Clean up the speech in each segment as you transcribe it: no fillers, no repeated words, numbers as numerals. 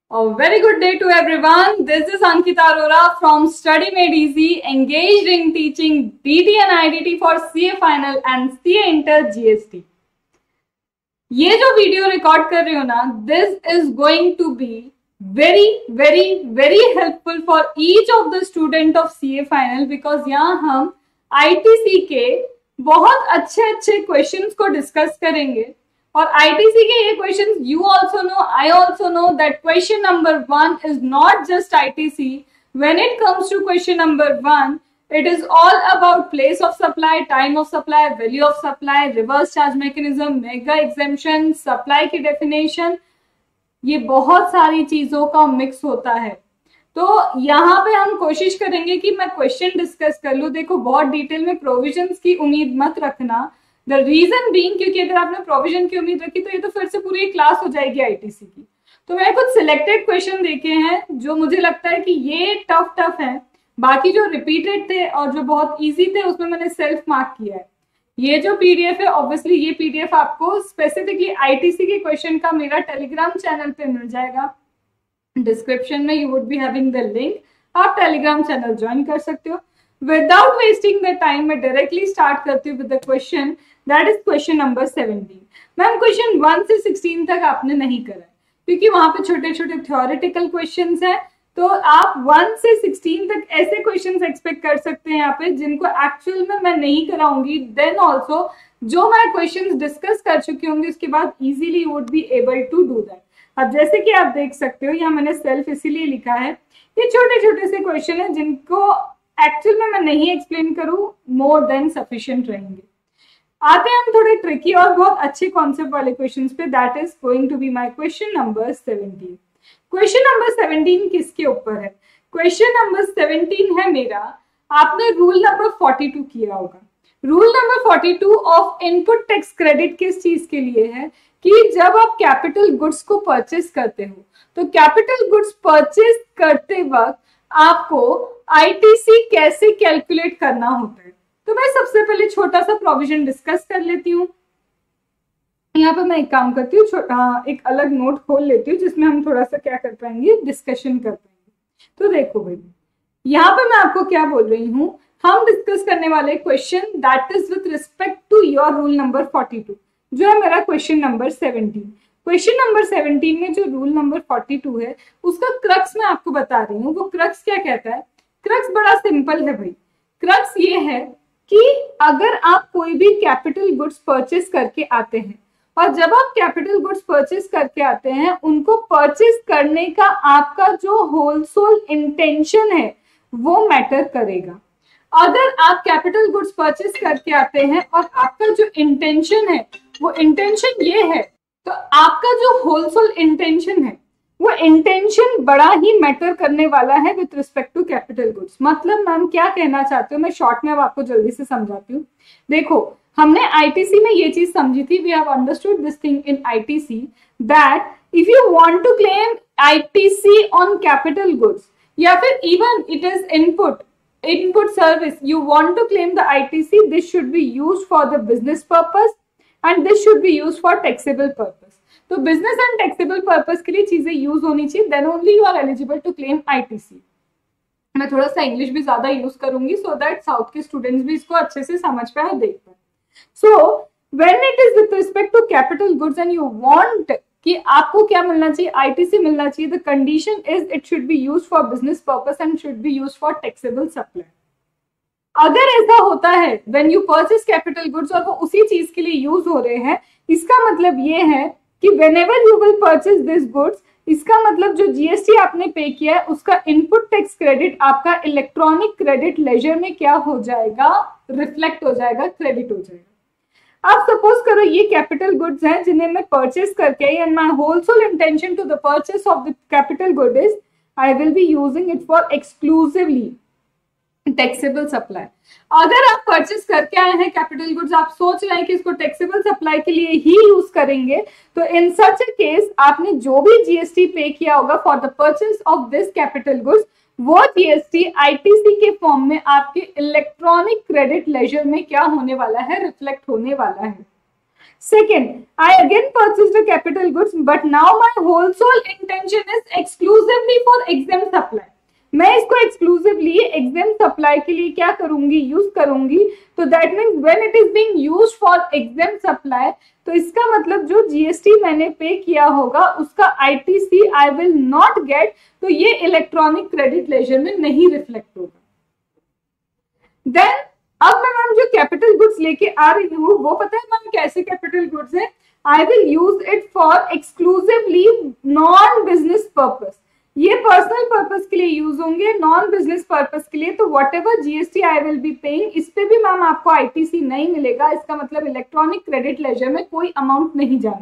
A very good day to everyone. This is Ankita Arora from Study Made Easy, engaged in teaching DT and IDT for CA Final and CA Inter GST. ये जो video record कर रही हो ना, this is going to be very helpful for each of the student of CA Final because यहाँ हम ITC के बहुत अच्छे क्वेश्चंस को डिस्कस करेंगे. और ITC के ये questions you also know, I also know that question number 1 is not just ITC. When it comes to question number 1, it is all about place of supply, time of supply, value of supply, reverse charge mechanism, mega exemption, supply की definition. ये बहुत सारी चीजों का mix होता है. तो यहाँ पे हम कोशिश करेंगे कि मैं क्वेश्चन डिस्कस कर लूँ. देखो बहुत डिटेल में प्रोविजंस की उम्मीद मत रखना. द रीजन बीइंग क्योंकि अगर आपने प्रोविजन की उम्मीद रखी तो ये तो फिर से पूरी क्लास हो जाएगी आईटीसी की. तो मैंने कुछ सिलेक्टेड क्वेश्चन देखे हैं जो मुझे लगता है कि ये टफ है. बाकी जो रिपीटेड थे और जो बहुत इजी थे उसमें मैंने सेल्फ मार्क किया है. ये जो पीडीएफ है ऑब्वियसली ये पीडीएफ आपको स्पेसिफिकली आईटीसी के क्वेश्चन का मेरा टेलीग्राम चैनल पे मिल जाएगा. डिस्क्रिप्शन में you would be having the link. आप टेलीग्राम चैनल ज्वाइन कर सकते हो. विदाउट वेस्टिंग द टाइम मैं डायरेक्टली स्टार्ट करती हूँ with the question. That is question number 17. Ma'am question 1 से 16 तक आपने नहीं करा है क्योंकि वहां पे छोटे छोटे थ्योरेटिकल क्वेश्चंस हैं. तो आप 1 से 16 तक ऐसे क्वेश्चंस एक्सपेक्ट कर सकते हैं यहाँ पे जिनको एक्चुअल में मैं नहीं कराऊंगी. देन ऑल्सो जो मैं क्वेश्चंस डिस्कस कर चुकी होंगी उसके बाद easily you would be able to do that. अब जैसे कि आप देख सकते हो यहाँ मैंने सेल्फ इसीलिए लिखा है. ये छोटे छोटे से क्वेश्चन है जिनको एक्चुअल में मैं नहीं एक्सप्लेन करूँ मोर देन सफिशिएंट रहेंगे. आते हैं हम थोड़े ट्रिकी और बहुत अच्छे कॉन्सेप्ट वाले क्वेश्चंस पे. That is going to be my question number 17. Question number 17 किसके ऊपर है? क्वेश्चन नंबर 17 है मेरा. आपने रूल नंबर 42 किया होगा. Rule number 42 of input tax credit किस चीज के लिए है कि जब आप कैपिटल गुड्स को परचेस करते हो तो कैपिटल गुड्स परचेस करते वक्त आपको आईटीसी कैसे कैलकुलेट करना होता है. तो मैं सबसे पहले छोटा सा प्रोविजन डिस्कस कर लेती हूँ. यहाँ पे मैं एक काम करती हूँ, एक अलग नोट खोल लेती हूँ जिसमें हम थोड़ा सा क्या कर पाएंगे, डिस्कशन कर पाएंगे. तो देखो भाई यहाँ पे मैं आपको क्या बोल रही हूँ. हम डिस्कस करने वाले question that is with respect to your rule number 42 जो है मेरा क्वेश्चन नंबर 17. क्वेश्चन नंबर 17 में जो रूल नंबर 42 है उसका क्रक्स मैं आपको बता रही हूँ. वो क्रक्स क्या कहता है? क्रक्स बड़ा सिंपल है भाई. क्रक्स ये है कि अगर आप कोई भी कैपिटल गुड्स परचेस करके आते हैं और जब आप कैपिटल गुड्स परचेस करके आते हैं उनको परचेस करने का आपका जो होलसेल इंटेंशन है वो मैटर करेगा. अगर आप कैपिटल गुड्स परचेस करके आते हैं और आपका जो इंटेंशन है वो इंटेंशन ये है तो आपका जो होलसेल इंटेंशन है वो इंटेंशन बड़ा ही मैटर करने वाला है with respect to capital goods. मतलब मैम क्या कहना चाहते हो, मैं शॉर्ट में अब आपको जल्दी से समझाती हूँ. देखो हमने आईटीसी में ये चीज समझी थी. We have understood this thing in ITC that if you want to claim ITC on capital goods या फिर even it is input service, you want to claim the ITC, this should be used for the business purpose and this should be used for taxable purpose. तो business and taxable purpose के लिए चीजें use होनी चाहिए, then only you are eligible to claim ITC. मैं थोड़ा सा English भी ज्यादा यूज करूंगी so that साउथ के स्टूडेंट्स भी इसको अच्छे से समझ पाए और देख पाए. So when it is with respect to capital goods and you want कि आपको क्या मिलना चाहिए, आईटीसी मिलना चाहिए, the condition is it should be used for business purpose and should be used for taxable supply. अगर ऐसा होता है when you purchase capital goods और वो उसी चीज के लिए यूज हो रहे हैं, इसका मतलब ये है कि whenever you will purchase this goods, इसका मतलब जो जीएसटी आपने पे किया है उसका इनपुट टैक्स क्रेडिट आपका इलेक्ट्रॉनिक क्रेडिट लेजर में क्या हो जाएगा, रिफ्लेक्ट हो जाएगा, क्रेडिट हो जाएगा. आप सपोज करो ये कैपिटल गुड्स हैं जिन्हें मैं परचेस करके and my wholesale intention to the purchase of the capital good is I will be using it for exclusively taxable supply. अगर आप परचेस करके आए हैं कैपिटल गुड्स, आप सोच रहे हैं कि इसको टैक्सेबल सप्लाई के लिए ही यूज करेंगे, तो इन सच अ केस आपने जो भी जीएसटी पे किया होगा for the purchase of this capital goods वो जीएसटी आईटीसी के फॉर्म में आपके इलेक्ट्रॉनिक क्रेडिट लेजर में क्या होने वाला है, रिफ्लेक्ट होने वाला है. Second, I again purchased the capital goods, but now my whole sole intention is exclusive क्या करूंगी, यूज करूंगी, तो that means when it is being used for exempt supply, तो इसका मतलब जो जीएसटी मैंने पे किया होगा उसका ITC I will not get, तो ये इलेक्ट्रॉनिक क्रेडिट लेजर में नहीं रिफ्लेक्ट होगा। देन अब मैं मैम जो कैपिटल गुड्स लेके आ रही हूँ वो पता है मैम कैसे कैपिटल गुड्स है, I will use it for exclusively non business purpose, ये पर्सनल पर्पस के लिए यूज होंगे, नॉन बिजनेस पर्पस के लिए। तो whatever GST I will be paying, इस पे भी मैम आपको आईटीसी नहीं मिलेगा, इसका मतलब इलेक्ट्रॉनिक क्रेडिट लेजर में कोई अमाउंट नहीं जाने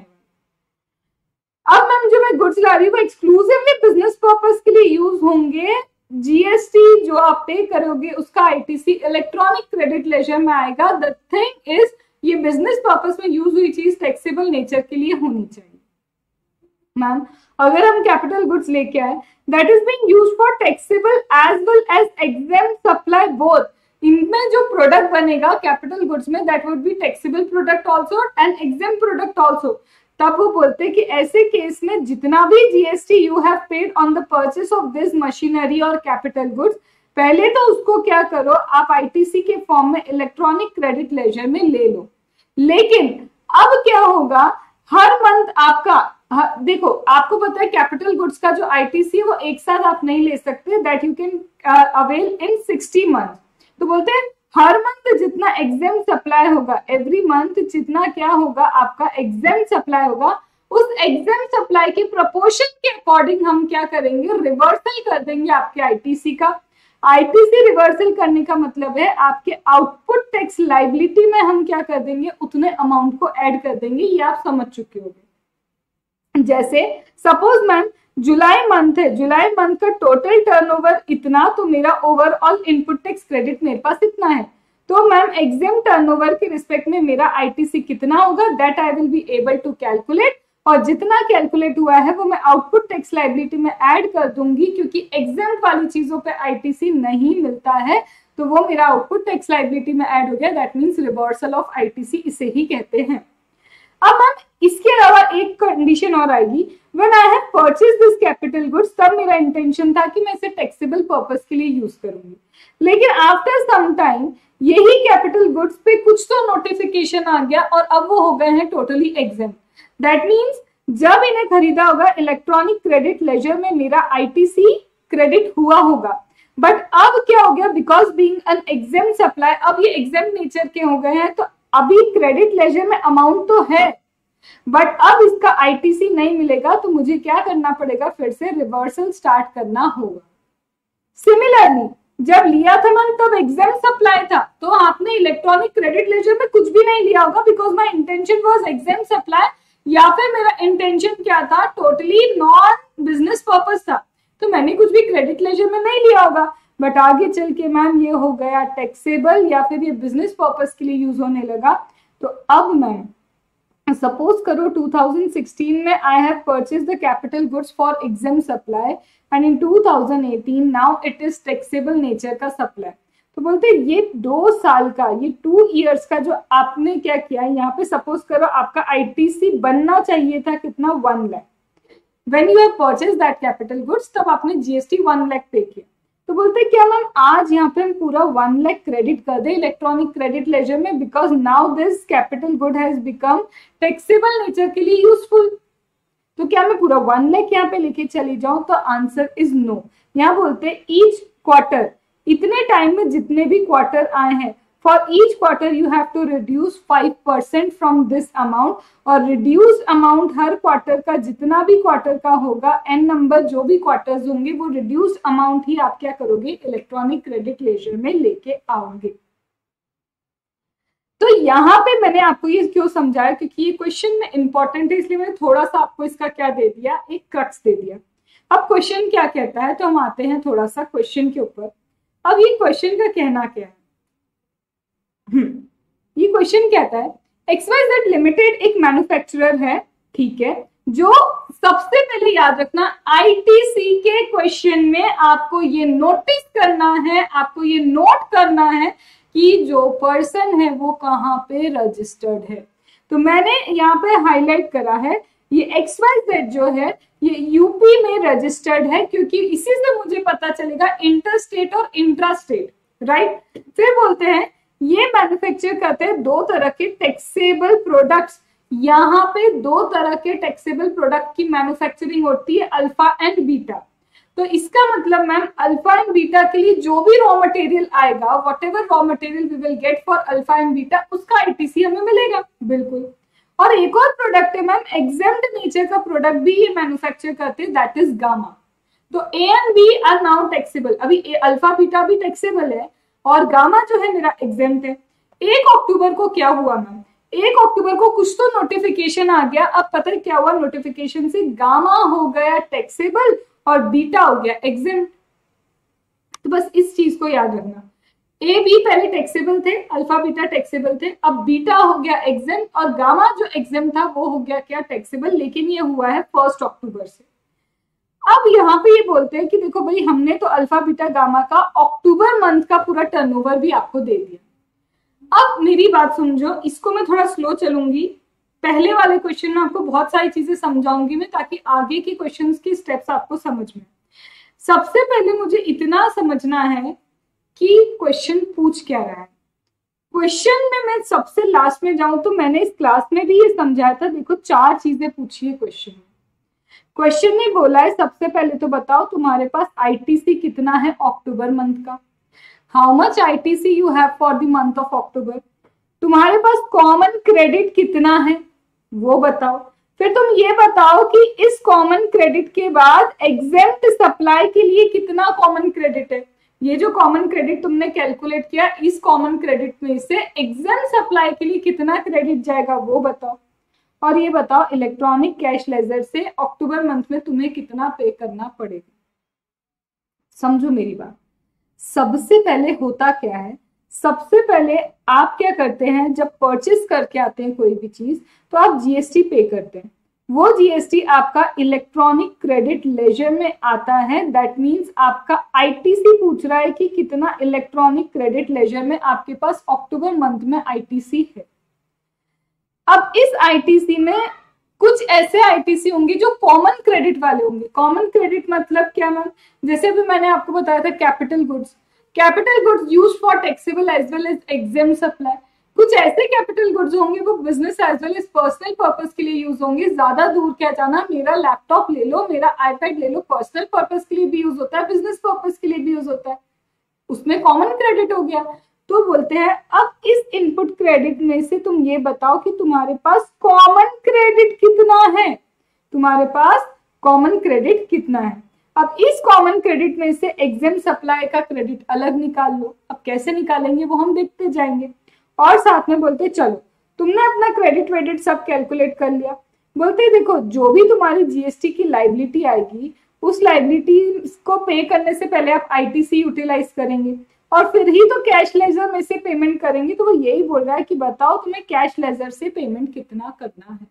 वाला। अब मैम जो मैं गुड्स ला रही हूँ वो एक्सक्लूसिवली बिजनेस पर्पस के लिए यूज होंगे, जीएसटी जो आप पे करोगे उसका आईटीसी इलेक्ट्रॉनिक क्रेडिट लेजर में आएगा। द थिंग इज ये बिजनेस पर्पस में यूज हुई चीज टैक्सेबल नेचर के लिए होनी चाहिए। मैम अगर हम कैपिटल गुड्स लेके आए that is being used for taxable as well as exempt supply both, इनमें जो प्रोडक्ट बनेगा कैपिटल गुड्स में that would be taxable product also and exempt product also. तब वो बोलते हैं कि ऐसे केस में जितना भी GST you have paid on the purchase of this machinery और कैपिटल गुड्स, पहले तो उसको क्या करो आप आईटीसी के फॉर्म में इलेक्ट्रॉनिक क्रेडिट लेजर में ले लो। लेकिन अब क्या होगा, हर मंथ आपका देखो आपको पता है कैपिटल गुड्स का जो आईटीसी है वो एक साथ आप नहीं ले सकते, that you can avail in 60 month. तो बोलते हैं हर मंथ जितना एग्जाम सप्लाई होगा, एवरी मंथ जितना क्या होगा आपका एग्जाम सप्लाई होगा, उस एग्जाम सप्लाई के प्रोपोर्शन के अकॉर्डिंग हम क्या करेंगे, रिवर्सल कर देंगे आपके आईटीसी का। आईटीसी रिवर्सल करने का मतलब है आपके आउटपुट टैक्स लाइबिलिटी में हम क्या कर देंगे, उतने अमाउंट को ऐड कर देंगे, ये आप समझ चुके होंगे। जैसे सपोज मैम जुलाई मंथ है, जुलाई मंथ का टोटल टर्नओवर इतना, तो मेरा ओवरऑल इनपुट टैक्स क्रेडिट मेरे पास इतना है, तो मैम एग्जाम टर्नओवर के रिस्पेक्ट में मेरा आईटीसी कितना होगा that I will be able to calculate, और जितना कैलकुलेट हुआ है वो मैं आउटपुट टैक्स लाइबिलिटी में ऐड कर दूंगी, क्योंकि एग्जाम वाली चीजों पे आईटीसी नहीं मिलता है, तो वो मेरा आउटपुट टैक्स लाइबिलिटी में ऐड हो गया, that means reversal of ITC इसे ही कहते हैं। अब मैम इसके अलावा एक कंडीशन और आएगी, when I have purchase this capital goods, तब मेरा इंटेंशन था कि मैं इसे टैक्सेबल पर्पस के लिए यूज करूंगी, लेकिन आफ्टर सम टाइम यही कैपिटल गुड्स पे कुछ तो नोटिफिकेशन आ गया और अब वो हो गए हैं टोटली एग्जाम। दैट मीन्स जब इन्हें खरीदा होगा इलेक्ट्रॉनिक क्रेडिट लेजर में मेरा आईटीसी क्रेडिट हुआ होगा, बट अब क्या हो गया, because being an exempt supply, अब ये एग्जाम नेचर के हो गए हैं, तो अभी क्रेडिट लेजर में अमाउंट तो है बट अब इसका आईटीसी नहीं मिलेगा, तो मुझे क्या करना पड़ेगा, फिर से रिवर्सल स्टार्ट करना होगा। सिमिलरली जब लिया था मैंने तब एग्जाम सप्लाई था, तो आपने इलेक्ट्रॉनिक क्रेडिट लेजर में कुछ भी नहीं लिया होगा, because my intention was exempt supply, या फिर मेरा इंटेंशन क्या था, टोटली नॉन बिजनेस पर्पस था, तो मैंने कुछ भी क्रेडिट लेजर में नहीं लिया होगा, बट आगे चल के मैम ये हो गया टैक्सेबल या फिर ये बिजनेस पर्पस के लिए यूज होने लगा। तो अब मैम सपोज करो 2016 में I have purchase the capital goods for exempt supply and in 2018 now it is taxable nature का सप्लाई। तो बोलते हैं ये 2 साल का, ये 2 इयर्स का जो आपने क्या किया, यहाँ पे सपोज करो आपका आईटीसी बनना चाहिए था कितना, 1 lakh. When you have purchase that capital goods, तब आपने जीएसटी 1 लाख पे किया। तो बोलते हैं क्या मैम आज यहाँ पे हम पूरा 1 लाख क्रेडिट कर दे इलेक्ट्रॉनिक क्रेडिट लेजर में, because now this capital good has become taxable nature के लिए यूजफुल, तो क्या मैं पूरा 1 लाख यहाँ पे लेके चली जाऊं, तो आंसर इज नो। यहाँ बोलते हैं ईच क्वार्टर, इतने टाइम में जितने भी क्वार्टर आए हैं, for each quarter you have to reduce 5% from this amount, और रिड्यूस अमाउंट हर क्वार्टर का जितना भी क्वार्टर का होगा, एन नंबर जो भी क्वार्टर्स होंगे, वो रिड्यूस अमाउंट ही आप क्या करोगे, इलेक्ट्रॉनिक क्रेडिट लेजर में लेके आओगे। तो यहाँ पे मैंने आपको ये क्यों समझाया, क्योंकि ये क्वेश्चन में इंपॉर्टेंट है, इसलिए मैंने थोड़ा सा आपको इसका क्या दे दिया, एक क्रक्स दे दिया। अब क्वेश्चन क्या कहता है, तो हम आते हैं थोड़ा सा क्वेश्चन के ऊपर। अब ये क्वेश्चन का कहना क्या है, ये क्वेश्चन कहता है XYZ लिमिटेड एक मैन्युफैक्चरर है, ठीक है, जो सबसे पहले याद रखना आईटीसी के क्वेश्चन में आपको ये नोटिस करना है, आपको ये नोट करना है कि जो पर्सन है वो कहाँ पे रजिस्टर्ड है। तो मैंने यहाँ पे हाईलाइट करा है, ये XYZ जो है ये यूपी में रजिस्टर्ड है, क्योंकि इसी से मुझे पता चलेगा इंटर स्टेट और इंट्रा स्टेट। राइट। फिर बोलते हैं ये मैन्युफैक्चर करते हैं दो तरह के टैक्सेबल प्रोडक्ट्स। यहाँ पे दो तरह के टैक्सेबल प्रोडक्ट की मैन्युफैक्चरिंग होती है, अल्फा एंड बीटा। तो इसका मतलब मैम अल्फा एंड बीटा के लिए जो भी रॉ मटेरियल आएगा, whatever raw material we will get for alpha and beta, उसका आईटीसी हमें मिलेगा। बिल्कुल। और एक और प्रोडक्ट है मैम एग्जेम्प्ट नेचर का प्रोडक्ट भी ये मैन्युफैक्चर करते हैं, दैट इज गामा। तो A and B are now taxable. अभी अल्फा बीटा भी टैक्सेबल है और गामा जो है मेरा एग्जेम्प्ट है। 1 अक्टूबर को क्या हुआ मैम, 1 अक्टूबर को कुछ तो नोटिफिकेशन आ गया। अब पता है क्या हुआ नोटिफिकेशन से, गामा हो गया टैक्सेबल और बीटा हो गया एग्जेम्प्ट। तो बस इस चीज को याद रखना, ए बी पहले टैक्सेबल थे, अल्फा बीटा टैक्सेबल थे, अब बीटा हो गया एग्जेम्प्ट और गामा जो एग्जेम्प्ट था वो हो गया क्या टैक्सेबल, लेकिन ये हुआ है 1 अक्टूबर से। अब यहाँ पे ये बोलते हैं कि देखो भाई हमने तो अल्फा बीटा गामा का अक्टूबर मंथ का पूरा टर्नओवर भी आपको दे दिया। अब मेरी बात समझो, इसको मैं थोड़ा स्लो चलूंगी, पहले वाले क्वेश्चन में आपको बहुत सारी चीजें समझाऊंगी मैं, ताकि आगे के क्वेश्चंस की स्टेप्स आपको समझ में। सबसे पहले मुझे इतना समझना है कि क्वेश्चन पूछ क्या रहा है। क्वेश्चन में मैं सबसे लास्ट में जाऊं तो मैंने इस क्लास में भी ये समझाया था, देखो 4 चीजें पूछी है क्वेश्चन में। क्वेश्चन ने बोला है सबसे पहले तो बताओ तुम्हारे पास आईटीसी कितना है अक्टूबर मंथ का, how much ITC you have for the month of October. तुम्हारे पास कॉमन क्रेडिट कितना है वो बताओ। फिर तुम ये बताओ कि इस कॉमन क्रेडिट के बाद एग्जेम्प्ट सप्लाई के लिए कितना कॉमन क्रेडिट है। ये जो कॉमन क्रेडिट तुमने कैलकुलेट किया, इस कॉमन क्रेडिट में से एग्जेम्प्ट सप्लाई के लिए कितना क्रेडिट जाएगा वो बताओ। और ये बताओ इलेक्ट्रॉनिक कैश लेजर से अक्टूबर मंथ में तुम्हें कितना पे करना पड़ेगा। समझो मेरी बात, सबसे पहले होता क्या है, सबसे पहले आप क्या करते हैं, जब परचेस करके आते हैं कोई भी चीज तो आप जीएसटी पे करते हैं। वो जीएसटी आपका इलेक्ट्रॉनिक क्रेडिट लेजर में आता है। दैट मींस आपका आईटीसी पूछ रहा है कि कितना इलेक्ट्रॉनिक क्रेडिट लेजर में आपके पास अक्टूबर मंथ में आईटीसी है। अब इस आईटीसी में कुछ ऐसे आईटीसी होंगे जो कॉमन क्रेडिट वाले होंगे। कॉमन क्रेडिट मतलब क्या मैम, जैसे अभी मैंने आपको बताया था capital goods used for taxable as well as exempt supply. कुछ ऐसे कैपिटल गुड्स होंगे वो business as well as personal purpose के लिए यूज होंगे। ज्यादा दूर क्या जाना, मेरा लैपटॉप ले लो, मेरा आईपैड ले लो, पर्सनल पर्पस के लिए भी यूज होता है, बिजनेस पर्पस के लिए भी यूज होता है, उसमें कॉमन क्रेडिट हो गया। तो बोलते हैं अब इस इनपुट क्रेडिट में से तुम ये बताओ कि तुम्हारे पास कॉमन क्रेडिट कितना है, तुम्हारे पास कॉमन क्रेडिट कितना है। अब इस कॉमन क्रेडिट में से एग्जेम्प्ट सप्लाई का क्रेडिट अलग निकाल लो। अब कैसे निकालेंगे वो हम देखते जाएंगे। और साथ में बोलते चलो तुमने अपना क्रेडिट वेडिट सब कैलकुलेट कर लिया, बोलते देखो जो भी तुम्हारी जीएसटी की लाइबिलिटी आएगी उस लाइबिलिटी को पे करने से पहले आप आईटीसी यूटिलाइज करेंगे और फिर ही तो कैश लेजर में से पेमेंट करेंगे। तो वो यही बोल रहा है कि बताओ तुम्हें कैश लेजर से पेमेंट कितना करना है।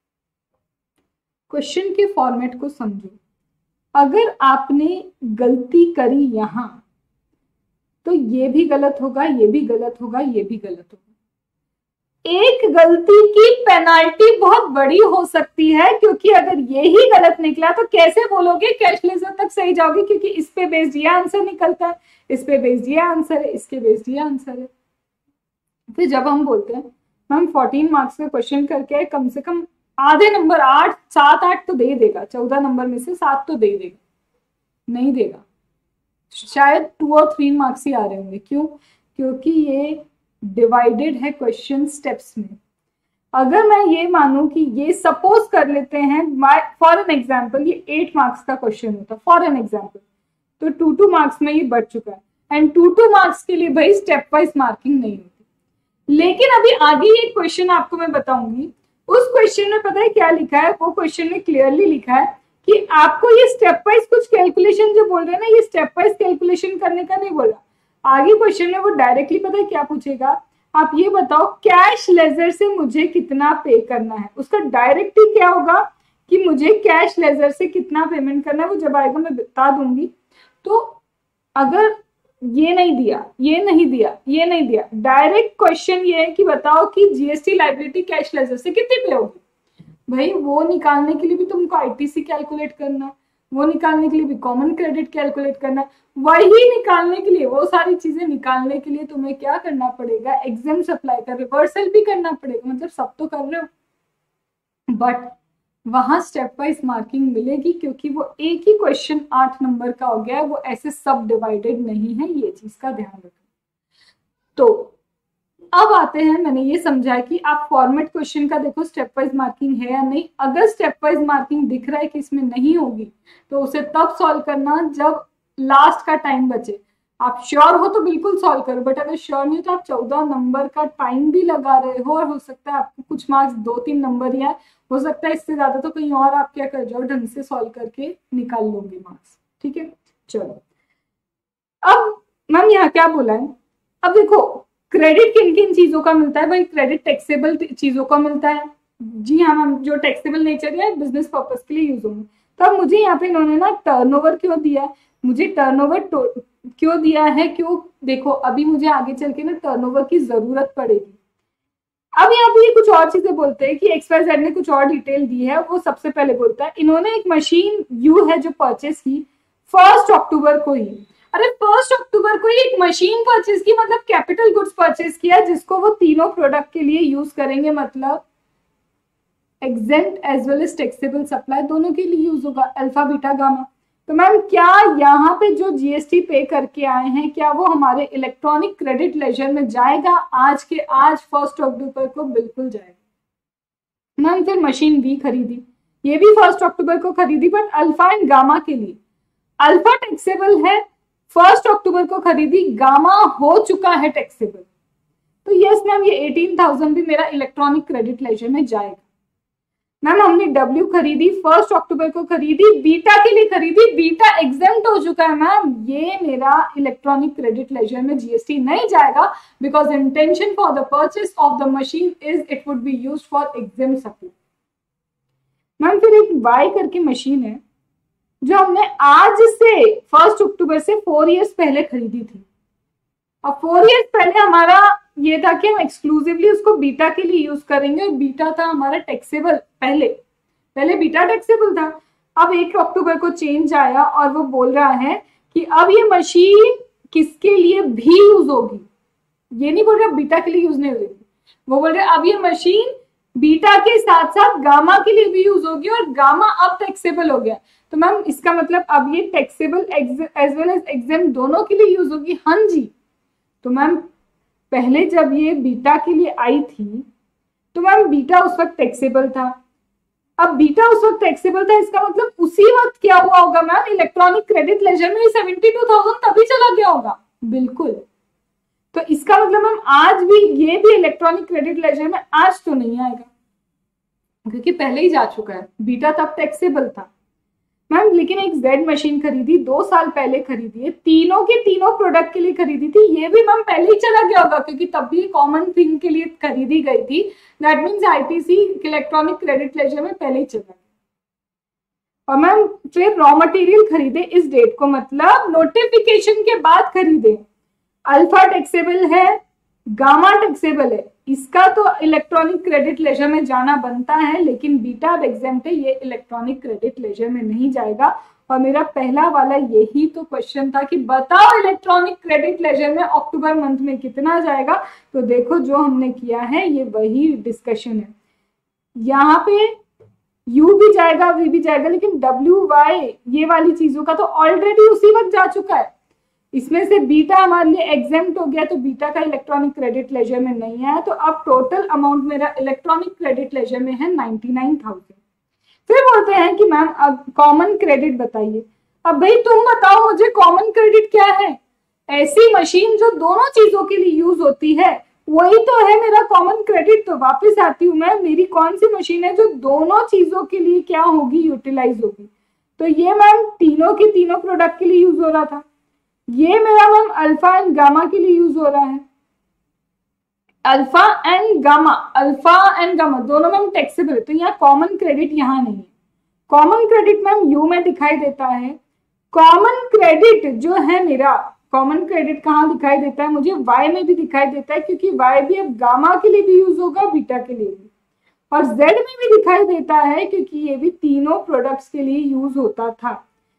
क्वेश्चन के फॉर्मेट को समझो, अगर आपने गलती करी यहां तो ये भी गलत होगा, ये भी गलत होगा, ये भी गलत होगा। एक गलती की पेनाल्टी बहुत बड़ी हो सकती है, क्योंकि अगर ये ही गलत निकला तो कैसे बोलोगे कैश लेजर तक सही जाओगे, क्योंकि इस पे बेस्ड ये आंसर निकलता है, इस पे बेस्ड ये आंसर है, इसके बेस्ड ये आंसर है। फिर जब हम बोलते हैं मैम 14 मार्क्स का क्वेश्चन करके कम से कम आधे नंबर 8 7 8 तो दे देगा, 14 नंबर में से 7 तो दे देगा, नहीं देगा, शायद 2 और 3 मार्क्स ही आ रहे होंगे। क्यों? क्योंकि ये डिवाइडेड है क्वेश्चन स्टेप्स में। अगर मैं ये मानूं कि ये सपोज कर लेते हैं फॉर एन एग्जांपल ये 8 मार्क्स का क्वेश्चन होता फॉर एन एग्जांपल, तो 2 मार्क्स में ये बढ़ चुका है। एंड 2 मार्क्स के लिए भाई स्टेप वाइज मार्किंग नहीं होती। लेकिन अभी आगे ये क्वेश्चन आपको मैं बताऊंगी, उस क्वेश्चन में पता है क्या लिखा है, वो क्वेश्चन में क्लियरली लिखा है कि आपको ये स्टेप वाइज कुछ कैलकुलेशन जो बोल रहे हैं ना, ये स्टेप वाइज कैलकुलेशन करने का नहीं बोला। आगे क्वेश्चन में वो डायरेक्टली पता है क्या पूछेगा, आप ये बताओ कैश लेजर से मुझे कितना पे करना है। उसका डायरेक्टली क्या होगा कि मुझे कैश लेजर से कितना पेमेंट करना है, वो जब आएगा मैं बता दूंगी। तो अगर ये नहीं दिया, ये नहीं दिया, ये नहीं दिया, डायरेक्ट क्वेश्चन ये है कि बताओ कि जीएसटी लायबिलिटी कैश लेजर से कितनी पे होगी। भाई वो निकालने के लिए भी तुमको आईटीसी कैलकुलेट करना, वो निकालने के लिए भी कॉमन क्रेडिट कैलकुलेट करना है। वही निकालने के लिए, वो सारी चीजें निकालने के लिए तुम्हें क्या करना पड़ेगा, एग्जाम सप्लाई का रिवर्सल भी करना पड़ेगा। मतलब सब तो कर रहे हो, बट वहां स्टेप वाइज मार्किंग मिलेगी, क्योंकि वो एक ही क्वेश्चन 8 नंबर का हो गया है, वो ऐसे सब डिवाइडेड नहीं है, ये चीज का ध्यान रखना। तो अब आते हैं, मैंने ये समझा कि आप फॉर्मेट क्वेश्चन का देखो स्टेप वाइज मार्किंग है या नहीं। अगर स्टेप वाइज मार्किंग दिख रहा है कि इसमें नहीं होगी, तो उसे तब सॉल्व करना जब लास्ट का टाइम बचे। आप श्योर हो तो बिल्कुल सॉल्व करो, बट अगर श्योर नहीं हो तो आप 14 नंबर का टाइम भी लगा रहे हो, और हो सकता है आपको कुछ मार्क्स 2-3 नंबर ही आए, हो सकता है इससे ज्यादा तो कहीं और आप क्या कर जाओ, ढंग से सॉल्व करके निकाल लोगे मार्क्स। ठीक है, चलो अब मैम यहाँ क्या बोला है, अब देखो क्रेडिट किन किन चीजों का मिलता है भाई, क्रेडिट टैक्सेबल चीजों का मिलता है। जी हाँ मैम, जो टैक्सेबल नेचर है, बिजनेस पर्पस के लिए यूज होंगे। तो अब मुझे यहाँ पे इन्होंने ना टर्नओवर क्यों दिया है, मुझे टर्नओवर क्यों दिया है, क्यों, देखो अभी मुझे आगे चल के ना टर्नओवर की जरूरत पड़ेगी। अब यहाँ पे ये कुछ और चीजें बोलते हैं कि XYZ ने कुछ और डिटेल दी है। वो सबसे पहले बोलता है, इन्होंने एक मशीन यू है जो परचेस की 1 अक्टूबर को ही। अरे 1 अक्टूबर को ही एक मशीन परचेस की, मतलब कैपिटल गुड्स परचेस किया, जिसको वो तीनों प्रोडक्ट के लिए यूज करेंगे, मतलब exempt as well as taxable supply दोनों के लिए यूज होगा, अल्फा बीटा गामा। तो मैम क्या यहाँ पे जो GST पे करके आए हैं, क्या वो हमारे इलेक्ट्रॉनिक क्रेडिट लेजर में जाएगा? आज के आज 1 अक्टूबर को बिल्कुल जाएगा। मैम फिर मशीन भी खरीदी, ये भी 1 अक्टूबर को खरीदी, बट अल्फा एंड गामा के लिए। अल्फा टैक्सेबल है, 1 अक्टूबर को खरीदी, गामा हो चुका है टैक्सेबल। तो यस मैम, ये 18,000 भी मेरा इलेक्ट्रॉनिक क्रेडिट लेजर में जाएगा। मैम हमने W खरीदी, 1 अक्टूबर को खरीदी, बीटा के लिए खरीदी, बीटा एग्जेम्प्ट हो चुका है मैम, ये मेरा इलेक्ट्रॉनिक क्रेडिट लेजर में GST नहीं जाएगा, because intention for the purchase of the machine is it would be used for exempt supply. Ma'am फिर एक Y करके मशीन है जो हमने आज से 1 अक्टूबर से 4 इयर्स पहले खरीदी थी, और 4 इयर्स पहले हमारा ये था कि हम एक्सक्लूसिवली उसको बीटा के लिए यूज करेंगे, और बीटा था हमारा टैक्सेबल। पहले बीटा टैक्सेबल था, अब 1 अक्टूबर को चेंज आया, और वो बोल रहा है कि अब ये मशीन किसके लिए भी यूज होगी। ये नहीं बोल रहा बीटा के लिए यूज नहीं होगी, वो बोल रहे अब ये मशीन बीटा के साथ साथ गामा के लिए भी यूज होगी, और गामा अब टैक्सेबल हो गया। तो मैम इसका मतलब अब ये taxable as well as exempt दोनों के लिए यूज होगी। हाँ जी, तो मैम पहले जब ये बीटा के लिए आई थी, तो मैम बीटा उस वक्त टैक्सेबल था, अब बीटा उस वक्त टैक्सेबल था, इसका मतलब उसी वक्त क्या हुआ होगा मैम, इलेक्ट्रॉनिक क्रेडिट लेजर में 72,000 तभी चला गया होगा। बिल्कुल, तो इसका मतलब मैम आज भी ये भी इलेक्ट्रॉनिक क्रेडिट लेजर में आज तो नहीं आएगा, क्योंकि पहले ही जा चुका है, बीटा तब टैक्सेबल था। मैम लेकिन एक Z मशीन खरीदी, 2 साल पहले खरीदी है, तीनों के तीनों प्रोडक्ट के लिए खरीदी थी, ये भी मैम पहले ही चला गया होगा, क्योंकि तब भी कॉमन थिंग के लिए खरीदी गई थी। That means ITC electronic credit ledger में पहले ही चला गया। और मैम फिर रॉ मटेरियल खरीदे इस डेट को, मतलब नोटिफिकेशन के बाद खरीदे। अल्फा टैक्सेबल है, गामा टैक्सेबल है, इसका तो इलेक्ट्रॉनिक क्रेडिट लेजर में जाना बनता है, लेकिन बीटा अब एग्जेम्प्ट है, ये इलेक्ट्रॉनिक क्रेडिट लेजर में नहीं जाएगा। और मेरा पहला वाला यही तो क्वेश्चन था कि बताओ इलेक्ट्रॉनिक क्रेडिट लेजर में अक्टूबर मंथ में कितना जाएगा। तो देखो जो हमने किया है ये वही डिस्कशन है, यहाँ पे U भी जाएगा, V भी जाएगा, लेकिन WY ये वाली चीजों का तो ऑलरेडी उसी वक्त जा चुका है। इसमें से बीटा हमारे लिए एग्जेम्प्ट हो गया, तो बीटा का इलेक्ट्रॉनिक क्रेडिट लेजर में नहीं आया, तो अब टोटल अमाउंट मेरा इलेक्ट्रॉनिक क्रेडिट लेजर में है 99,000। फिर बोलते हैं कि मैम अब कॉमन क्रेडिट बताइए। अब भाई तुम बताओ मुझे कॉमन क्रेडिट क्या है? ऐसी मशीन जो दोनों चीजों के लिए यूज होती है, वही तो है मेरा कॉमन क्रेडिट। तो वापस आती हूँ मैं, मेरी कौन सी मशीन है जो दोनों चीजों के लिए क्या होगी, यूटिलाइज होगी? तो ये मैम तीनों के तीनों प्रोडक्ट के लिए यूज हो रहा था, ये मेरा मैम अल्फा एंड गामा के लिए यूज हो रहा है। अल्फा एंड गामा दोनों मैम टैक्सेबल है, तो यहाँ कॉमन क्रेडिट यहाँ नहीं है। कॉमन क्रेडिट मैम यू में दिखाई देता है। कॉमन क्रेडिट जो है मेरा, कॉमन क्रेडिट कहाँ दिखाई देता है मुझे? वाई में भी दिखाई देता है, क्योंकि वाई भी अब गामा के लिए भी यूज होगा, बीटा के लिए भी, और जेड में भी दिखाई देता है, क्योंकि ये भी तीनों प्रोडक्ट्स के लिए यूज होता था।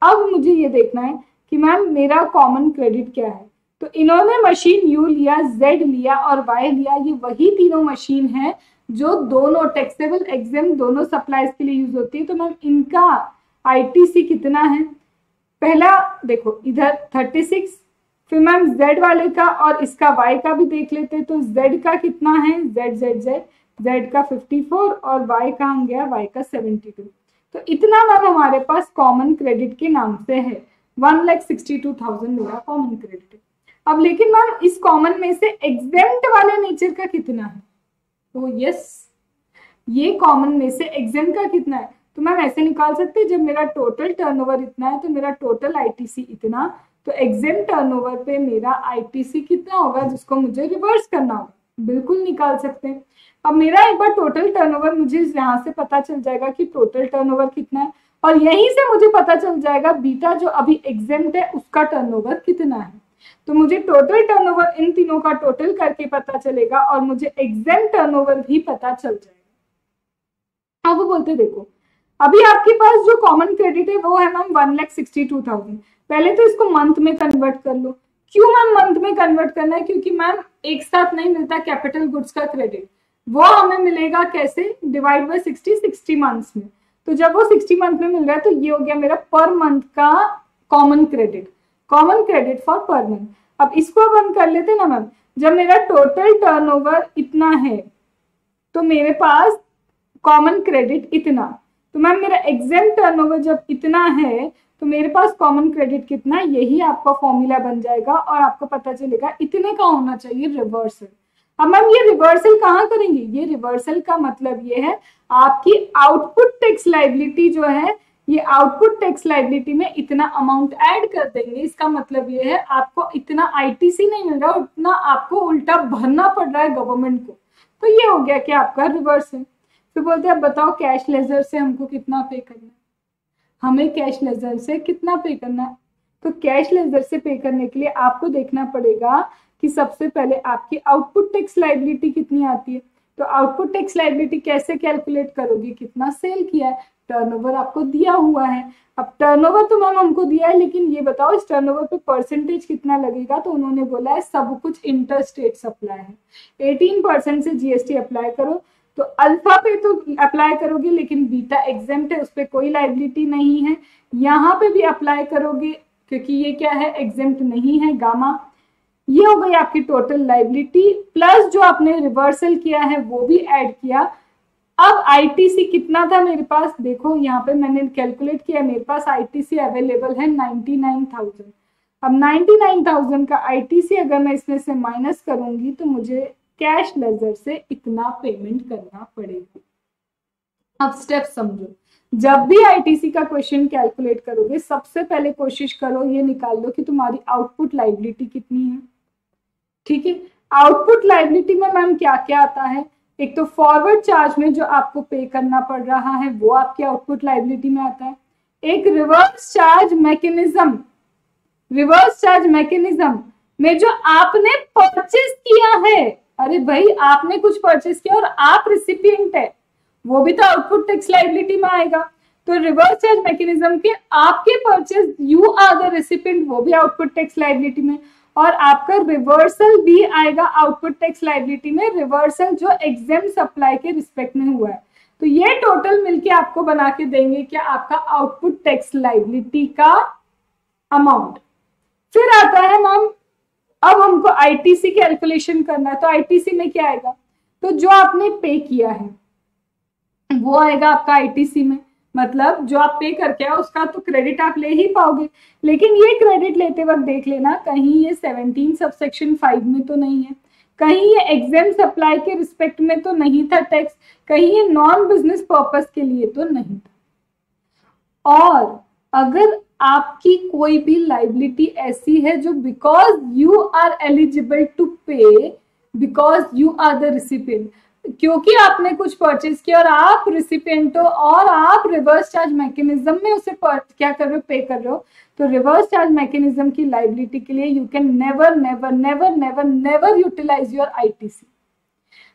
अब मुझे ये देखना है कि मैम मेरा कॉमन क्रेडिट क्या है। तो इन्होंने मशीन यू लिया, जेड लिया और वाई लिया, ये वही तीनों मशीन है जो दोनों टैक्सेबल एग्जाम दोनों सप्लाईज के लिए यूज होती है। तो मैम इनका आईटीसी कितना है, पहला देखो इधर 36, फिर मैम जेड वाले का और इसका वाई का भी देख लेते हैं। तो जेड का कितना है, जेड जेड जेड जेड का 54 और वाई कहाँ गया, वाई का 72। तो इतना मैम हमारे पास कॉमन क्रेडिट के नाम से है, 1,62,000 मेरा कॉमन क्रेडिट है। अब लेकिन मैम इस कॉमन में से एग्जेम्प्ट वाले नेचर का कितना है, तो यस ये कॉमन में से एग्जेम्प्ट का कितना है, तो मैम ऐसे निकाल सकते हैं जब मेरा टोटल टर्नओवर इतना है तो मेरा टोटल आईटीसी इतना, तो एग्जेम्प्ट टर्नओवर पे मेरा आईटीसी कितना होगा जिसको मुझे रिवर्स करना होगा, बिल्कुल निकाल सकते हैं। अब मेरा एक बार टोटल टर्नओवर मुझे यहाँ से पता चल जाएगा कि टोटल टर्नओवर कितना है, और यहीं से मुझे पता चल जाएगा बीटा जो अभी एग्जेम्प्ट है उसका टर्नओवर कितना है। तो मुझे टोटल टर्नओवर इन तीनों का टोटल करके पता चलेगा और मुझे एग्जेम्प्ट टर्नओवर भी पता चल जाएगा। अब वो बोलते देखो अभी आपके पास जो कॉमन क्रेडिट है वो है मैम 1,62,000। पहले तो इसको मंथ में कन्वर्ट कर लो। क्यों मैम मंथ में कन्वर्ट करना है, क्योंकि मैम एक साथ नहीं मिलता कैपिटल गुड्स का क्रेडिट, वो हमें मिलेगा कैसे, डिवाइड बाय 60 मंथ्स में। तो जब वो 60 मंथ में मिल रहा है तो ये हो गया मेरा पर मंथ का common credit, common credit for per month. अब इसको बंद कर लेते ना मैम, जब मेरा टोटल टर्नओवर इतना है तो मेरे पास कॉमन क्रेडिट इतना, तो मैम मेरा एग्जेम्प्ट टर्नओवर जब इतना है तो मेरे पास कॉमन क्रेडिट कितना, यही आपका फॉर्मूला बन जाएगा और आपको पता चलेगा इतने का होना चाहिए रिवर्सल। अब मैम ये रिवर्सल कहाँ करेंगे, ये रिवर्सल का मतलब ये है आपकी आउटपुट टैक्स लायबिलिटी जो है, ये आउटपुट टैक्स लायबिलिटी में इतना अमाउंट ऐड कर देंगे। इसका मतलब ये है आपको इतना आईटीसी नहीं मिल रहा, उतना आपको उल्टा भरना पड़ रहा है गवर्नमेंट को। तो ये हो गया कि आपका रिवर्सल। फिर बोलते हैं बताओ कैश लेजर से हमको कितना पे करना है, हमें कैश लेजर से कितना पे करना है। तो कैश लेजर से पे करने के लिए आपको देखना पड़ेगा कि सबसे पहले आपकी आउटपुट टैक्स लायबिलिटी कितनी आती है। तो आउटपुट टैक्स लायबिलिटी कैसे कैलकुलेट करोगे, कितना सेल किया है, टर्नओवर आपको दिया हुआ है। अब टर्नओवर तो मैम हमको दिया है, लेकिन ये बताओ इस टर्नओवर पे परसेंटेज कितना लगेगा। तो उन्होंने बोला है सब कुछ इंटर स्टेट सप्लाई है, 18% से जीएसटी अप्लाई करो। तो अल्फा पे तो अप्लाई करोगे लेकिन बीटा एग्जेम्प्ट है, उस पर कोई लायबिलिटी नहीं है। यहाँ पे भी अप्लाई करोगे क्योंकि ये क्या है, एग्जेम्प्ट नहीं है, गामा। ये हो गई आपकी टोटल लायबिलिटी, प्लस जो आपने रिवर्सल किया है वो भी ऐड किया। अब आईटीसी कितना था मेरे पास, देखो यहाँ पे मैंने कैलकुलेट किया, मेरे पास आईटीसी अवेलेबल है 99,000। अब 99,000 का आईटीसी अगर मैं इसमें से माइनस करूंगी तो मुझे कैश लेजर से इतना पेमेंट करना पड़ेगा। अब स्टेप समझो, जब भी आईटीसी का क्वेश्चन कैलकुलेट करोगे सबसे पहले कोशिश करो ये निकाल लो कि तुम्हारी आउटपुट लायबिलिटी कितनी है। ठीक है, आउटपुट लायबिलिटी में मैम क्या क्या आता है, एक तो फॉरवर्ड चार्ज में जो आपको पे करना पड़ रहा है वो आपकी आउटपुट लायबिलिटी में आता है। एक reverse charge mechanism, reverse charge mechanism में जो आपने परचेज किया है, अरे भाई आपने कुछ परचेज किया और आप रिसिपिएंट है, वो भी तो आउटपुट टैक्स लायबिलिटी में आएगा। तो रिवर्स चार्ज मैकेनिज्म के आपके purchase you are the recipient, वो भी आउटपुट टैक्स लायबिलिटी में, और आपका रिवर्सल भी आएगा आउटपुट टैक्स लायबिलिटी में, रिवर्सल जो एग्जेम्प्ट सप्लाई के रिस्पेक्ट में हुआ है। तो ये टोटल मिलके आपको बना के देंगे क्या, आपका आउटपुट टैक्स लायबिलिटी का अमाउंट। फिर आता है मैम अब हमको आईटीसी कैलकुलेशन करना है। तो आईटीसी में क्या आएगा, तो जो आपने पे किया है वो आएगा आपका आईटीसी में, मतलब जो आप पे करके आए उसका तो क्रेडिट आप ले ही पाओगे। लेकिन ये क्रेडिट लेते वक्त देख लेना कहीं ये 17 सबसेक्शन 5 में तो नहीं है, कहीं ये एग्जेम्प्ट सप्लाई के रिस्पेक्ट में तो नहीं था टैक्स, कहीं ये नॉन बिजनेस पर्पस के लिए तो नहीं था। और अगर आपकी कोई भी लायबिलिटी ऐसी है जो because you are eligible to pay, because you are the recipient, क्योंकि आपने कुछ परचेज किया और आप रिसिपिएंट हो और आप रिवर्स चार्ज मैकेनिज्म में उसे क्या कर रहे हो, पे कर रहे हो, तो रिवर्स चार्ज मैकेनिज्म की लायबिलिटी के लिए you can never never never never never utilise your ITC.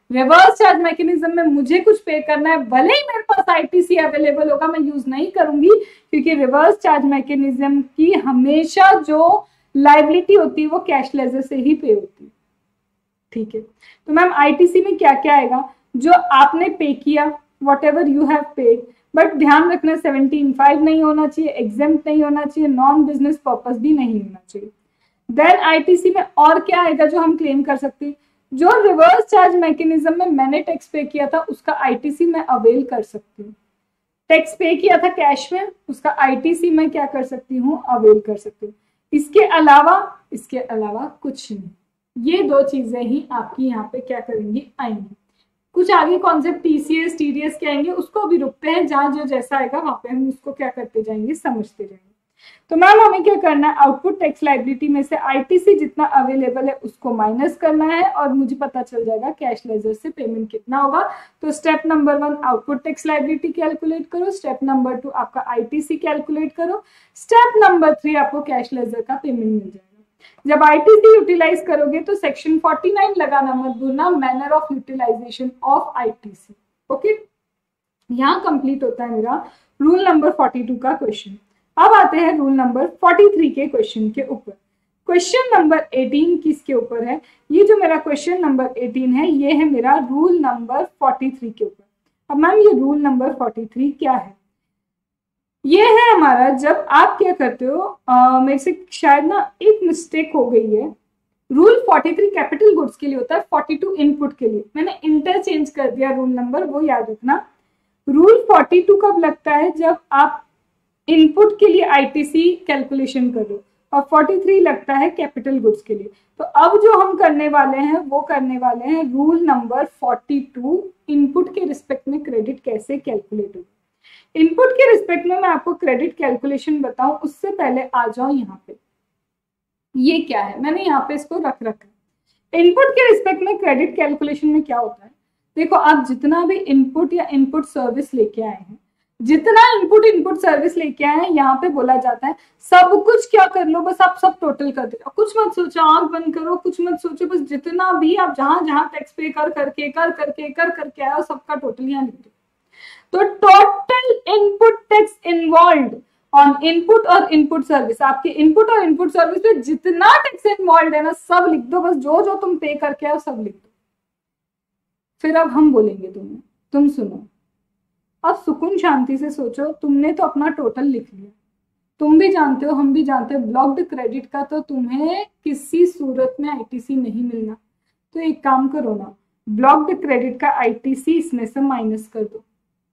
Reverse charge mechanism में मुझे कुछ पे करना है, भले ही मेरे पास आईटीसी अवेलेबल होगा, मैं यूज नहीं करूंगी, क्योंकि रिवर्स चार्ज मैकेनिज्म की हमेशा जो लायबिलिटी होती है वो कैश लेजर से ही पे होती है। ठीक है, तो मैम आईटीसी में क्या क्या आएगा, जो आपने पे किया, whatever you have paid, but ध्यान रखना 17(5) नहीं होना चाहिए, एग्जेम्प्ट नहीं होना चाहिए, नॉन बिजनेस पर्पस भी नहीं होना चाहिए। देन आईटीसी में और क्या आएगा जो हम क्लेम कर सकते हैं, जो रिवर्स चार्ज मैकेनिज्म में मैंने टैक्स पे किया था उसका आईटीसी मैं अवेल कर सकती हूँ। टैक्स पे किया था कैश में, उसका आईटीसी मैं क्या कर सकती हूँ, अवेल कर सकती हूँ। इसके अलावा कुछ नहीं। ये दो चीजें ही आपकी यहाँ पे क्या करेंगी, आएंगी। कुछ आगे कॉन्सेप्ट टीसीएस टीडीएस के आएंगे, उसको अभी रुकते हैं, जहां जो जैसा आएगा वहां पे हम उसको क्या करते जाएंगे, समझते जाएंगे। तो मैम हमें क्या करना है, आउटपुट टैक्स लायबिलिटी में से आईटीसी जितना अवेलेबल है उसको माइनस करना है और मुझे पता चल जाएगा कैश लेजर से पेमेंट कितना होगा। तो step number 1 output tax liability calculate करो, स्टेप नंबर 2 आपका आईटीसी कैलकुलेट करो, स्टेप नंबर 3 आपको कैश लेजर का पेमेंट मिल जाएगा। जब आईटीसी यूटिलाइज करोगे तो सेक्शन 49 लगाना मत भूलना, manner of utilisation of ITC. Okay, यहाँ कंप्लीट होता है मेरा रूल नंबर 42 का क्वेश्चन। अब आते हैं रूल नंबर 43 के क्वेश्चन के ऊपर। क्वेश्चन नंबर 18 किसके ऊपर है, ये जो मेरा क्वेश्चन नंबर 18 है ये है मेरा रूल नंबर 43 के ऊपर। अब मैम ये रूल नंबर 43 क्या है, ये है हमारा, जब आप क्या करते हो, मेरे से शायद ना एक मिस्टेक हो गई है, रूल 43 कैपिटल गुड्स के लिए होता है, 42 इनपुट के लिए, मैंने इंटरचेंज कर दिया रूल नंबर, वो याद रखना। रूल 42 कब लगता है, जब आप इनपुट के लिए आईटीसी कैलकुलेशन कर रहे हो, और 43 लगता है कैपिटल गुड्स के लिए। तो अब जो हम करने वाले हैं वो करने वाले हैं रूल नंबर 42, इनपुट के रिस्पेक्ट में क्रेडिट कैसे कैलकुलेट होगा। इनपुट के रिस्पेक्ट में मैं आपको क्रेडिट कैलकुलेशन बताऊं उससे पहले आ जाओ यहाँ पे, ये क्या है, मैंने यहाँ पे इसको रख रखा है। इनपुट के रिस्पेक्ट में क्रेडिट कैलकुलेशन में क्या होता है, देखो आप जितना भी इनपुट या इनपुट सर्विस लेके आए हैं, जितना इनपुट सर्विस लेके आए हैं, यहाँ पे बोला जाता है सब कुछ क्या कर लो, बस आप सब टोटल कर दो, कुछ मत सोचो, आंख बंद करो, कुछ मत सोचो, बस जितना भी आप जहां जहां टैक्स पे कर करके आए सबका टोटल यहाँ लिख दो। तो total input tax involve on input और इनपुट सर्विस, आपके इनपुट और इनपुट सर्विस पे जितना टैक्स इन्वॉल्व है ना सब लिख दो, बस जो जो तुम पे करके आओ सब लिख दो। फिर अब हम बोलेंगे तुम्हें, तुम सुनो, अब सुकून शांति से सोचो, तुमने तो अपना टोटल लिख लिया, तुम भी जानते हो हम भी जानते हो ब्लॉक्ड क्रेडिट का तो तुम्हें किसी सूरत में आईटीसी नहीं मिलना। तो एक काम करो ना, ब्लॉक्ड क्रेडिट का आईटीसी इसमें से माइनस कर दो।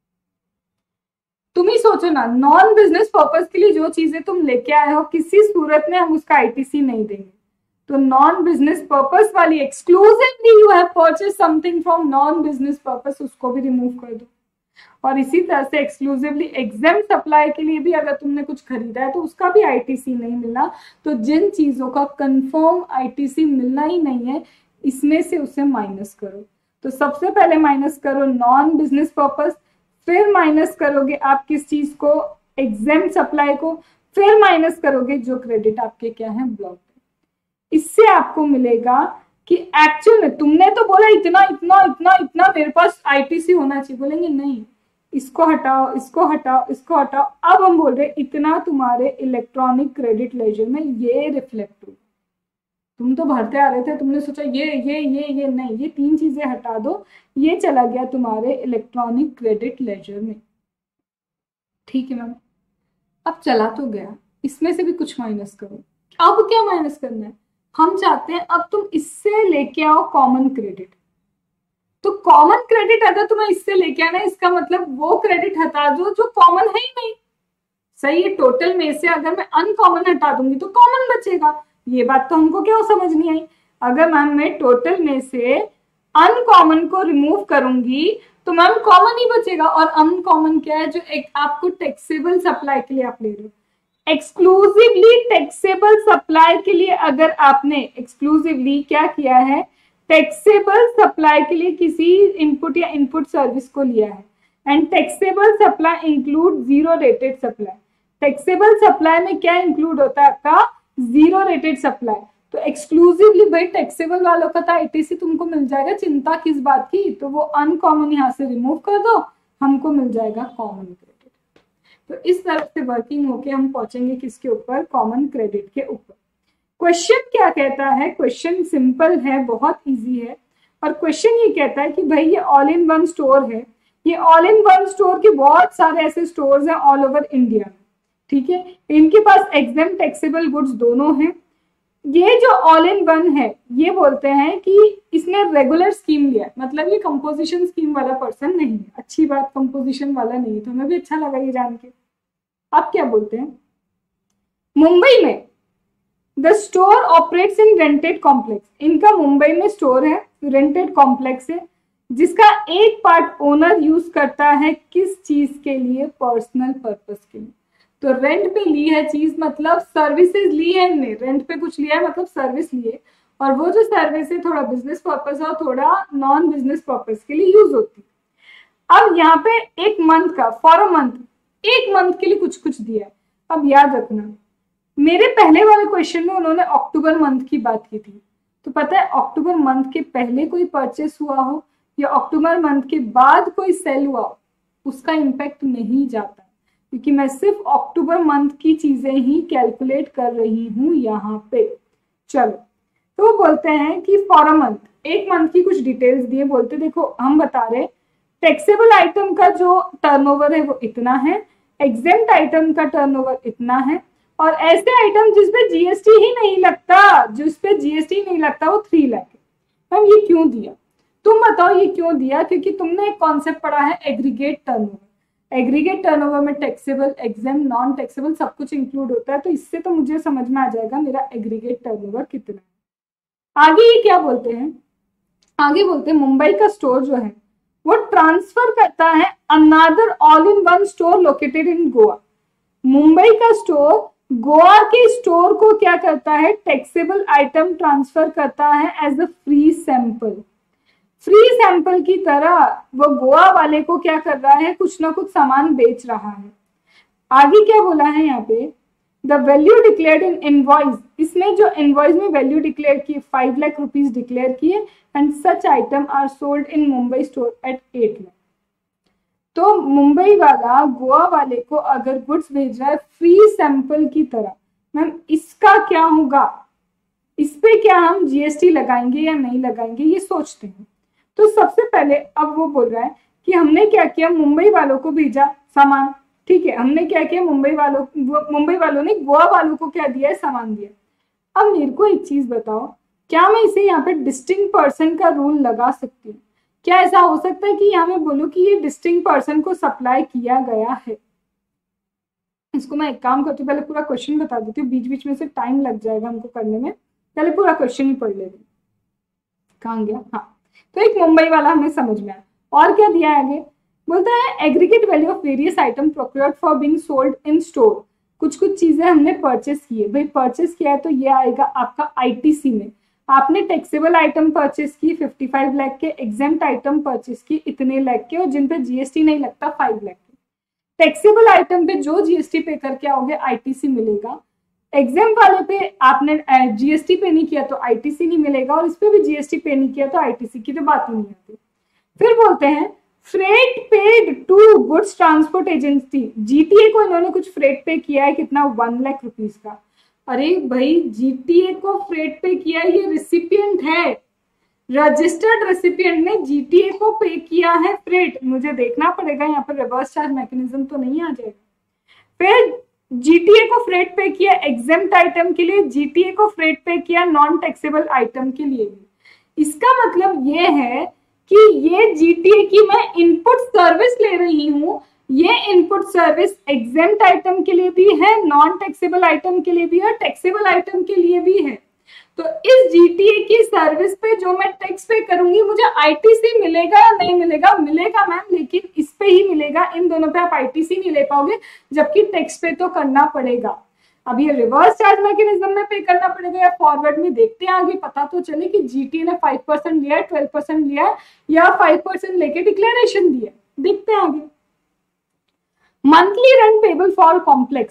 तुम ही सोचो ना, नॉन बिजनेस पर्पस के लिए जो चीजें तुम लेके आए हो किसी सूरत में हम उसका आईटीसी नहीं देंगे। तो नॉन बिजनेस पर्पस वाली exclusively you have purchase something from non business purpose, उसको भी रिमूव कर दो। और इसी तरह से एक्सक्लूसिवली एग्जेम्प्ट सप्लाई के लिए भी अगर तुमने कुछ खरीदा है तो उसका भी आईटीसी नहीं मिलना। तो जिन चीजों का कंफर्म आईटीसी मिलना ही नहीं है इसमें से उसे माइनस करो। तो सबसे पहले माइनस करो नॉन बिजनेस पर्पस, फिर माइनस करोगे आप किस चीज को, एग्जेम्प्ट सप्लाई को, फिर माइनस करोगे जो क्रेडिट आपके क्या है, ब्लॉक। इससे आपको मिलेगा कि एक्चुअल में तुमने तो बोला इतना इतना इतना इतना मेरे पास आईटीसी होना चाहिए, बोलेंगे नहीं इसको हटाओ इसको हटाओ इसको हटाओ। अब हम बोल रहे इतना तुम्हारे इलेक्ट्रॉनिक क्रेडिट लेजर में ये रिफ्लेक्ट हो। तुम तो भरते आ रहे थे, तुमने सोचा ये नहीं, ये तीन चीजें हटा दो, ये चला गया तुम्हारे इलेक्ट्रॉनिक क्रेडिट लेजर में। ठीक है मैम, अब चला तो गया, इसमें से भी कुछ माइनस करो। अब क्या माइनस करना है, हम चाहते हैं अब तुम इससे लेके आओ कॉमन क्रेडिट। तो कॉमन क्रेडिट अगर तुम्हें इससे लेके आना, इसका मतलब वो क्रेडिट हटा दो जो कॉमन है ही नहीं। सही है, टोटल में से अगर मैं अनकॉमन हटा दूंगी तो कॉमन बचेगा। ये बात तो हमको क्या समझ नहीं आई। अगर मैम मैं टोटल में से अनकॉमन को रिमूव करूंगी तो मैम कॉमन ही बचेगा। और अनकॉमन क्या है, जो एक आपको टैक्सेबल सप्लाई के लिए आप ले रहे हो। एक्सक्लूसिवली टैक्सेबल सप्लाई के लिए अगर आपने एक्सक्लूसिवली क्या किया है, टैक्सेबल सप्लाई के लिए किसी इनपुट या इनपुट सर्विस को लिया है। And taxable supply include zero rated supply. Taxable supply में क्या इंक्लूड होता है आपका, जीरो रेटेड सप्लाई। तो एक्सक्लूसिवली भाई टैक्सेबल वालों का तो आईटीसी तुमको मिल जाएगा, चिंता किस बात की। तो वो अनकॉमन यहाँ से रिमूव कर दो, हमको मिल जाएगा कॉमन क्रेडिट। तो इस तरह से वर्किंग होके हम पहुंचेंगे किसके ऊपर, कॉमन क्रेडिट के ऊपर। क्वेश्चन क्या कहता है, क्वेश्चन सिंपल है, बहुत इजी है। और क्वेश्चन ये कहता है कि भाई ये ऑल इन वन स्टोर है, ये ऑल इन वन स्टोर के बहुत सारे ऐसे स्टोर्स हैं ऑल ओवर इंडिया में, ठीक है। इनके पास एग्जेम्प्ट टैक्सेबल गुड्स दोनों हैं। ये जो ऑल इन वन है ये बोलते हैं कि इसने रेगुलर स्कीम लिया है, मतलब ये कंपोजिशन स्कीम वाला पर्सन नहीं है। अच्छी बात, कंपोजिशन वाला नहीं है, तो हमें भी अच्छा लगा ये जान के। अब क्या बोलते हैं, मुंबई में the store operates in rented complex, इनका मुंबई में स्टोर है, रेंटेड कॉम्प्लेक्स है, जिसका एक पार्ट ओनर यूज करता है किस चीज के लिए, पर्सनल पर्पस के लिए। तो रेंट पे ली है चीज, मतलब सर्विसेज ली है इनने, रेंट पे कुछ लिया है मतलब सर्विस लिए, और वो जो सर्विस है थोड़ा बिजनेस पर्पस और थोड़ा नॉन बिजनेस पर्पस के लिए यूज होती है। अब यहाँ पे एक मंथ का, फॉर अ मंथ, एक मंथ के लिए कुछ कुछ दिया है। अब याद रखना, मेरे पहले वाले क्वेश्चन में उन्होंने अक्टूबर मंथ की बात की थी, तो पता है अक्टूबर मंथ के पहले कोई परचेस हुआ हो या अक्टूबर मंथ के बाद कोई सेल हुआ हो, उसका इम्पैक्ट नहीं जाता, क्योंकि मैं सिर्फ अक्टूबर मंथ की चीजें ही कैलकुलेट कर रही हूं यहाँ पे। चलो, तो वो बोलते हैं कि फॉर अ मंथ, एक मंथ की कुछ डिटेल्स दिए, बोलते देखो हम बता रहे टैक्सेबल आइटम का जो टर्नओवर है वो इतना है, एग्जेम्प्ट आइटम का टर्नओवर इतना है, और ऐसे आइटम जिसपे जीएसटी ही नहीं लगता, जिसपे जीएसटी नहीं लगता वो 3 लाख है। मैम ये क्यों दिया, तुम बताओ ये क्यों दिया? क्योंकि तुमने एक कॉन्सेप्ट पढ़ा है एग्रीगेट टर्नओवर। एग्रीगेट टर्नओवर में टैक्सेबल, एग्जेम्प्ट, नॉन टैक्सेबल सब कुछ इंक्लूड होता है, तो इससे तो मुझे समझ में आ जाएगा मेरा एग्रीगेट टर्नओवर कितना है। आगे ये क्या बोलते हैं, आगे बोलते हैं मुंबई का स्टोर जो है वो ट्रांसफर करता है another all in one store located in Goa. Mumbai का स्टोर गोवा के स्टोर को क्या करता है, टैक्सेबल आइटम ट्रांसफर करता है as a free sample. Free sample की तरह वो गोवा वाले को क्या कर रहा है, कुछ ना कुछ सामान बेच रहा है। आगे क्या बोला है यहाँ पे, the value declared in invoice, इसमें जो इनवॉइस में वैल्यू डिक्लेयर की 5 लाख रुपीज डिक्लेयर किए, and such item are sold in Mumbai store at 8 lakh. तो मुंबई वाला गोवा वाले को अगर गुड्स भेज रहा है फ्री सैंपल की तरह, मैम इसका क्या होगा, इस पे क्या हम जीएसटी लगाएंगे या नहीं लगाएंगे, ये सोचते हैं। तो सबसे पहले अब वो बोल रहा है कि हमने क्या किया, मुंबई वालों को भेजा सामान, ठीक है, हमने क्या किया, मुंबई वालों ने गोवा वालों को क्या दिया है, सामान दिया। अब मेरे को एक चीज बताओ, क्या मैं इसे यहाँ पे डिस्टिंक्ट पर्सन का रूल लगा सकती हूँ? क्या ऐसा हो सकता है कि यहाँ मैं बोलूँ कि ये डिस्टिंक्ट पर्सन को सप्लाई किया गया है? इसको मैं एक काम करती हूँ, पहले पूरा क्वेश्चन बता देती हूँ, बीच बीच में से टाइम लग जाएगा हमको करने में, पहले पूरा क्वेश्चन ही पढ़ लेते। कहाँ गया, हाँ, तो एक मुंबई वाला हमें समझ में आया। और क्या दिया है आगे, बोलता है aggregate value of various item procured for being sold in store. कुछ कुछ चीजें हमने परचेस की है, भाई परचेस किया है तो ये आएगा आपका आईटीसी में। आपने टैक्सेबल आइटम परचेस की 55 लाख के, एग्जेम्प्ट आइटम परचेस की इतने लाख के, और जिन पे जीएसटी नहीं लगता 5 लाख के। टैक्सेबल आइटम पे जो जीएसटी पे करके आओगे आईटीसी मिलेगा, एग्जाम वाले पे आपने जीएसटी पे नहीं किया तो आईटीसी नहीं मिलेगा, और इस पे भी जीएसटी पे नहीं किया तो आईटीसी की तो बात ही नहीं आती। फिर बोलते हैं freight paid to goods transport agency, GTA को इन्होंने कुछ फ्रेट पे किया है, कितना, 1 लाख रुपीज का। अरे भाई जीटीए को फ्रेट पे किया, ये रिसिपिएंट है, रजिस्टर्ड रेसिपिएंट ने जीटीए को पे किया है फ्रेट। मुझे देखना पड़ेगा यहाँ पर रिवर्स चार्ज मैकेनिज्म तो नहीं आ जाएगा। फिर जीटीए को फ्रेट पे किया एग्जेम्प्ट आइटम के लिए, जीटीए को फ्रेट पे किया नॉन टैक्सेबल आइटम के लिए भी। इसका मतलब ये है कि ये जीटीए की मैं इनपुट सर्विस ले रही हूँ, ये इनपुट सर्विस एग्जेम्प्ट आइटम के लिए भी है, नॉन टैक्सेबल आइटम के लिए भी है, टैक्सेबल आइटम के लिए भी है। तो इस जीटीए की सर्विस पे जो मैं टैक्स पे करूंगी, मुझे आईटीसी मिलेगा या नहीं मिलेगा? मिलेगा मैम, लेकिन इस पे ही मिलेगा, इन दोनों पे आप आईटीसी नहीं ले पाओगे, जबकि टैक्स पे तो करना पड़ेगा। अब ये रिवर्स चार्ज मैकेनिज्म में पे करना पड़ेगा या फॉरवर्ड में, देखते हैं आगे, पता तो चले कि जीटीए ने 5% लिया है, 12% लिया है, या 5% लेके डिक्लेरेशन दिया, देखते हैं आगे। Monthly rent payable for complex,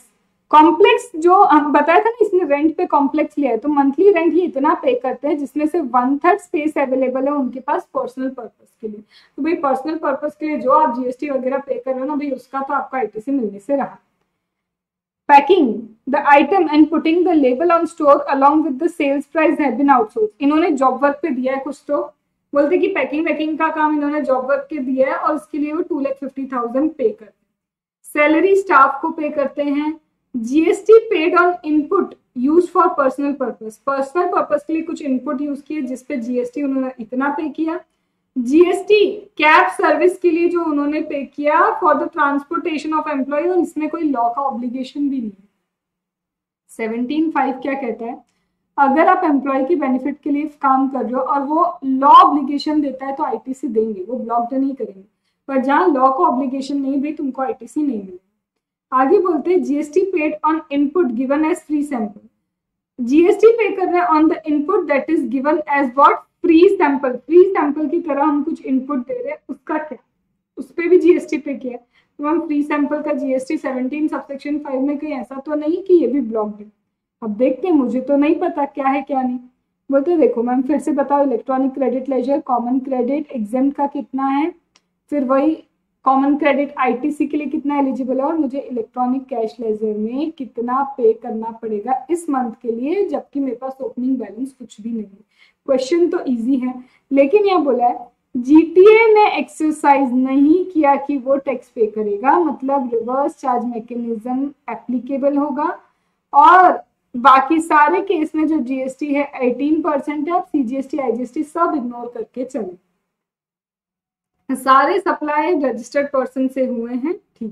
complex जो हम बताया था ना, इसने रेंट पे कॉम्प्लेक्स लिया है, तो मंथली रेंट ये इतना पे करते हैं जिसमें से 1/3 स्पेस अवेलेबल है उनके पास पर्सनल पर्पस के लिए। तो भाई पर्सनल पर्पस के लिए जो आप जीएसटी वगैरह पे कर रहे हो ना भाई, उसका तो आपका आईटीसी मिलने से रहा। Packing the item and putting the label on store along with the sales price have been outsource. इन्होंने जॉब वर्क पे दिया है कुछ, तो बोलते कि पैकिंग वैकिंग का काम इन्होंने जॉब वर्क के दिया है और उसके लिए वो 2,50,000 पे करते हैं। सैलरी स्टाफ को पे करते हैं। GST paid on input use for personal purpose, personal purpose के लिए कुछ इनपुट यूज किए जिसपे जीएसटी उन्होंने इतना पे किया। जीएसटी कैब सर्विस के लिए जो उन्होंने पे किया for the transportation of employee, और इसमें कोई लॉ का ऑब्लिगेशन भी नहीं है। 17(5) क्या कहता है, अगर आप एम्प्लॉय की बेनिफिट के लिए काम कर रहे हो और वो लॉ ऑब्लिगेशन देता है तो आईटीसी देंगे, वो ब्लॉक नहीं करेंगे। पर जहां लॉ का ऑब्लिगेशन नहीं भी, तुमको आईटीसी नहीं मिलेगा। आगे बोलते हैं GST paid on input given as free sample. GST pay कर रहे हैं on the input that is given as what, free sample. Free sample की तरह हम कुछ इनपुट दे रहे हैं, उसका क्या, उस पर भी जीएसटी पे किया। तो हम फ्री सैंपल का जीएसटी 17 सबसेक्शन 5 में कहीं ऐसा तो नहीं कि ये भी ब्लॉक्ड है। अब देखते हैं, मुझे तो नहीं पता क्या है क्या नहीं। बोलते देखो मैम फिर से बताओ, electronic credit ledger, common credit exempt का कितना है, फिर वही कॉमन क्रेडिट आईटीसी के लिए कितना एलिजिबल है, और मुझे इलेक्ट्रॉनिक कैश लेजर में कितना पे करना पड़ेगा इस मंथ के लिए, जबकि मेरे पास ओपनिंग बैलेंस कुछ भी नहीं है। क्वेश्चन तो इजी है, लेकिन यहाँ बोला है जीटीए ने एक्सरसाइज नहीं किया कि वो टैक्स पे करेगा, मतलब रिवर्स चार्ज मैकेनिज्म एप्लीकेबल होगा, और बाकी सारे केस में जो जीएसटी है 18% है, आप सीजीएसटी आईजीएसटी सब इग्नोर करके चले। सारे सप्लाई रजिस्टर्ड पर्सन से हुए हैं, ठीक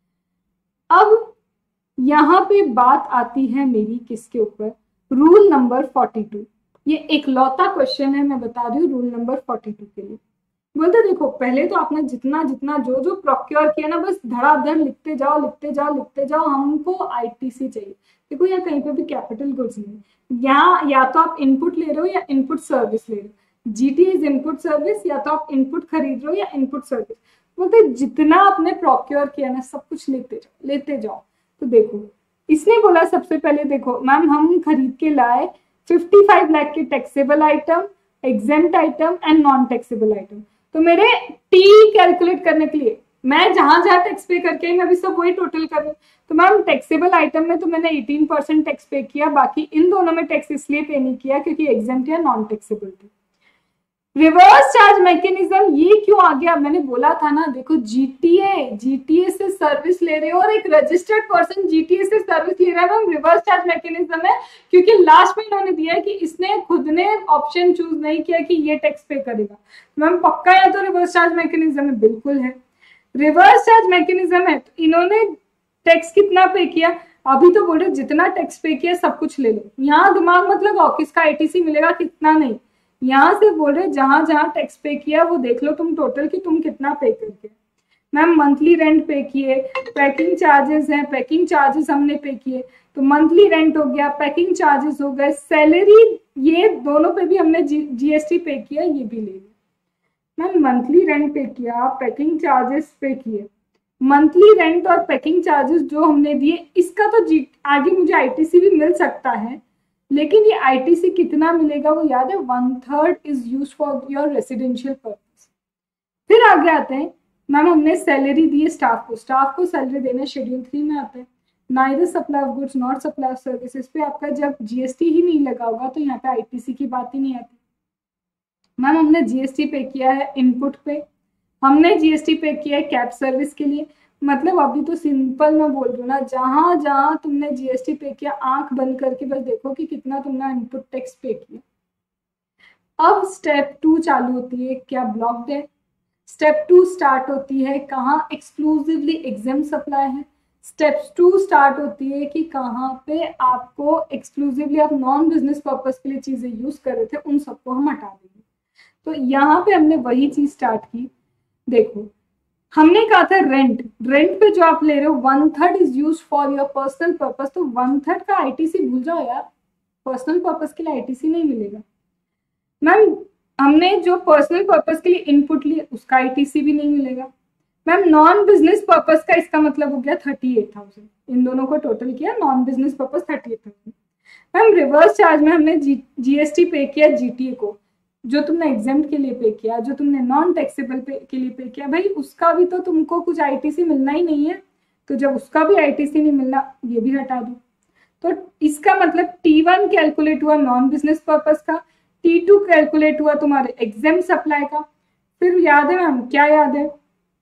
है। अब यहाँ पे बात आती है मेरी किसके ऊपर, रूल नंबर 42। ये एक लौता क्वेश्चन है, मैं बता रही हूँ रूल नंबर 42 के लिए। बोलते देखो पहले तो आपने जितना जितना जो जो प्रोक्योर किया ना, बस धड़ाधड़ लिखते जाओ लिखते जाओ लिखते जाओ, हमको आईटीसी चाहिए। देखो यहाँ कहीं पे भी कैपिटल गुड्स नहीं, यहाँ या तो आप इनपुट ले रहे हो या इनपुट सर्विस ले रहे हो। जीटी इज इनपुट सर्विस, या तो आप इनपुट खरीद रहे हो या इनपुट सर्विस। बोलते जितना आपने प्रोक्योर किया ना सब कुछ लेते जाओ। तो देखो इसने बोला सबसे पहले, देखो मैम हम खरीद के लाए 55 लाख के taxable item, exempt item and non taxable item. तो मेरे टी कैलकुलेट करने के लिए मैं जहां जहां टैक्स पे करके मैं अभी सब वही टोटल कर रही हूँ। तो मैम टैक्सेबल आइटम में तो मैंने 18% टैक्स पे किया, बाकी इन दोनों में टैक्स इसलिए पे नहीं किया क्योंकि एग्जेम्प्ट या नॉन टैक्सेबल थी। रिवर्स चार्ज मैकेनिज्म ये क्यों आ गया, मैंने बोला था ना, देखो जीटीए से सर्विस ले रहे हो और एक रजिस्टर्ड पर्सन जीटीए से सर्विस ले रहा है, मैम रिवर्स चार्ज मैकेनिज्म है, क्योंकि लास्ट में इन्होंने दिया है कि इसने खुद ने ऑप्शन चूज नहीं किया कि ये टैक्स पे करेगा। मैम पक्का है तो रिवर्स चार्ज मैकेनिज्म है, बिल्कुल है। रिवर्स चार्ज मैकेनिज्म है तो इन्होंने टैक्स कितना पे किया, अभी तो बोल रहे जितना टैक्स पे किया सब कुछ ले लो। यहाँ दिमाग मत लगाओ किसका आईटीसी मिलेगा कितना नहीं, यहाँ से बोल रहे जहां जहां टैक्स पे किया वो देख लो तुम टोटल कि तुम कितना पे करके। मैम मंथली रेंट पे किए, पैकिंग चार्जेस हैं, पैकिंग चार्जेस हमने पे किए तो मंथली रेंट हो गया, पैकिंग चार्जेस हो गए, सैलरी ये दोनों पे भी हमने जीएसटी पे किया, ये भी ले लिया। मैम मंथली रेंट पे किया, पैकिंग चार्जेस पे किए, मंथली रेंट और पैकिंग चार्जेस जो हमने दिए इसका तो आगे मुझे आईटीसी भी मिल सकता है, लेकिन ये आईटीसी कितना मिलेगा वो याद है, 1/3 is use for your residential purpose. फिर आगे आते हैं, मैम हमने सैलरी दी है स्टाफ को सैलरी देना शेड्यूल 3 में आता है। Neither supply of goods not supply of services पे आपका जब जीएसटी ही नहीं लगा होगा तो यहाँ पे आईटीसी की बात ही नहीं आती। मैम हमने जीएसटी पे किया है इनपुट पे, हमने जीएसटी पे किया है कैब सर्विस के लिए, मतलब अभी तो सिंपल मैं बोल रही हूँ ना, जहां जहां तुमने जीएसटी पे किया आंख बंद करके बस देखो कि कितना तुमने इनपुट टैक्स पे किया। अब स्टेप 2 चालू होती है, क्या ब्लॉक्ड है। स्टेप 2 स्टार्ट होती है कहाँ, एक्सक्लूसिवली एग्जाम सप्लाई है। स्टेप 2 स्टार्ट होती है कि कहाँ पे आपको एक्सक्लूसिवली आप नॉन बिजनेस पर्पज के लिए चीजें यूज कर रहे थे उन सबको हम हटा देंगे। तो यहाँ पे हमने वही चीज स्टार्ट की। देखो हमने कहा था रेंट पे जो आप ले रहे हो 1/3 is use for your personal purpose, तो 1/3 का आईटीसी भूल जाओ यार, पर्सनल पर्पस के लिए आईटीसी नहीं मिलेगा। मैम हमने जो पर्सनल पर्पस के लिए इनपुट लिए उसका आईटीसी भी नहीं मिलेगा। मैम नॉन बिजनेस पर्पस का इसका मतलब हो गया 38,000, इन दोनों को टोटल किया, non business purpose 38,000। Ma'am reverse charge में हमने जीएसटी पे किया जीटीए को, जो तुमने एग्जाम के लिए पे किया, जो तुमने नॉन टैक्सेबल के लिए पे किया, भाई उसका भी तो तुमको कुछ आईटीसी मिलना ही नहीं है, तो जब उसका भी आईटीसी नहीं मिलना, ये भी हटा दो। तो इसका मतलब T1 कैलकुलेट हुआ नॉन बिजनेस पर्पस का, T2 कैलकुलेट हुआ तुम्हारे एग्जाम सप्लाई का। फिर याद है मैम, क्या याद है,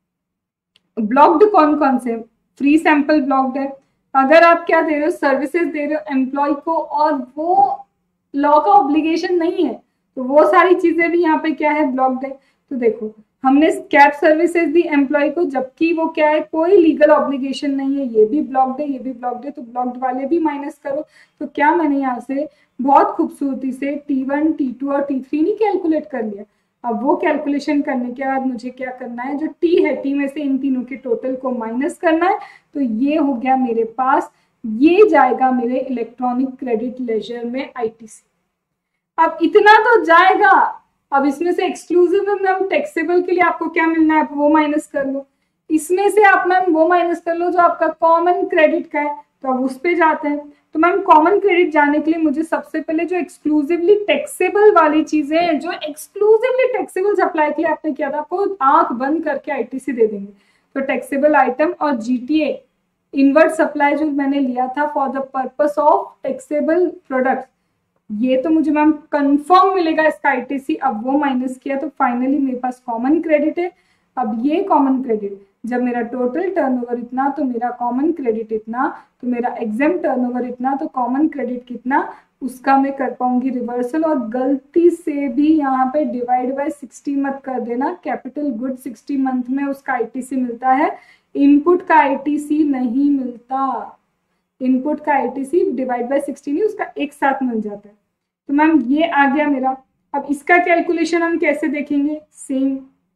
ब्लॉक्ड कौन कौन से, फ्री सैंपल ब्लॉक्ड है। अगर आप क्या दे रहे हो, सर्विसेज दे रहे हो एम्प्लॉय को और वो लॉ का ऑब्लिगेशन नहीं है, तो वो सारी चीजें भी यहाँ पे क्या है, ब्लॉक्ड है। तो देखो हमने कैब सर्विसेज दी एम्प्लॉय को, जबकि वो क्या है, कोई लीगल ऑब्लिगेशन नहीं है, ये भी ब्लॉक्ड है, ये भी ब्लॉक्ड है, तो ब्लॉक्ड वाले भी माइनस करो। तो क्या मैंने यहाँ से बहुत खूबसूरती से T1, T2 और T3 नहीं कैलकुलेट कर लिया। अब वो कैलकुलेशन करने के बाद मुझे क्या करना है, जो T है, T में से इन तीनों के टोटल को माइनस करना है। तो ये हो गया मेरे पास, ये जाएगा मेरे इलेक्ट्रॉनिक क्रेडिट लेजर में आईटीसी। अब इतना तो जाएगा, अब इसमें से एक्सक्लूसिव मैम टैक्सेबल के लिए आपको क्या मिलना है, वो माइनस कर लो। इसमें से आप मैम वो माइनस कर लो जो आपका कॉमन क्रेडिट का है, तो अब उस पे जाते हैं। तो मैम कॉमन क्रेडिट जाने के लिए मुझे सबसे पहले जो एक्सक्लूसिवली टैक्सेबल वाली चीजें हैं, जो एक्सक्लूसिवली टैक्सेबल सप्लाई के लिए आपने किया था, आपको आंख बंद करके आईटीसी दे देंगे। तो टैक्सेबल आइटम और जीटीए इनवर्ट सप्लाई जो मैंने लिया था for the purpose of taxable product, ये तो मुझे मैम कंफर्म मिलेगा इसका आईटीसी। अब वो माइनस किया तो फाइनली मेरे पास कॉमन क्रेडिट है। अब ये कॉमन क्रेडिट, जब मेरा टोटल टर्नओवर इतना तो मेरा कॉमन क्रेडिट इतना, तो मेरा एग्जाम टर्नओवर इतना तो कॉमन क्रेडिट कितना, उसका मैं कर पाऊंगी रिवर्सल। और गलती से भी यहाँ पे डिवाइड बाय 60 मत कर देना, कैपिटल गुड 60 मंथ में उसका आईटीसी मिलता है, इनपुट का आईटीसी नहीं मिलता। इनपुट का आईटीसी डिवाइड बाय 60 नहीं, उसका एक साथ मिल जाता है। तो मैम ये आ गया मेरा। अब इसका कैलकुलेशन हम कैसे देखेंगे, सेम,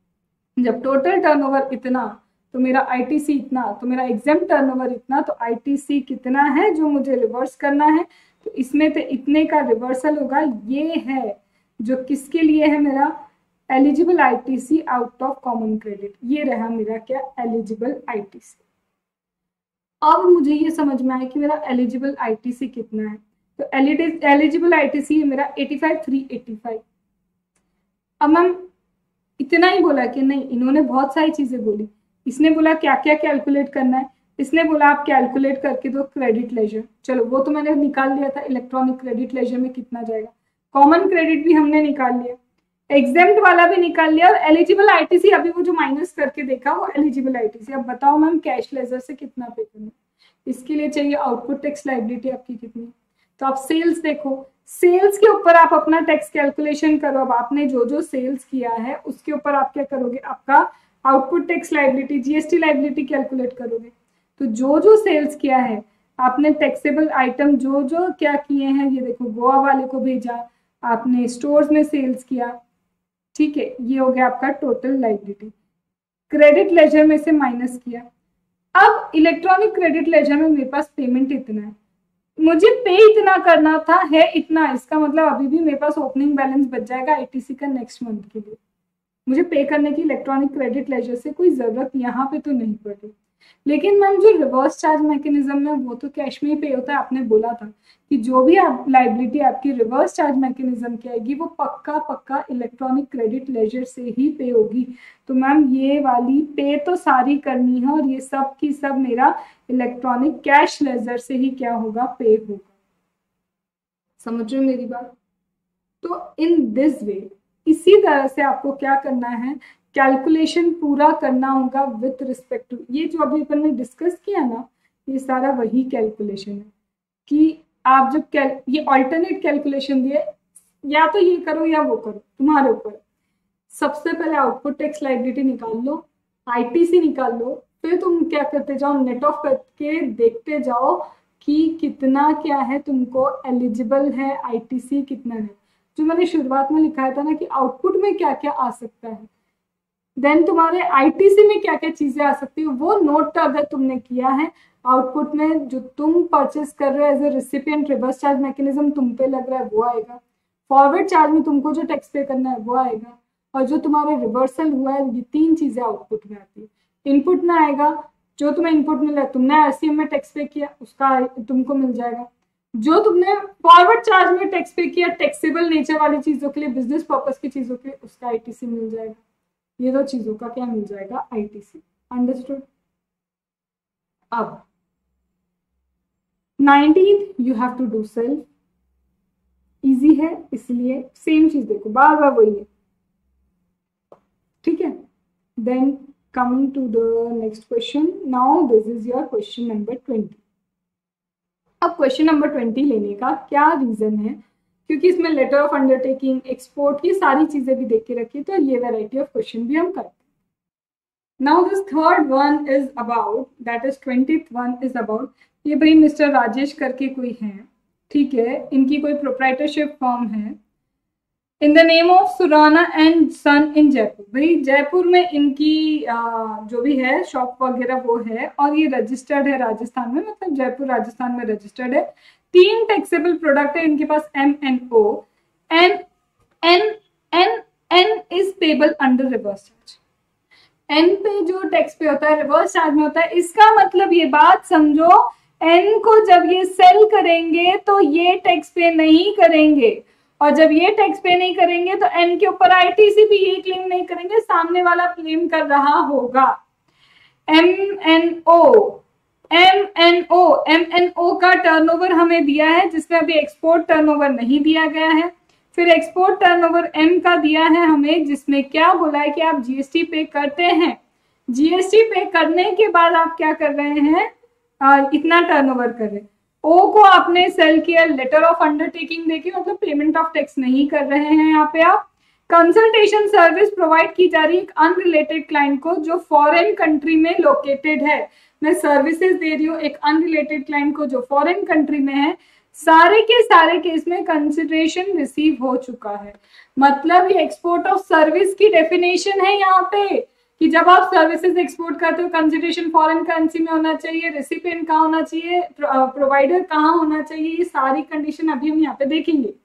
जब टोटल टर्नओवर इतना तो मेरा आईटीसी इतना, तो मेरा एग्जाम टर्नओवर इतना, तो आईटीसी कितना है जो मुझे रिवर्स करना है, तो इसमें तो इतने का रिवर्सल होगा। ये है जो किसके लिए है, मेरा eligible ITC out of common credit, ये रहा मेरा क्या, एलिजिबल आईटीसी। अब मुझे ये समझ में आया कि मेरा एलिजिबल आईटीसी कितना है, तो एलिजिबल आईटीसी है मेरा 85,385। अब मैम इतना ही बोला कि नहीं, इन्होंने बहुत सारी चीजें बोली। इसने बोला क्या क्या कैलकुलेट करना है, इसने बोला आप कैलकुलेट करके दो क्रेडिट लेजर, चलो वो तो मैंने निकाल लिया था, इलेक्ट्रॉनिक क्रेडिट लेजर में कितना जाएगा। कॉमन क्रेडिट भी हमने निकाल लिया, एग्जाम्प्ट वाला भी निकाल लिया, और एलिजिबल आईटीसी अभी वो जो माइनस करके देखा वो एलिजिबल आईटीसी। अब बताओ मैम कैश लेजर से कितना पे करना, इसके लिए चाहिए आउटपुट टैक्स लायबिलिटी आपकी कितनी, तो आप सेल्स देखो, सेल्स के ऊपर आप अपना टैक्स कैलकुलेशन करो। अब आपने जो जो सेल्स किया है उसके ऊपर आप क्या करोगे, आपका output tax liability, GST liability calculate करोगे। तो जो जो सेल्स किया है आपने, टैक्सेबल आइटम जो जो क्या किए हैं, ये देखो गोवा वाले को भेजा, आपने स्टोर्स में सेल्स किया, ठीक है, ये हो गया आपका टोटल लायबिलिटी। क्रेडिट लेजर में से माइनस किया। अब इलेक्ट्रॉनिक क्रेडिट लेजर में मेरे पास पेमेंट इतना है, मुझे पे इतना करना था, है इतना, इसका मतलब अभी भी मेरे पास ओपनिंग बैलेंस बच जाएगा आईटीसी का नेक्स्ट मंथ के लिए। मुझे पे करने की इलेक्ट्रॉनिक क्रेडिट लेजर से कोई जरूरत यहाँ पे तो नहीं पड़ी। लेकिन मैम जो रिवर्स चार्ज मैकेनिज्म है वो तो कैश में ही पे होता है। आपने बोला था कि जो भी आप लायबिलिटी आपकी रिवर्स चार्ज मैकेनिज्म की आएगी वो पक्का पक्का इलेक्ट्रॉनिक क्रेडिट लेजर से ही पे होगी। तो मैम ये वाली पे तो सारी करनी है, और ये सब की सब मेरा इलेक्ट्रॉनिक कैश लेजर से ही क्या होगा, पे होगा। समझ रहे हो मेरी बात? तो इन दिस वे, इसी तरह से आपको क्या करना है, कैलकुलेशन पूरा करना होगा विथ रिस्पेक्ट टू ये जो अभी अपन ने डिस्कस किया ना, ये सारा वही कैलकुलेशन है कि आप जब ये ऑल्टरनेट कैलकुलेशन दिए, या तो ये करो या वो करो, तुम्हारे ऊपर। सबसे पहले आउटपुट टैक्स लायबिलिटी निकाल लो, आईटीसी निकाल लो, फिर तुम क्या करते जाओ, नेट ऑफ करके देखते जाओ कि कितना क्या है तुमको एलिजिबल है, आईटीसी कितना है। जो मैंने शुरुआत में लिखाया था ना कि आउटपुट में क्या क्या आ सकता है, देन तुम्हारे आईटीसी में क्या क्या चीजें आ सकती है, वो नोट अगर तुमने किया है, आउटपुट में जो तुम परचेस कर रहे हो as a recipient, reverse charge mechanism तुम पे लग रहा है वो आएगा, फॉरवर्ड चार्ज में तुमको जो टैक्स पे करना है वो आएगा, और जो तुम्हारा रिवर्सल हुआ है, ये तीन चीजें आउटपुट में आती है। इनपुट में आएगा जो तुम्हें इनपुट मिल रहा है, तुमने आरसीएम में टैक्स पे किया उसका तुमको मिल जाएगा। जो तुमने फॉरवर्ड चार्ज में टैक्स पे किया टैक्सेबल नेचर वाली चीजों के लिए, बिजनेस पर्पस की चीजों के लिए, उसका आईटीसी मिल जाएगा। ये दो चीजों का क्या मिल जाएगा, आईटीसी। अंडरस्टूड। अब 19th you have to do self, easy है इसलिए सेम चीज देखो बार बार वही है, ठीक है। Then coming to the next question, now this is your question number 20। अब क्वेश्चन नंबर 20 लेने का क्या रीजन है, क्योंकि इसमें लेटर ऑफ अंडरटेकिंग, एक्सपोर्ट की सारी चीजें भी देख के रखी, तो ये वैरायटी ऑफ क्वेश्चन भी हम करते हैं। Now this third one is about, that is 20th one is about, ये भाई मिस्टर राजेश करके कोई है, ठीक है, इनकी कोई प्रोप्राइटरशिप फर्म है in the name of Surana and son in Jaipur. भाई जयपुर में इनकी जो भी है शॉप वगैरह वो है, और ये रजिस्टर्ड है राजस्थान में, मतलब जयपुर राजस्थान में रजिस्टर्ड है। 3 टैक्सेबल प्रोडक्ट है इनके पास, MNO, N is payable under reverse charge. N पे जो टैक्स पे होता है रिवर्स चार्ज में होता है। इसका मतलब ये बात समझो, एन को जब ये सेल करेंगे तो ये टैक्स पे नहीं करेंगे, और जब ये टैक्स पे नहीं करेंगे तो एन के ऊपर आईटीसी भी ये क्लेम नहीं करेंगे, सामने वाला क्लेम कर रहा होगा। एमएनओ का टर्नओवर हमें दिया है, जिसमें अभी एक्सपोर्ट टर्नओवर नहीं दिया गया है। फिर एक्सपोर्ट टर्नओवर एम का दिया है हमें, जिसमें क्या बोला है कि आप जीएसटी पे करते हैं, जीएसटी पे करने के बाद आप क्या कर रहे हैं, इतना टर्नओवर कर रहे हैं। ओ को आपने सेल किया, लेटर ऑफ अंडरटेकिंग देके, मतलब पेमेंट ऑफ टैक्स नहीं कर रहे हैं यहाँ पे आप। कंसल्टेशन सर्विस प्रोवाइड की जा रही है एक अनरिलेटेड क्लाइंट को जो फॉरेन कंट्री में लोकेटेड है। मैं सर्विसेज दे रही हूँ एक अनरिलेटेड क्लाइंट को जो फॉरेन कंट्री में है। सारे के सारे केस में कंसिडरेशन रिसीव हो चुका है, मतलब ये एक्सपोर्ट ऑफ सर्विस की डेफिनेशन है यहाँ पे, कि जब आप सर्विसेज एक्सपोर्ट करते हो कंसिडरेशन फॉरेन करेंसी में होना चाहिए, रेसिपिएंट कहाँ होना चाहिए, प्रोवाइडर कहाँ होना चाहिए, ये सारी कंडीशन अभी हम यहाँ पे देखेंगे।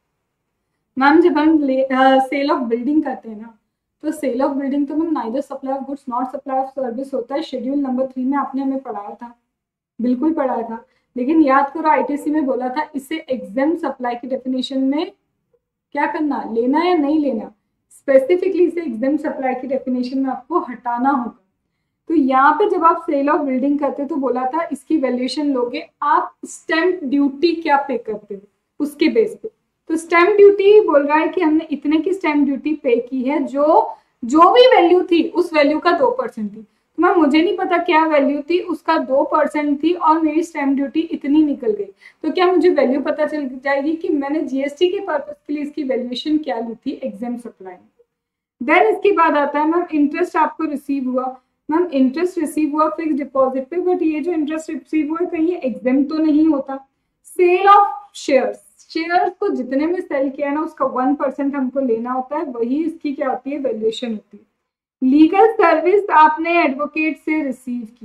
मैम जब हम सेल ऑफ बिल्डिंग करते हैं ना, तो सेल ऑफ बिल्डिंग तो ma'am neither supply of goods not supply of service होता है। शेड्यूल नंबर 3 में आपने हमें पढ़ाया था, बिल्कुल पढ़ाया था, लेकिन याद करो आईटीसी में बोला था इसे एग्जेम्प्ट सप्लाई की डेफिनेशन में क्या करना, लेना या नहीं लेना, स्पेसिफिकली इसे एग्जेम्प्ट सप्लाई की डेफिनेशन में आपको हटाना होगा। तो यहाँ पे जब आप सेल ऑफ बिल्डिंग करते तो बोला था इसकी वैल्यूएशन लोगे आप स्टैंप ड्यूटी क्या पे करते हो उसके बेस पे। तो स्टैंप ड्यूटी बोल रहा है कि हमने इतने की स्टैंप ड्यूटी पे की है, जो भी वैल्यू थी उस वैल्यू का 2% थी। तो मैम मुझे नहीं पता क्या वैल्यू थी, उसका 2% थी और मेरी स्टैंप ड्यूटी इतनी निकल गई, तो क्या मुझे वैल्यू पता चल जाएगी कि मैंने जीएसटी के पर्पज के लिए इसकी वैल्यूएशन क्या ली थी एग्जेम्प्ट सप्लाई में। देन इसके बाद आता है मैम इंटरेस्ट आपको रिसीव हुआ। मैम इंटरेस्ट रिसीव हुआ फिक्स डिपॉजिट पे, बट ये जो इंटरेस्ट रिसीव हुआ है कहीं एग्जेम्प्ट तो नहीं होता। सेल ऑफ शेयर्स, शेयर्स को जितने में सेल किया है ना उसका 1% हमको लेना होता है, वही इसकी क्या होती है वैल्यूएशन होती है। लीगल सर्विस आपने एडवोकेट से रिसीव की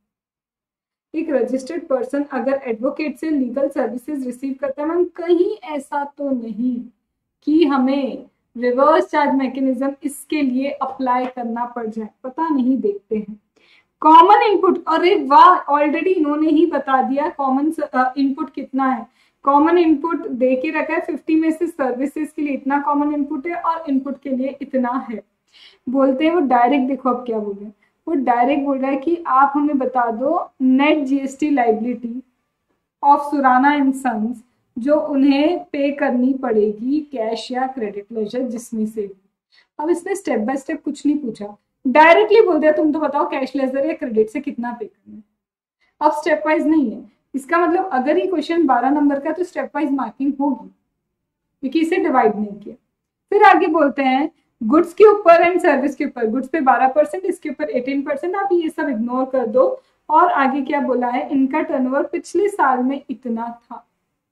है। एक रजिस्टर्ड पर्सन अगर एडवोकेट से लीगल सर्विसेज रिसीव करता है मैम, कहीं ऐसा तो नहीं कि हमें रिवर्स चार्ज मैकेनिज्म इसके लिए अप्लाई करना पड़ जाए, पता नहीं, देखते हैं। कॉमन इनपुट, अरे वाह ऑलरेडी इन्होंने ही बता दिया कॉमन इनपुट कितना है। कॉमन इनपुट दे के रखा है 50 में से सर्विसेज के लिए इतना कॉमन इनपुट है और इनपुट के लिए इतना है। बोलते हैं वो डायरेक्ट, देखो अब क्या बोल रहे हैं, वो डायरेक्ट बोल रहा है कि आप हमें बता दो net GST liability of Surana and sons जो उन्हें पे करनी पड़ेगी कैश या क्रेडिट लेजर जिसमें से भी। अब इसने स्टेप बाय स्टेप कुछ नहीं पूछा, डायरेक्टली बोल दिया तुम तो बताओ कैश लेजर या क्रेडिट से कितना पे करना है। अब स्टेप वाइज नहीं है, इसका मतलब अगर ये क्वेश्चन 12 नंबर का तो स्टेप वाइज मार्किंग होगी क्योंकि इसे डिवाइड नहीं किया। फिर आगे बोलते हैं गुड्स के ऊपर एंड सर्विस के ऊपर, गुड्स पे 12%, इसके ऊपर 18%, आप ये सब इग्नोर कर दो। और आगे क्या बोला है, इनका टर्नओवर पिछले साल में इतना था।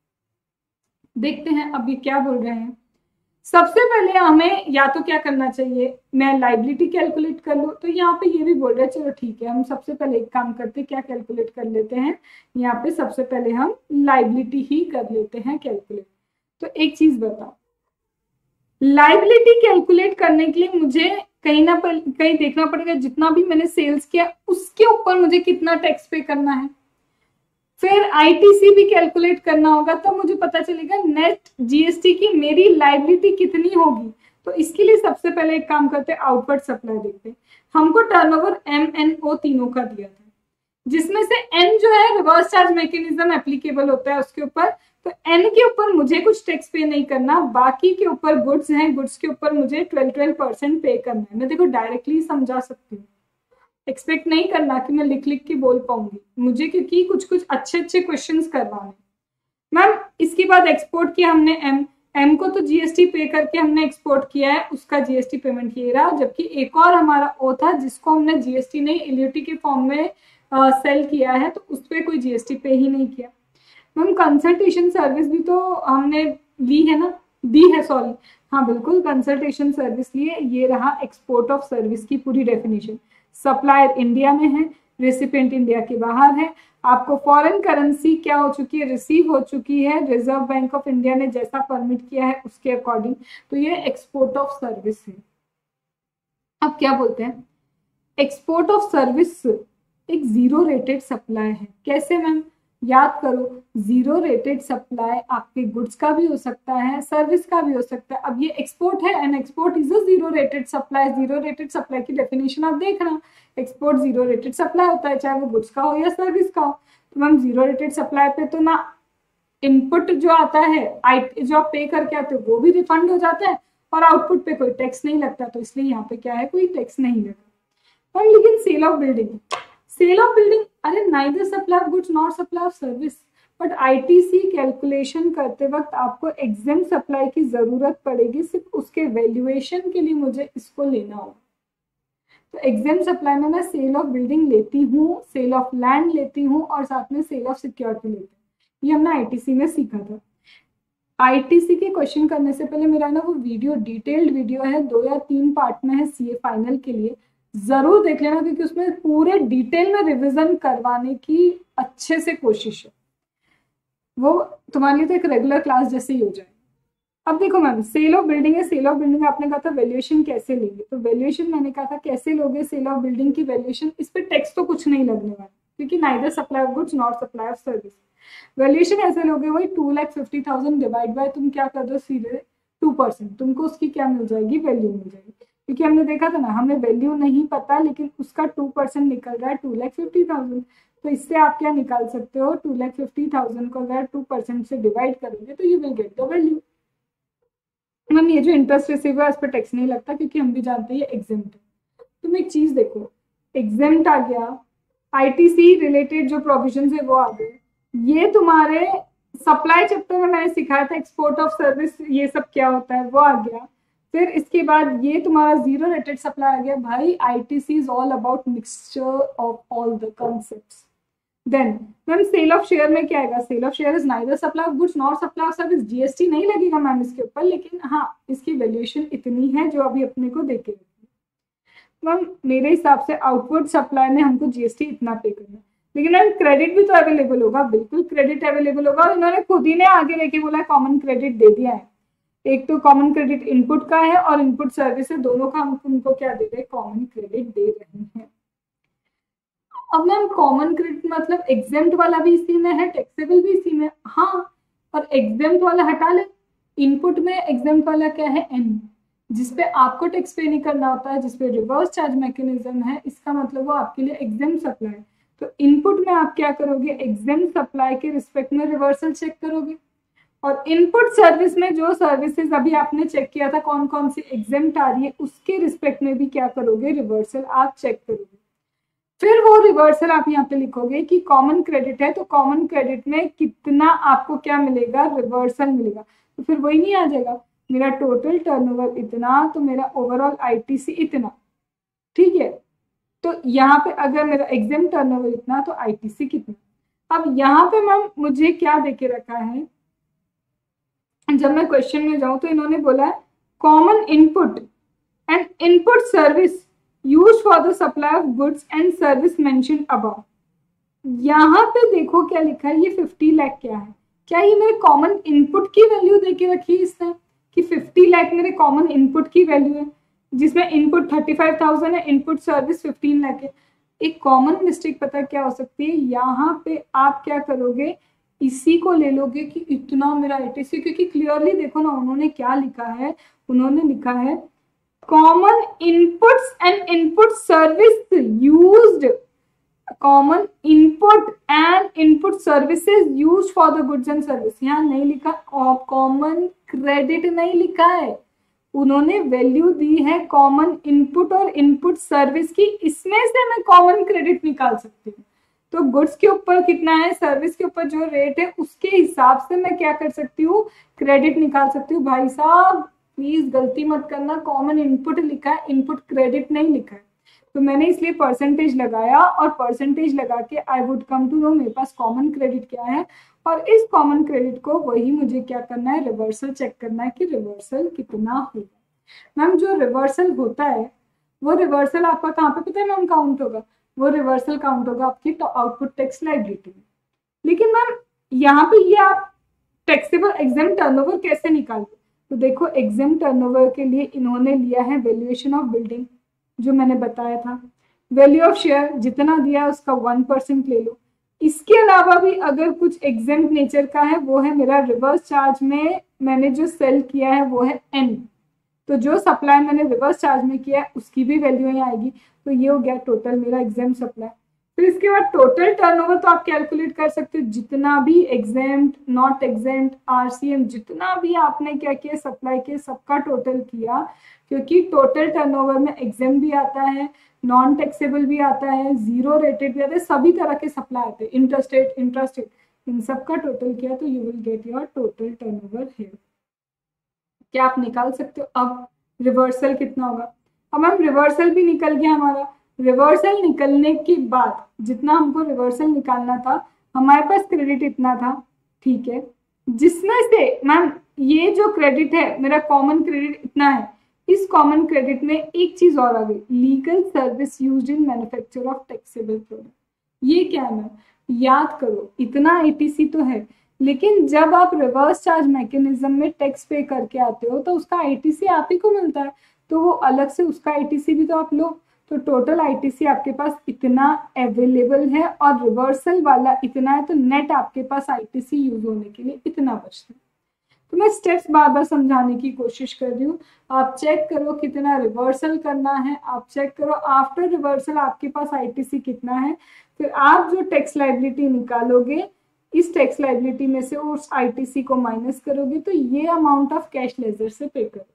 देखते हैं अब ये क्या बोल रहे हैं। सबसे पहले हमें या तो क्या करना चाहिए, मैं लाइबिलिटी कैलकुलेट कर लूँ, तो यहाँ पे ये भी बोल रहे हैं चलो ठीक है हम सबसे पहले एक काम करते हैं, क्या कैलकुलेट कर लेते हैं, यहाँ पे सबसे पहले हम लाइबिलिटी ही कर लेते हैं कैलकुलेट। तो एक चीज बताओ, लाइबिलिटी कैलकुलेट करने के लिए मुझे कहीं देखना पड़ेगा जितना भी मैंने सेल्स किया उसके ऊपर मुझे कितना टैक्स पे करना है। फिर आईटीसी भी कैलकुलेट करना होगा, तब मुझे पता चलेगा नेट जीएसटी की मेरी लायबिलिटी कितनी होगी। तो इसके लिए सबसे पहले एक काम करते हैं, आउटवर्ड सप्लाई देखते हैं। हमको टर्नओवर MNO तीनों का दिया था, जिसमें से N जो है रिवर्स चार्ज मैकेनिज्म एप्लीकेबल होता है उसके ऊपर, तो N के ऊपर मुझे कुछ टैक्स पे नहीं करना, बाकी के ऊपर गुड्स हैं, गुड्स के ऊपर मुझे 12% पे करना है। मैं देखो डायरेक्टली समझा सकती हूँ, एक्सपेक्ट नहीं करना कि मैं लिख लिख के बोल पाऊंगी मुझे, क्योंकि कुछ कुछ अच्छे क्वेश्चंस करवाने। मैम इसके बाद एक्सपोर्ट किया हमने एम को तो जीएसटी पे करके हमने एक्सपोर्ट किया है, उसका जीएसटी पेमेंट ये रहा। जबकि एक और हमारा ओ था जिसको हमने जीएसटी नहीं एलयूटी के फॉर्म में सेल किया है, तो उस पर कोई जीएसटी पे ही नहीं किया। मैम कंसल्टेशन सर्विस भी तो हमने ली है ना, दी है सॉरी, हाँ बिल्कुल कंसल्टेशन सर्विस लिए। ये रहा एक्सपोर्ट ऑफ सर्विस की पूरी डेफिनेशन। सप्लायर इंडिया में है, रेसिपिएंट इंडिया के बाहर है, आपको फॉरेन करेंसी क्या हो चुकी है, रिसीव हो चुकी है रिजर्व बैंक ऑफ इंडिया ने जैसा परमिट किया है उसके अकॉर्डिंग, तो ये एक्सपोर्ट ऑफ सर्विस है। अब क्या बोलते हैं, एक्सपोर्ट ऑफ सर्विस एक जीरो रेटेड सप्लाई है। कैसे मैम, याद करो, जीरो रेटेड सप्लाई आपके गुड्स का भी हो सकता है, सर्विस का भी हो सकता है। अब ये एक्सपोर्ट है and export is a zero rated supply. Zero rated supply की डेफिनेशन आप देखना, एक्सपोर्ट जीरो रेटेड सप्लाई होता है, चाहे वो गुड्स का हो या सर्विस का हो। तो मैम जीरो रेटेड सप्लाई पे तो ना इनपुट जो आता है जो आप पे करके आते हो वो भी रिफंड हो जाता है, और आउटपुट पे कोई टैक्स नहीं लगता, तो इसलिए यहाँ पे क्या है, कोई टैक्स नहीं लगा। मैम लेकिन सेल ऑफ बिल्डिंग, अरे neither supply of goods not supply of service, but ITC calculation करते वक्त आपको एग्जेम्प्ट सप्लाई की जरूरत पड़ेगी, सिर्फ उसके वैल्यूएशन के लिए मुझे इसको लेना होगा। तो एग्जेम्प्ट सप्लाई में मैं सेल ऑफ बिल्डिंग लेती हूँ, सेल ऑफ लैंड लेती हूँ, और साथ में सेल ऑफ सिक्योरिटी लेती हूँ। ये हमने आईटीसी में सीखा था। आईटीसी के क्वेश्चन करने से पहले मेरा ना वो वीडियो डिटेल्ड वीडियो है, 2 या 3 पार्ट में है सीए फाइनल के लिए, जरूर देख लेना, क्योंकि उसमें पूरे डिटेल में रिवीजन करवाने की अच्छे से कोशिश है। वो तुम्हारे लिए तो एक रेगुलर क्लास जैसे ही हो जाए। अब देखो मैम, सेल ऑफ बिल्डिंग है, सेल ऑफ बिल्डिंग आपने कहा था वैल्यूएशन कैसे लेंगे, तो वैल्यूएशन मैंने कहा था कैसे लोगे सेल ऑफ बिल्डिंग की वैल्यूएशन, इस पे टैक्स तो कुछ नहीं लगने वाला, क्योंकि neither supply of goods not supply of service. Valuation ऐसे लोगे, वही 2,50,000 डिवाइड बाय तुम क्या कर दो सीधे 2%, तुमको उसकी क्या मिल जाएगी, वैल्यू मिल जाएगी। क्योंकि हमने देखा था ना, हमें वैल्यू नहीं पता लेकिन उसका 2% निकल रहा है 2,50,000, तो इससे आप क्या निकाल सकते हो, 2,50,000 को अगर 2% से डिवाइड करोगे तो you will get the value. Ma'am ये जो इंटरेस्ट रिसीव है इस पर टैक्स नहीं लगता, क्योंकि हम भी जानते हैं ये एग्जेम्प्ट है। तुम एक चीज देखो, एग्जेम्प्ट आ गया, आईटीसी रिलेटेड जो प्रोविजन है वो आ गए, ये तुम्हारे सप्लाई चैप्टर में मैंने सिखाया था एक्सपोर्ट ऑफ सर्विस ये सब क्या होता है, वो आ गया। फिर इसके बाद ये तुम्हारा जीरो रेटेड सप्लाई आ गया। भाई ITC is all about mixture of all the concepts. Then ma'am sale of share में क्या आएगा, sale of share is neither supply of goods not supply of service. GST नहीं लगेगा मैम इसके ऊपर, लेकिन हाँ इसकी वैल्यूएशन इतनी है जो अभी अपने को देखे। मैम मेरे हिसाब से आउटवर्ड सप्लाई में हमको जीएसटी इतना पे करना है, लेकिन मैम क्रेडिट भी तो अवेलेबल होगा, बिल्कुल क्रेडिट अवेलेबल होगा, और इन्होंने खुद ही ने आगे लेके बोला कॉमन क्रेडिट दे दिया है। एक तो कॉमन क्रेडिट इनपुट का है और इनपुट सर्विस है, दोनों का हम उनको क्या दे रहे हैं, कॉमन क्रेडिट दे रहे हैं। अब मैम कॉमन क्रेडिट मतलब एग्जेम्प्ट वाला भी इसी में है, टैक्सेबल भी इसी में, हाँ, और एग्जेम्प्ट वाला हटा ले, इनपुट में एग्जेम्प्ट वाला क्या है, एन, जिसपे आपको टैक्स पे नहीं करना होता है, जिसपे रिवर्स चार्ज मैकेनिज्म है, इसका मतलब वो आपके लिए एग्जेम्प्ट सप्लाई। तो इनपुट में आप क्या करोगे, एग्जेम्प्ट सप्लाई के रिस्पेक्ट में रिवर्सल चेक करोगे, और इनपुट सर्विस में जो सर्विसेज अभी आपने चेक किया था कौन कौन सी एग्जेम्प्ट आ रही है उसके रिस्पेक्ट में भी क्या करोगे, रिवर्सल आप चेक करोगे। फिर वो रिवर्सल आप यहाँ पे लिखोगे कि कॉमन क्रेडिट है तो कॉमन क्रेडिट में कितना आपको क्या मिलेगा, रिवर्सल मिलेगा। तो फिर वही नहीं आ जाएगा, मेरा टोटल टर्नओवर इतना तो मेरा ओवरऑल आईटीसी इतना, ठीक है। तो यहाँ पे अगर मेरा एग्जेम्प्ट टर्नओवर इतना तो आईटीसी कितना। अब यहाँ पे मैम मुझे क्या देके रखा है, जब मैं क्वेश्चन में जाऊं तो इन्होंने बोला है common input and input service use for the supply of goods and service mention above. यहाँ पे देखो क्या लिखा है, ये 50 लाख क्या है, क्या ये मेरे कॉमन इनपुट की वैल्यू देके रखी है इसने कि 50 लाख मेरे कॉमन इनपुट की वैल्यू है। जिसमें इनपुट 35,000 है, इनपुट सर्विस 15 लाख है। एक कॉमन मिस्टेक पता क्या हो सकती है, यहाँ पे आप क्या करोगे, इसी को ले लोगे कि इतना मेरा आईटीसी, क्योंकि क्लियरली देखो ना उन्होंने क्या लिखा है, उन्होंने लिखा है common inputs and input service used, common input and input services use for the goods and service. यहाँ नहीं लिखा और कॉमन क्रेडिट नहीं लिखा है, उन्होंने वैल्यू दी है कॉमन इनपुट और इनपुट सर्विस की, इसमें से मैं कॉमन क्रेडिट निकाल सकती हूँ। तो गुड्स के ऊपर कितना है, सर्विस के ऊपर जो रेट है उसके हिसाब से मैं क्या कर सकती हूँ, क्रेडिट निकाल सकती हूँ। भाई साहब प्लीज गलती मत करना, कॉमन इनपुट लिखा है, इनपुट क्रेडिट नहीं लिखा है। तो मैंने इसलिए परसेंटेज लगाया और परसेंटेज लगा के I would come to know मेरे पास कॉमन क्रेडिट क्या है, और इस कॉमन क्रेडिट को वही मुझे क्या करना है, रिवर्सल चेक करना है कि रिवर्सल कितना होगा। मैम जो रिवर्सल होता है वो रिवर्सल आपका कहाँ पे पता है मैम काउंट होगा, वो रिवर्सल काउंट होगा आपकी आउटपुट टैक्स लायबिलिटी में। लेकिन मैम यहाँ पे ये आप टैक्सेबल एग्जाम टर्नओवर कैसे निकालोगे, तो देखो एग्जाम टर्नओवर के लिए इन्होंने लिया है वैल्यूएशन ऑफ बिल्डिंग जो मैंने बताया था, वैल्यू ऑफ शेयर जितना दिया है उसका 1% ले लो। इसके अलावा भी अगर कुछ एग्जेम्प्ट नेचर का है वो है मेरा रिवर्स चार्ज में मैंने जो सेल किया है वो है एन, तो जो सप्लाई मैंने रिवर्स चार्ज में किया है उसकी भी वैल्यू यहाँ आएगी। तो ये हो गया टोटल मेरा एग्जाम सप्लाई। फिर इसके बाद टोटल टर्नओवर तो आप कैलकुलेट कर सकते हो, जितना भी एग्जेम्प्ट नॉट एग्जेम्प्ट आरसीएम जितना भी आपने क्या किया सप्लाई के सबका टोटल किया, क्योंकि टोटल टर्नओवर में एग्जाम भी आता है, नॉन टैक्सेबल भी आता है, जीरो रेटेड भी आता है, सभी तरह के सप्लाई आते हैं, इंटरस्टेट इंट्रास्टेट, इन सब का टोटल किया तो you will get your total turnover here. क्या आप निकाल सकते हो अब रिवर्सल कितना होगा। अब मैम रिवर्सल भी निकल गया हमारा, रिवर्सल निकलने के बाद जितना हमको रिवर्सल निकालना था हमारे पास क्रेडिट इतना था, ठीक है, जिसमें से मैम ये जो क्रेडिट है मेरा कॉमन क्रेडिट इतना है, इस कॉमन क्रेडिट में एक चीज और आ गई, legal service used in manufacture of taxable product. ये क्या है मैम, याद करो इतना एटीसी तो है, लेकिन जब आप रिवर्स चार्ज मैकेनिज्म में टैक्स पे करके आते हो तो उसका आईटीसी आप ही को मिलता है, तो वो अलग से उसका आईटीसी भी तो आप लो। तो टोटल आईटीसी आपके पास इतना अवेलेबल है और रिवर्सल वाला इतना है, तो नेट आपके पास आईटीसी यूज होने के लिए इतना बचता है। तो मैं स्टेप्स बार बार समझाने की कोशिश कर रही हूँ, आप चेक करो कितना रिवर्सल करना है, आप चेक करो आफ्टर रिवर्सल आपके पास आईटीसी कितना है, फिर आप जो टैक्स लायबिलिटी निकालोगे इस टैक्स लायबिलिटी में से उस आईटीसी को माइनस करोगे तो ये अमाउंट ऑफ कैश लेजर से पे करोगे।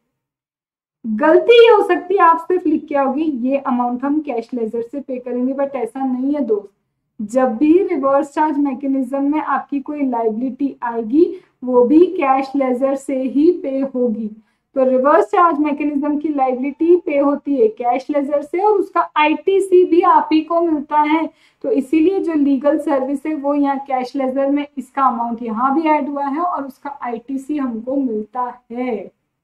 गलती ये हो सकती है आप सिर्फ लिख के आओगे ये अमाउंट हम कैश लेजर से पे करेंगे, बट ऐसा नहीं है दोस्त। जब भी रिवर्स चार्ज मैकेनिज्म में आपकी कोई लायबिलिटी आएगी वो भी कैश लेजर से ही पे होगी। तो रिवर्स चार्ज मैकेनिज्म की लायबिलिटी पे होती है कैश लेजर से और उसका आईटीसी भी आप ही को मिलता है, तो इसीलिए जो लीगल सर्विस है वो यहाँ कैश लेजर में इसका अमाउंट यहाँ भी ऐड हुआ है और उसका आईटीसी हमको मिलता है।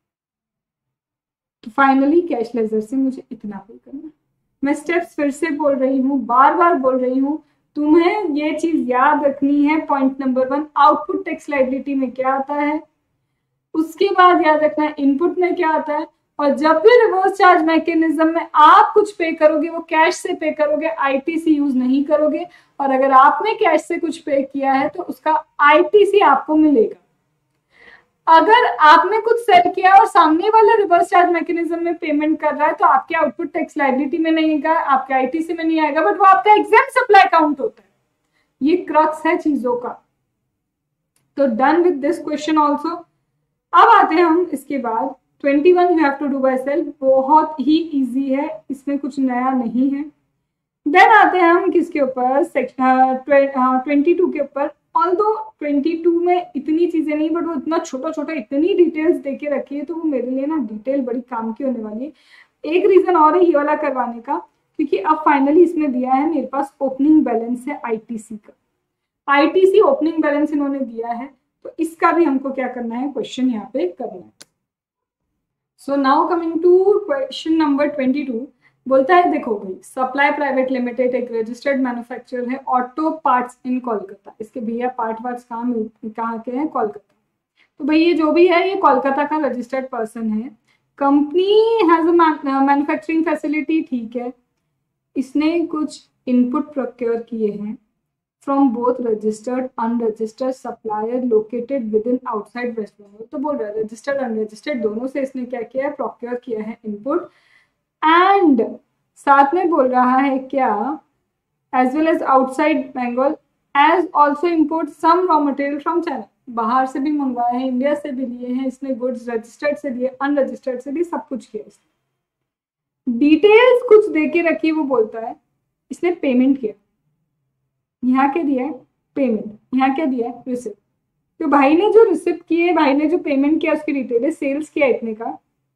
तो फाइनली कैश लेजर से मुझे इतना पे करना। मैं स्टेप्स फिर से बोल रही हूँ, बार बार बोल रही हूँ, तुम्हें ये चीज याद रखनी है। Point number 1 output tax liability में क्या आता है, उसके बाद याद रखना है इनपुट में क्या आता है, और जब भी रिवर्स चार्ज मैकेनिज्म में आप कुछ पे करोगे वो कैश से पे करोगे, आईटीसी यूज नहीं करोगे, और अगर आपने कैश से कुछ पे किया है तो उसका आईटीसी आपको मिलेगा। अगर आपने कुछ सेल किया और सामने वाला रिवर्स चार्ज मैकेनिज्म में पेमेंट कर रहा है तो आपके आउटपुट टैक्स लायबिलिटी में नहीं आएगा, आपके आईटीसी में नहीं आएगा, बट वो आपका एग्जाम सप्लाई काउंट होता है। ये क्रक्स है चीजों का। तो done with this question also. अब आते हैं हम इसके बाद 21 you have to do by self, बहुत ही इजी है, इसमें कुछ नया नहीं है। देन आते हैं हम किसके ऊपर, 22 के ऊपर। ऑल्दो 22 में इतनी चीजें नहीं, बट वो इतना छोटा छोटा इतनी डिटेल्स देके रखी है तो वो मेरे लिए ना डिटेल बड़ी काम की होने वाली है। एक रीजन और है ये वाला करवाने का, क्योंकि अब फाइनली इसमें दिया है मेरे पास ओपनिंग बैलेंस है आईटीसी का, आईटीसी ओपनिंग बैलेंस इन्होंने दिया है, तो इसका भी हमको क्या करना है, क्वेश्चन यहाँ पे करना है। So now coming to question number 22, बोलता है देखो भाई सप्लाई प्राइवेट लिमिटेड एक रजिस्टर्ड मैन्युफैक्चरर है ऑटो पार्ट्स इन कोलकाता। इसके भैया पार्ट वार्ट्स कहाँ के हैं, कोलकाता। तो भाई ये जो भी है ये कोलकाता का रजिस्टर्ड पर्सन है, company has a manufacturing facility, ठीक है, इसने कुछ इनपुट प्रोक्योर किए हैं from both registered unregistered supplier located within outside West Bengal. तो बोल रहा है रजिस्टर्ड अनरजिस्टर्ड दोनों से इसने क्या किया है, प्रोक्योर किया है इनपुट। एंड साथ में बोल रहा है क्या, as well as outside Bengal as also import some raw material from China, बाहर से भी मंगवाए हैं, इंडिया से भी लिए हैं इसने गुड्स, रजिस्टर्ड से लिए, अनरजिस्टर्ड से भी, सब कुछ किया इसने। डिटेल्स कुछ दे के रखी, वो बोलता है इसने पेमेंट किया, यहाँ क्या दिया है पेमेंट, यहाँ क्या दिया है रिसिप्ट। तो भाई ने जो रिसिप्ट किए, भाई ने जो पेमेंट किया उसकी डिटेल है, सेल्स किया इतने का,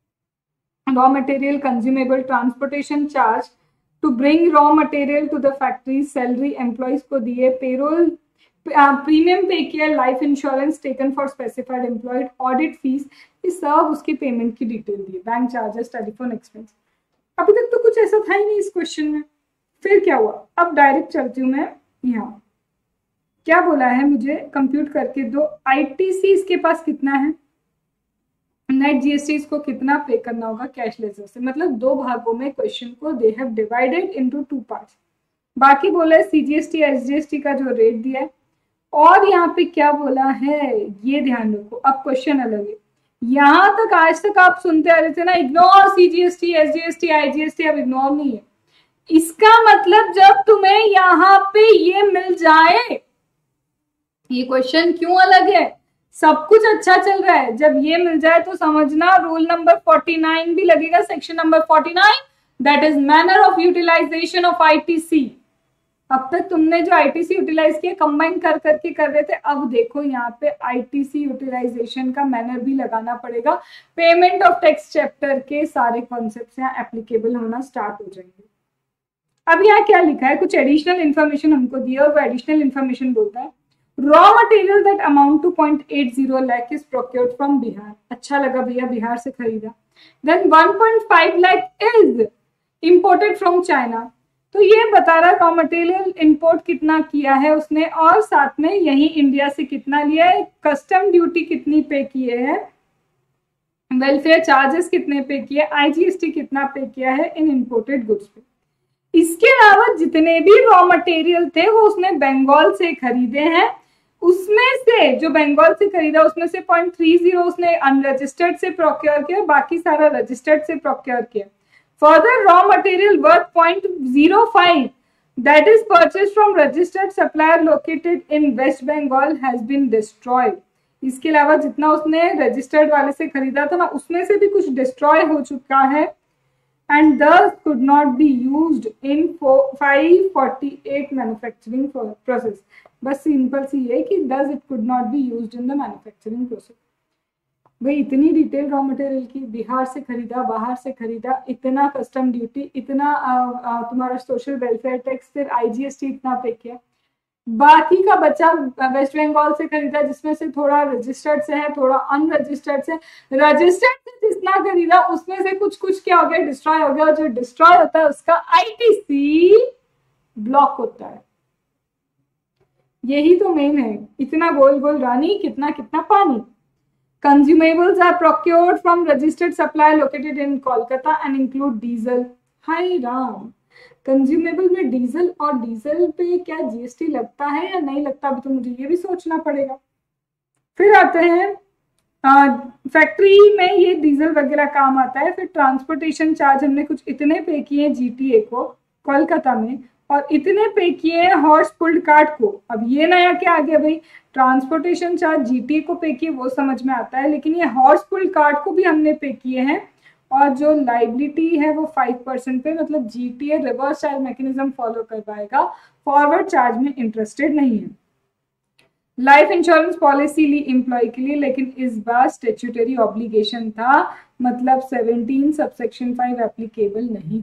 raw material consumable, transportation charge to bring raw material to the factory, salary employees को दिए, पेरोल प्रीमियम पे किया, life insurance taken for specified employed, audit fees, ये सब उसकी पेमेंट की डिटेल दी, बैंक चार्जेस, टेलीफोन एक्सपेंस। अभी तक तो कुछ ऐसा था ही नहीं इस क्वेश्चन में। फिर क्या हुआ, अब डायरेक्ट चलती हूँ मैं यहाँ, क्या बोला है मुझे कंप्यूट करके दो, आईटीसी इसके पास कितना है, नेट जीएसटी इसको कितना पे करना होगा कैश लेजर से, मतलब दो भागों में क्वेश्चन को they have divided into 2 parts. बाकी बोला है सीजीएसटी एसजीएसटी का जो रेट दिया है, और यहाँ पे क्या बोला है ये ध्यान रखो। अब क्वेश्चन अलग है, यहाँ तक आज तक आप सुनते आ रहे थे ना, इग्नोर सीजीएसटी एसजीएसटी आईजीएसटी, अब इग्नोर नहीं है। इसका मतलब जब तुम्हें यहाँ पे ये मिल जाए, ये क्वेश्चन क्यों अलग है, सब कुछ अच्छा चल रहा है, जब ये मिल जाए तो समझना रूल नंबर 49 भी लगेगा, section number 49, that is manner of utilisation of ITC. अब तक तुमने जो आईटीसी यूटिलाइज किया कंबाइन कर करके कर रहे थे, अब देखो यहाँ पे आईटीसी यूटिलाइजेशन का मैनर भी लगाना पड़ेगा, पेमेंट ऑफ टैक्स चैप्टर के सारे कॉन्सेप्ट यहाँ एप्लीकेबल होना स्टार्ट हो जाएंगे। अब यहाँ क्या लिखा है, कुछ एडिशनल इन्फॉर्मेशन हमको दिया, और वो एडिशनल इन्फॉर्मेशन बोलता है raw material that amount to 0.80 lakh is procured from Bihar. अच्छा लगा भैया, बिहार से खरीदा। Then 1.5 lakh is imported from China, तो ये बता रहा है रॉ मटेरियल इंपोर्ट कितना किया है उसने, और साथ में यही इंडिया से कितना लिया है, कस्टम ड्यूटी कितनी पे किए हैं, वेलफेयर चार्जेस कितने पे किए, आईजीएसटी कितना पे किया है इन इंपोर्टेड गुड्स पे। इसके अलावा जितने भी रॉ मटेरियल थे वो उसने बंगाल से खरीदे हैं, उसमें से जो बंगाल से खरीदा उसमें से 0.30 उसने अनरजिस्टर्ड से प्रोक्योर किया, बाकी सारा रजिस्टर्ड से प्रोक्योर किया। Further raw material worth 0.05 that is purchase from registered supplier located in West Bengal has been destroyed. इसके अलावा जितना उसने रजिस्टर्ड वाले से खरीदा था ना, उसमें से भी कुछ डिस्ट्रॉय हो चुका है, and thus could not be used in 548 manufacturing process। बस सिंपल सी है कि thus it could not be used in the manufacturing process। भाई इतनी डिटेल रॉ मटेरियल की, बिहार से खरीदा, बाहर से खरीदा, इतना कस्टम ड्यूटी, इतना तुम्हारा सोशल वेलफेयर टैक्स, फिर आईजीएसटी इतना पे किया, बाकी का बच्चा वेस्ट बंगाल से खरीदा जिसमें से थोड़ा रजिस्टर्ड से है, थोड़ा अनरजिस्टर्ड से, रजिस्टर्ड से जितना खरीदा उसमें से कुछ कुछ क्या हो गया, डिस्ट्रॉय हो गया, और जो डिस्ट्रॉय होता है उसका आईटीसी ब्लॉक होता है। यही तो मेन है, इतना गोल गोल रानी कितना कितना पानी। Consumables are procured from registered supplier located in Kolkata and include diesel. हाय राम, कंज्यूमेबल में डीजल, और डीजल पे क्या जीएसटी लगता है या नहीं लगता, अभी तो मुझे ये भी सोचना पड़ेगा। फिर आते हैं फैक्ट्री में ये डीजल वगैरह काम आता है। फिर ट्रांसपोर्टेशन चार्ज हमने कुछ इतने पे किए जीटीए को कोलकाता में, और इतने पे किए हॉर्स पुल्ड कार्ट को। अब ये नया क्या आ गया भाई, ट्रांसपोर्टेशन चार्ज जीटीए को पे किए वो समझ में आता है, लेकिन ये हॉर्स पुल्ड कार्ट को भी हमने पे किए हैं, और जो लाइबिलिटी है वो 5% पे, मतलब GTA reverse charge mechanism follow कर पाएगा, फॉरवर्ड चार्ज में इंटरेस्टेड नहीं है। लाइफ इंश्योरेंस पॉलिसी ली एम्प्लॉय के लिए, लेकिन इस बार स्टैट्यूटरी ऑब्लिगेशन था, मतलब 17 सबसेक्शन 5 एप्लीकेबल नहीं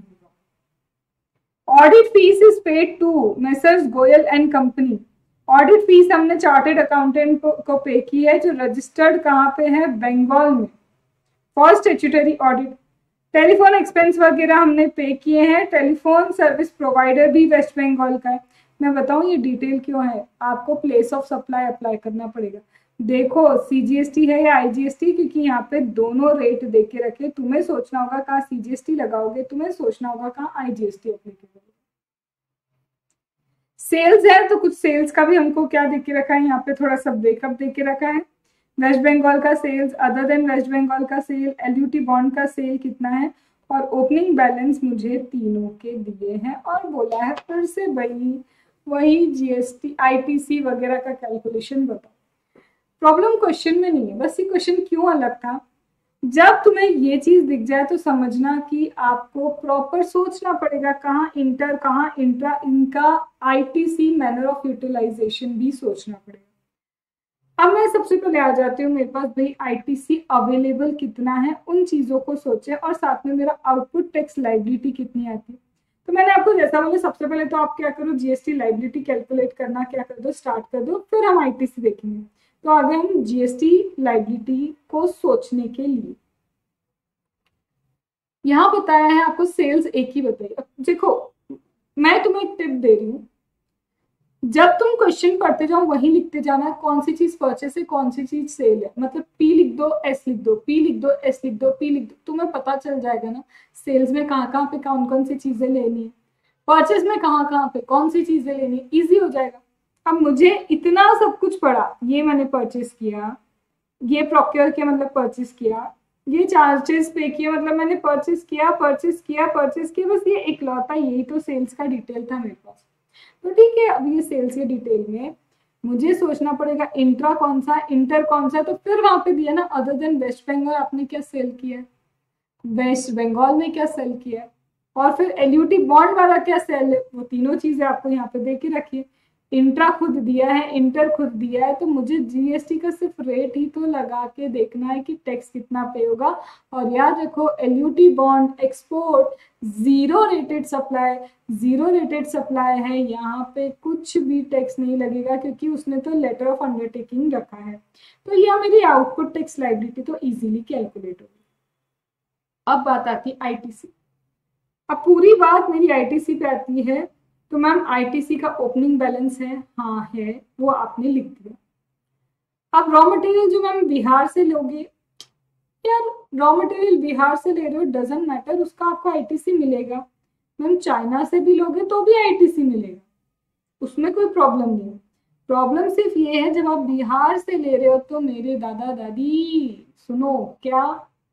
होगा। Audit fees is paid to messrs Goyal and company. Audit fees हमने चार्टेड अकाउंटेंट को पे की है, जो रजिस्टर्ड कहाँ पे है, बंगाल में, for statutory audit. Telephone expense वगैरह हमने पे किए हैं, टेलीफोन सर्विस प्रोवाइडर भी वेस्ट बंगाल का है। मैं बताऊं ये डिटेल क्यों है, आपको प्लेस ऑफ सप्लाई अप्लाई करना पड़ेगा। देखो सीजीएसटी है या आईजीएसटी, क्योंकि यहाँ पे दोनों रेट दे के रखे, तुम्हें सोचना होगा कहाँ सीजीएसटी लगाओगे, तुम्हें सोचना होगा कहाँ आईजीएसटी एप्लीकेबल। सेल्स है तो कुछ सेल्स का भी हमको क्या दे के रखा है, यहाँ पे थोड़ा सा ब्रेकअप दे के रखा है। वेस्ट बंगाल का sales, other than West Bengal का सेल, एलयूटी बॉन्ड का सेल कितना है, और ओपनिंग बैलेंस मुझे तीनों के दिए हैं, और बोला है फिर से वही जीएसटी आईटीसी वगैरह का कैलकुलेशन बताओ। प्रॉब्लम क्वेश्चन में नहीं है, बस ये क्वेश्चन क्यों अलग था, जब तुम्हें ये चीज दिख जाए तो समझना कि आपको प्रॉपर सोचना पड़ेगा कहाँ इंटर कहाँ इंट्रा, इनका आईटीसी मैनर ऑफ यूटिलाइजेशन भी सोचना पड़ेगा। अब मैं सबसे पहले आ जाती हूँ मेरे पास भाई आईटीसी अवेलेबल कितना है, उन चीजों को सोचे, और साथ में मेरा आउटपुट टैक्स लाइबिलिटी कितनी आती है। तो मैंने आपको जैसा बोला, सबसे पहले तो आप क्या करो, जीएसटी लाइबिलिटी कैलकुलेट करना क्या कर दो, स्टार्ट कर दो, फिर हम आईटीसी देखेंगे। तो आगे हम जीएसटी लाइबिलिटी को सोचने के लिए यहाँ बताया है आपको सेल्स एक ही बताइए। अब देखो मैं तुम्हें एक टिप दे रही हूँ, जब तुम क्वेश्चन पढ़ते जाओ वही लिखते जाना है, कौन सी चीज परचेस है कौन सी चीज सेल है, मतलब पी लिख दो एस लिख दो, पी लिख दो एस लिख दो, पी लिख दो, तुम्हें पता चल जाएगा ना सेल्स में कहाँ पे कौन कौन सी चीजें लेनी है, परचेस में कहाँ पे कौन सी चीजें लेनी है, ईजी हो जाएगा। अब मुझे इतना सब कुछ पढ़ा, ये मैंने परचेस किया, ये प्रोक्योर किया मतलब परचेस किया, ये चार्जेस पे किया मतलब मैंने परचेस किया, बस ये इकलौता यही तो सेल्स का डिटेल था मेरे पास। तो ठीक है, अब ये सेल्स के डिटेल में मुझे सोचना पड़ेगा इंट्रा कौन सा, इंटर कौन सा, तो फिर वहां पे दिया ना अदर देन वेस्ट बंगाल आपने क्या सेल किया है, वेस्ट बंगाल में क्या सेल किया है, और फिर एलयूटी बॉन्ड वाला क्या सेल है, वो तीनों चीजें आपको यहाँ पे दे के रखिए। इंट्रा खुद दिया है, इंटर खुद दिया है, तो मुझे जीएसटी का सिर्फ रेट ही तो लगा के देखना है कि टैक्स कितना पे होगा। और याद रखो LUT bond export zero rated supply है, यहाँ पे कुछ भी टैक्स नहीं लगेगा क्योंकि उसने तो लेटर ऑफ अंडरटेकिंग रखा है। तो यह मेरी आउटपुट टैक्स लायबिलिटी तो इजीली कैलकुलेट होगी। अब बात आती है आईटीसी। अब पूरी बात मेरी आईटीसी पे आती है, तो मैम आईटीसी का ओपनिंग बैलेंस है, हाँ है, वो आपने लिख दिया। अब रॉ मटेरियल जो मैम बिहार से लोगे, यार रॉ मटेरियल बिहार से ले रहे हो डजंट मैटर, उसका आपको आईटीसी मिलेगा। मैम चाइना से भी लोगे तो भी आईटीसी मिलेगा, उसमें कोई प्रॉब्लम नहीं है। प्रॉब्लम सिर्फ ये है जब आप बिहार से ले रहे हो तो मेरे दादा दादी सुनो, क्या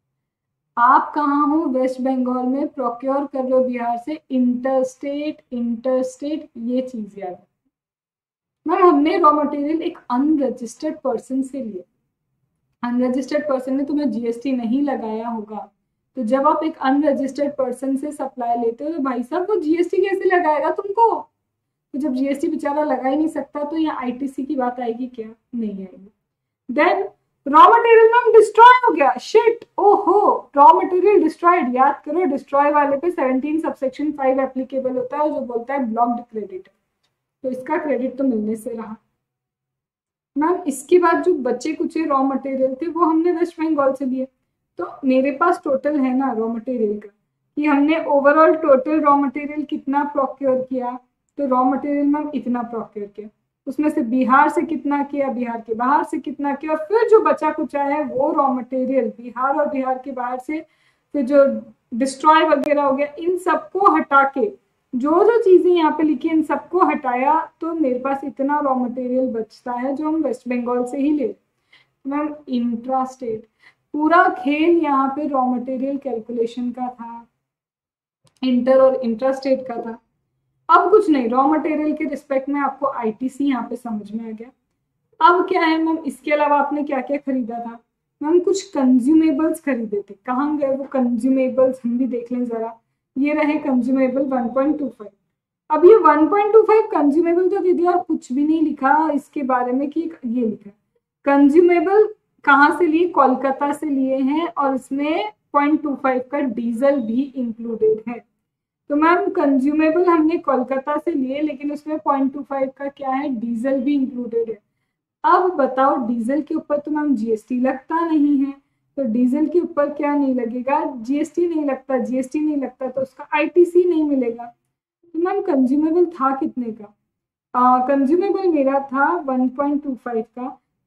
आप कहाँ हो, वेस्ट बंगाल में प्रोक्योर कर रहे हो बिहार से, इंटरस्टेट ये चीज याद है। मैम हमने रॉ मटेरियल एक अनरजिस्टर्ड पर्सन से लिया, अनरजिस्टर्ड पर्सन ने तुम्हें जीएसटी नहीं लगाया होगा, तो जब आप एक अनरजिस्टर्ड पर्सन से सप्लाई लेते हो तो भाई साहब वो जीएसटी कैसे लगाएगा तुमको, तो जब जीएसटी बेचारा लगा ही नहीं सकता तो यहाँ आईटीसी की बात आएगी क्या, नहीं आएगी। Then raw material ma'am destroy हो गया, शिट ओहो, रॉ मटेरियल डिस्ट्रॉयड, याद करो डिस्ट्रॉय वाले पे 17 सबसेक्शन 5 एप्लीकेबल होता है जो बोलता है ब्लॉक्ड क्रेडिट, तो इसका क्रेडिट तो मिलने से रहा। मैम इसके बाद जो बचे कुछ रॉ मटेरियल थे वो हमने वेस्ट बंगाल से लिए, तो मेरे पास टोटल है ना रॉ मटेरियल का कि हमने ओवरऑल टोटल रॉ मटेरियल कितना प्रोक्योर किया, तो रॉ मटेरियल मैम इतना प्रोक्योर किया, उसमें से बिहार से कितना किया, बिहार के बाहर से कितना किया, और फिर जो बचा कुचा है वो रॉ मटेरियल बिहार और बिहार के बाहर से फिर जो डिस्ट्रॉय वगैरह हो गया इन सबको हटा के जो जो चीजें यहाँ पे लिखी इन सबको हटाया, तो मेरे पास इतना रॉ मटेरियल बचता है जो हम वेस्ट बंगाल से ही ले। मैम इंट्रा स्टेट पूरा खेल यहाँ पे रॉ मटेरियल कैलकुलेशन का था, इंटर और इंट्रा स्टेट का था। अब कुछ नहीं, रॉ मटेरियल के रिस्पेक्ट में आपको आईटीसी यहाँ पे समझ में आ गया। अब क्या है मैम, इसके अलावा आपने क्या क्या खरीदा था, मैम कुछ कंज्यूमेबल्स खरीदे थे, कहाँ गए वो कंज्यूमेबल्स, हम भी देख लें जरा, ये रहे कंज्यूमेबल 1.25। अब ये 1.25 कंज्यूमेबल तो दे दिया और कुछ भी नहीं लिखा इसके बारे में कि ये लिखा कंज्यूमेबल कहाँ से लिए, कोलकाता से लिए हैं, और इसमें 0.25 का डीजल भी इंक्लूडेड है। तो मैम कंज्यूमेबल हमने कोलकाता से लिए लेकिन उसमें 0.25 का क्या है, डीजल भी इंक्लूडेड है। अब बताओ डीजल के ऊपर तो मैम जीएसटी लगता नहीं है, तो डीजल के ऊपर क्या नहीं लगेगा, जीएसटी नहीं लगता, जीएसटी नहीं लगता तो उसका आईटीसी नहीं मिलेगा। तो मैम कंज्यूमेबल था कितने का, कंज्यूमेबल मेरा था 1.25 का,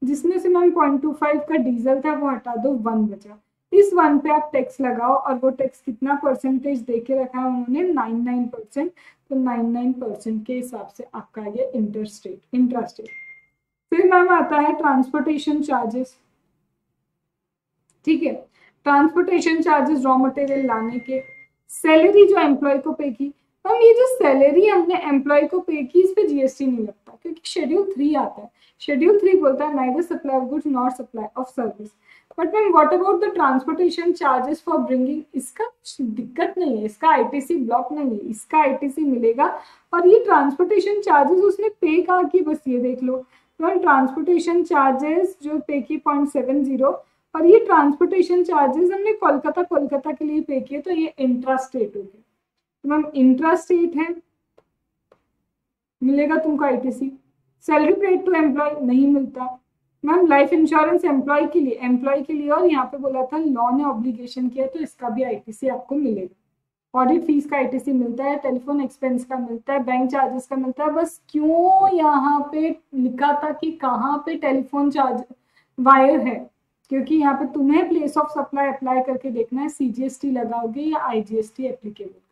जिसमें से मैम 0.25 का डीजल था वो हटा दो, 1 बचा। इस 1 पे आप टैक्स लगाओ और वो टैक्स कितना परसेंटेज दे के रखा है उन्होंने, 99%। तो 99% के हिसाब से आपका ये इंट्रास्टेट। फिर मैम आता है ट्रांसपोर्टेशन चार्जेस। ठीक है, ट्रांसपोर्टेशन चार्जेस रॉ मटेरियल लाने के, सैलरी जो एम्प्लॉय को पे की। मैम ये जो सैलरी हमने एम्प्लॉय को पे की, इस पे जीएसटी नहीं लगता क्योंकि शेड्यूल 3 आता है। शेड्यूल 3 बोलता है neither supply of goods not supply of service. But ma'am what about the transportation charges for bringing, इसका दिक्कत नहीं है, इसका आईटीसी ब्लॉक नहीं है, इसका आईटीसी मिलेगा। और ये ट्रांसपोर्टेशन चार्जेस उसने पे कहा कि बस ये देख लो, मैम ट्रांसपोर्टेशन चार्जेस जो पे की 0.70, और ये ट्रांसपोर्टेशन चार्जेस हमने कोलकाता के लिए पे किए, तो ये इंट्रा स्टेट हो गया। तो मैम इंट्रा स्टेट है, मिलेगा तुमको ITC. Salary paid to employ नहीं मिलता। मैम लाइफ इंश्योरेंस एम्प्लॉय के लिए, और यहाँ पे बोला था लॉ ने ऑब्लिगेशन किया, तो इसका भी आईटीसी आपको मिलेगा। ऑडिट फीस का आईटीसी मिलता है, टेलीफोन एक्सपेंस का मिलता है, बैंक चार्जेस का मिलता है। बस क्यों यहाँ पे लिखा था कि कहाँ पे टेलीफोन चार्ज वायर है, क्योंकि यहाँ पे तुम्हें प्लेस ऑफ सप्लाई अप्लाई करके देखना है, सीजीएसटी लगाओगे या आईजीएसटी एप्लीकेबल करोगे।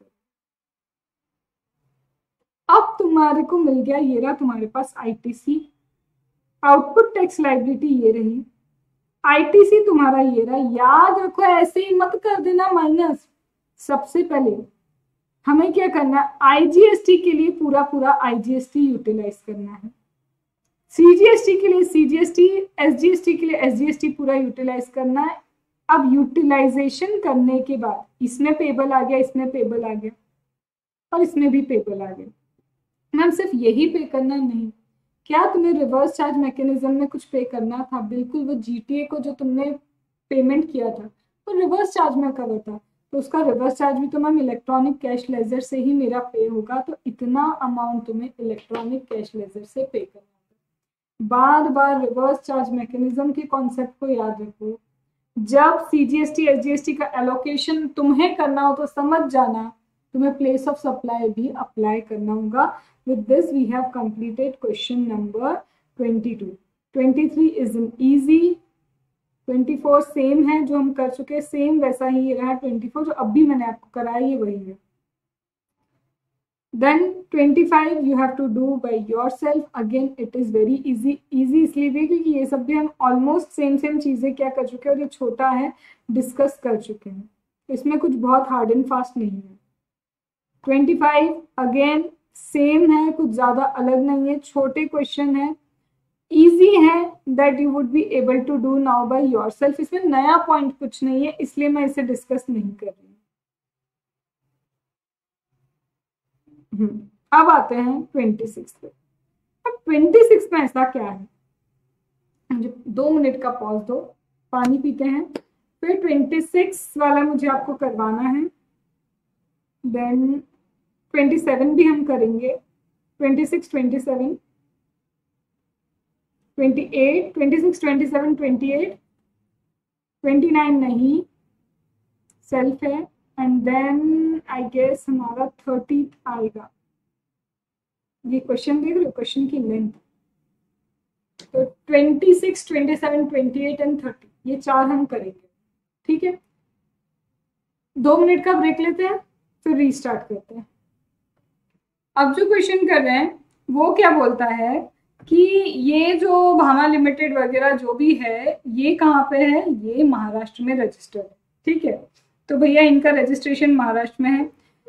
अब तुम्हारे को मिल गया, ये रहा तुम्हारे पास आईटीसी। आउटपुट टैक्स लायबिलिटी ये रही, आईटीसी तुम्हारा ये रहा। याद रखो, ऐसे ही मत कर देना माइनस। सबसे पहले हमें क्या करना है, आईजीएसटी के लिए पूरा आईजीएसटी यूटिलाइज करना है, सीजीएसटी के लिए सीजीएसटी, एसजीएसटी के लिए एसजीएसटी पूरा यूटिलाइज करना है। अब यूटिलाइजेशन करने के बाद इसमें पेबल आ गया, इसमें पेबल आ गया, और इसमें भी पेबल आ गया। मैम सिर्फ यही पे करना नहीं, क्या तुम्हें रिवर्स चार्ज मैकेनिज्म में कुछ पे करना था? बिल्कुल, वो जीटीए को जो तुमने पेमेंट किया था तो रिवर्स चार्ज में कवर था, तो उसका रिवर्स चार्ज भी तो मैम इलेक्ट्रॉनिक कैश लेजर से ही मेरा पे होगा। तो इतना अमाउंट तुम्हें इलेक्ट्रॉनिक कैश लेजर से पे करना होगा। बार बार रिवर्स चार्ज मैकेनिज्म के कॉन्सेप्ट को याद रखो। जब सीजीएसटी एसजीएसटी का एलोकेशन तुम्हें करना हो तो समझ जाना तुम्हें प्लेस ऑफ सप्लाई भी अप्लाई करना होगा। With this we have completed question number 22। 23 is an easy, 24 same है जो हम कर चुके हैं, सेम वैसा ही ये रहा। 24 जो अभी मैंने आपको कराया ये वही है। Then 25 you have to do by yourself. Again it is very easy इसलिए भी क्योंकि ये सब भी हम ऑलमोस्ट सेम चीजें क्या कर चुके हैं, और ये छोटा है डिस्कस कर चुके हैं, इसमें कुछ बहुत हार्ड एंड फास्ट नहीं है। 25 अगेन सेम है, कुछ ज्यादा अलग नहीं है, छोटे क्वेश्चन है, इजी है, that you would be able to do now by yourself. इसमें नया पॉइंट कुछ नहीं है, इसलिए मैं इसे डिस्कस नहीं कर रही हूँ। अब आते हैं 26 पे। अब 26 में ऐसा क्या है, मुझे 2 मिनट का पॉज दो, पानी पीते हैं। फिर 26 वाला मुझे आपको करवाना है, देन 27 भी हम करेंगे। 26, 27, 28, 26, 27, 28, 29 नहीं, सेल्फ है, एंड देन आई गेस हमारा 30 आएगा। ये क्वेश्चन देख लो, क्वेश्चन की लेंथ। तो 26, 27, 28 एंड 30 ये 4 हम करेंगे। ठीक है, 2 मिनट का ब्रेक लेते हैं, फिर रीस्टार्ट करते हैं। अब जो क्वेश्चन कर रहे हैं वो क्या बोलता है कि ये जो भामा लिमिटेड वगैरह जो भी है ये कहाँ पे है, ये महाराष्ट्र में रजिस्टर है। ठीक है, तो भैया इनका रजिस्ट्रेशन महाराष्ट्र में है।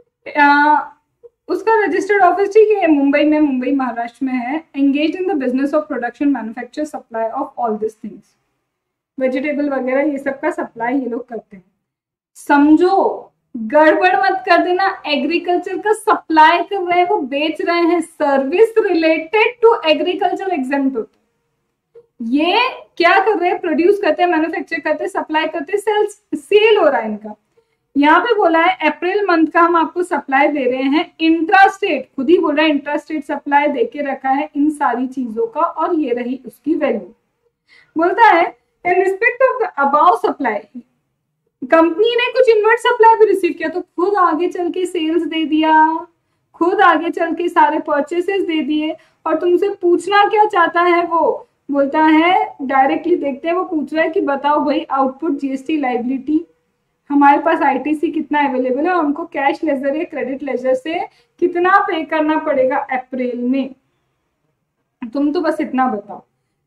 उसका रजिस्टर्ड ऑफिस ठीक है मुंबई में, मुंबई महाराष्ट्र में है। Engage in the business of production, manufacture, supply of all this things, vegetable वगैरह ये सब का सप्लाई ये लोग करते हैं। समझो, गड़बड़ मत कर देना, एग्रीकल्चर का सप्लाई कर रहे हैं, वो बेच रहे हैं। Service related to agriculture exempt होते हैं। ये क्या कर रहे हैं, प्रोड्यूस करते हैं, मैन्युफैक्चर करते हैं, सप्लाई करते हैं, सेल हो रहा है इनका। यहाँ पे बोला है अप्रैल मंथ का हम आपको सप्लाई दे रहे हैं इंट्रा स्टेट, खुद ही बोल रहा है इंट्रा स्टेट सप्लाई देके रखा है इन सारी चीजों का, और ये रही उसकी वैल्यू। बोलता है in respect of the above supply, company ने कुछ इनवर्ट सप्लाई भी रिसीव किया, तो खुद आगे चल के सेल्स दे दिया, खुद आगे चल के सारे परचेसेस दे दिए, और तुमसे पूछना क्या चाहता है बोलता है डायरेक्टली देखते हैं, वो पूछ रहा है कि बताओ भाई आउटपुट जीएसटी लाइबिलिटी हमारे पास आईटीसी कितना अवेलेबल है और हमको कैश लेजर या क्रेडिट लेजर से कितना पे करना पड़ेगा अप्रैल में। तुम तो बस इतना बताओ।